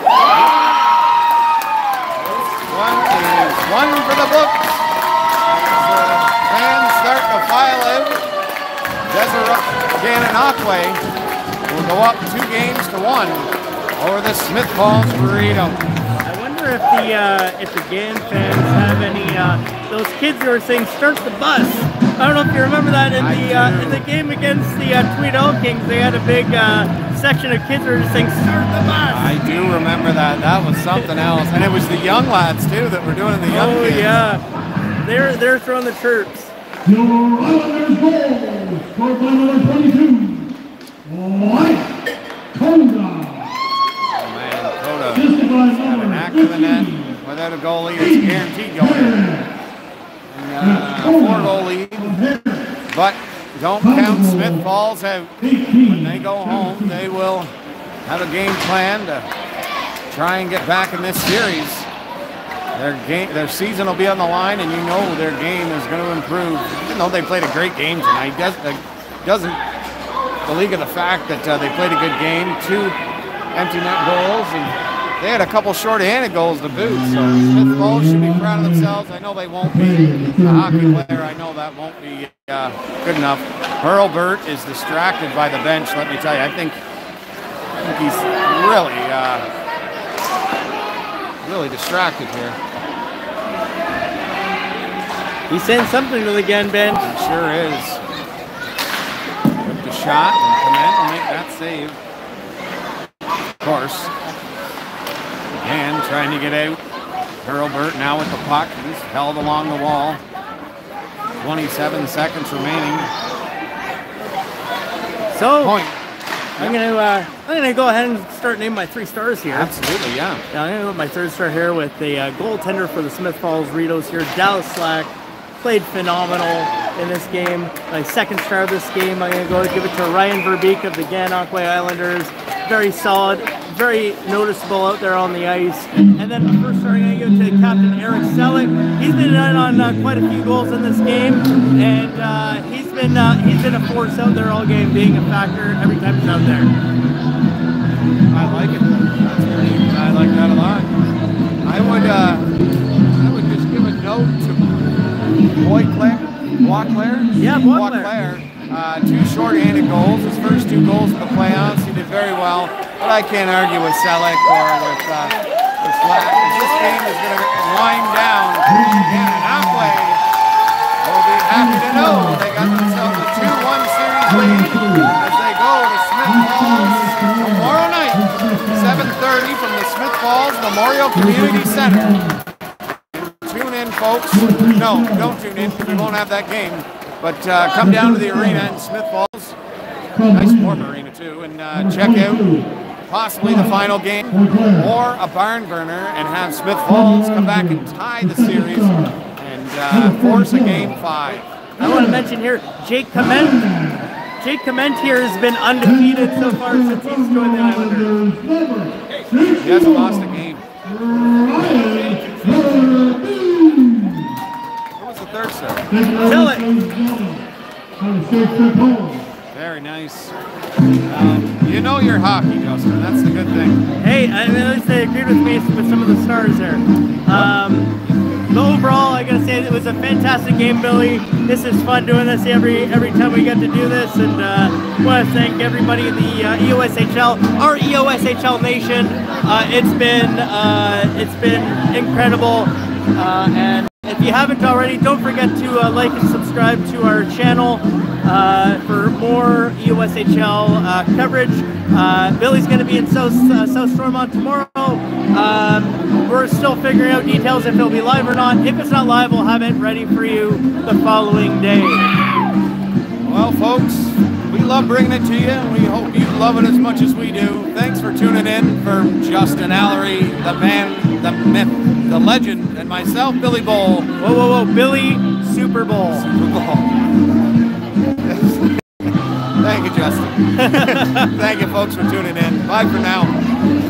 One is one for the books. As the fans start to file in, Desiree Gananoque will go up two games to one over the Smith Falls Burrito. I wonder if the uh, if the Gan fans have any uh, those kids who are saying "start the bus." I don't know if you remember that in I the uh, do. in the game against the uh, Tweedale Kings. They had a big uh, section of kids who were just saying "start the bus." I do remember that. That was something else, and it was the young lads too that were doing the young Oh kids. yeah, they're they're throwing the chirps. Your Islanders goal, scored by number twenty-two, Mike Konda. Oh man, Coda had an act of the net. Without a goalie, it's guaranteed going. And, uh, four goal lead, but don't count Smith Falls out. When they go home, they will have a game plan to try and get back in this series. Their game, their season will be on the line, and you know their game is going to improve. Even though they played a great game tonight, does, uh, doesn't beleague the fact that uh, they played a good game, two empty net goals, and they had a couple short-handed goals to boot. So Smith Falls should be proud of themselves. I know they won't be. The hockey player, I know that won't be uh, good enough. Hurlburt is distracted by the bench. Let me tell you, I think, I think he's really. Uh, Really distracted here. He's saying something to the Gan bench. He sure is. Took the shot, and Clement will make that save. Of course. Again, trying to get out. Hurlburt now with the puck. He's held along the wall. twenty-seven seconds remaining. So Point. I'm gonna uh, I'm gonna go ahead and start naming my three stars here. Absolutely, yeah. Now, I'm gonna put my third star here with the uh, goaltender for the Smith Falls Ritos here, Dallas Slack. Played phenomenal in this game. My second star of this game, I'm gonna go give it to Ryan Verbeek of the Gananoque Islanders. Very solid, very noticeable out there on the ice. And then the first star, I'm gonna give it to Captain Eric Selleck. He's been in on uh, quite a few goals in this game, and uh, he's been uh, he's been a force out there all game, being a factor every time he's out there. I like it. That's pretty, I like that a lot. I would, uh, I would just give a note to Boisclair. Boisclair? Yeah, Boisclair. Uh, two short-handed goals. His first two goals in the playoffs, he did very well. But I can't argue with Selleck or with, uh, with Slack. This game is going to wind down. Gananoque will be happy to know they got themselves a two one series lead as they go to Smith Falls tomorrow night, seven thirty from the Smith Falls Memorial Community Center. Tune in, folks. No, don't tune in because we won't have that game. But uh, come down to the arena in Smith Falls nice warm arena too, and uh, check out possibly the final game or a barn burner and have Smith Falls come back and tie the series and uh, force a game five. I want to mention here, Jake Clement. Jake Clement here has been undefeated so far since he's joined the Islanders. He hasn't lost a game. What was the third set? Kill it. Very nice. Um, you know your hockey, Justin. That's the good thing. Hey, I mean, at least they agreed with me with some of the stars there. Um, but overall, I gotta say it was a fantastic game, Billy. This is fun doing this every every time we get to do this, and uh, I want to thank everybody in the uh, E O S H L, our E O S H L nation. Uh, it's been uh, it's been incredible, uh, and if you haven't already, don't forget to uh, like and subscribe to our channel uh, for more E O S H L uh, coverage. Uh, Billy's going to be in South, uh, South Stormont tomorrow. Um, we're still figuring out details if it'll be live or not. If it's not live, we'll have it ready for you the following day. Well, folks, we love bringing it to you, and we hope you love it as much as we do. Thanks for tuning in. For Justin Allery, the man, the myth, the legend, and myself, Billy Bowl. Whoa, whoa, whoa, Billy Super Bowl. Super Bowl. Thank you, Justin. Thank you, folks, for tuning in. Bye for now.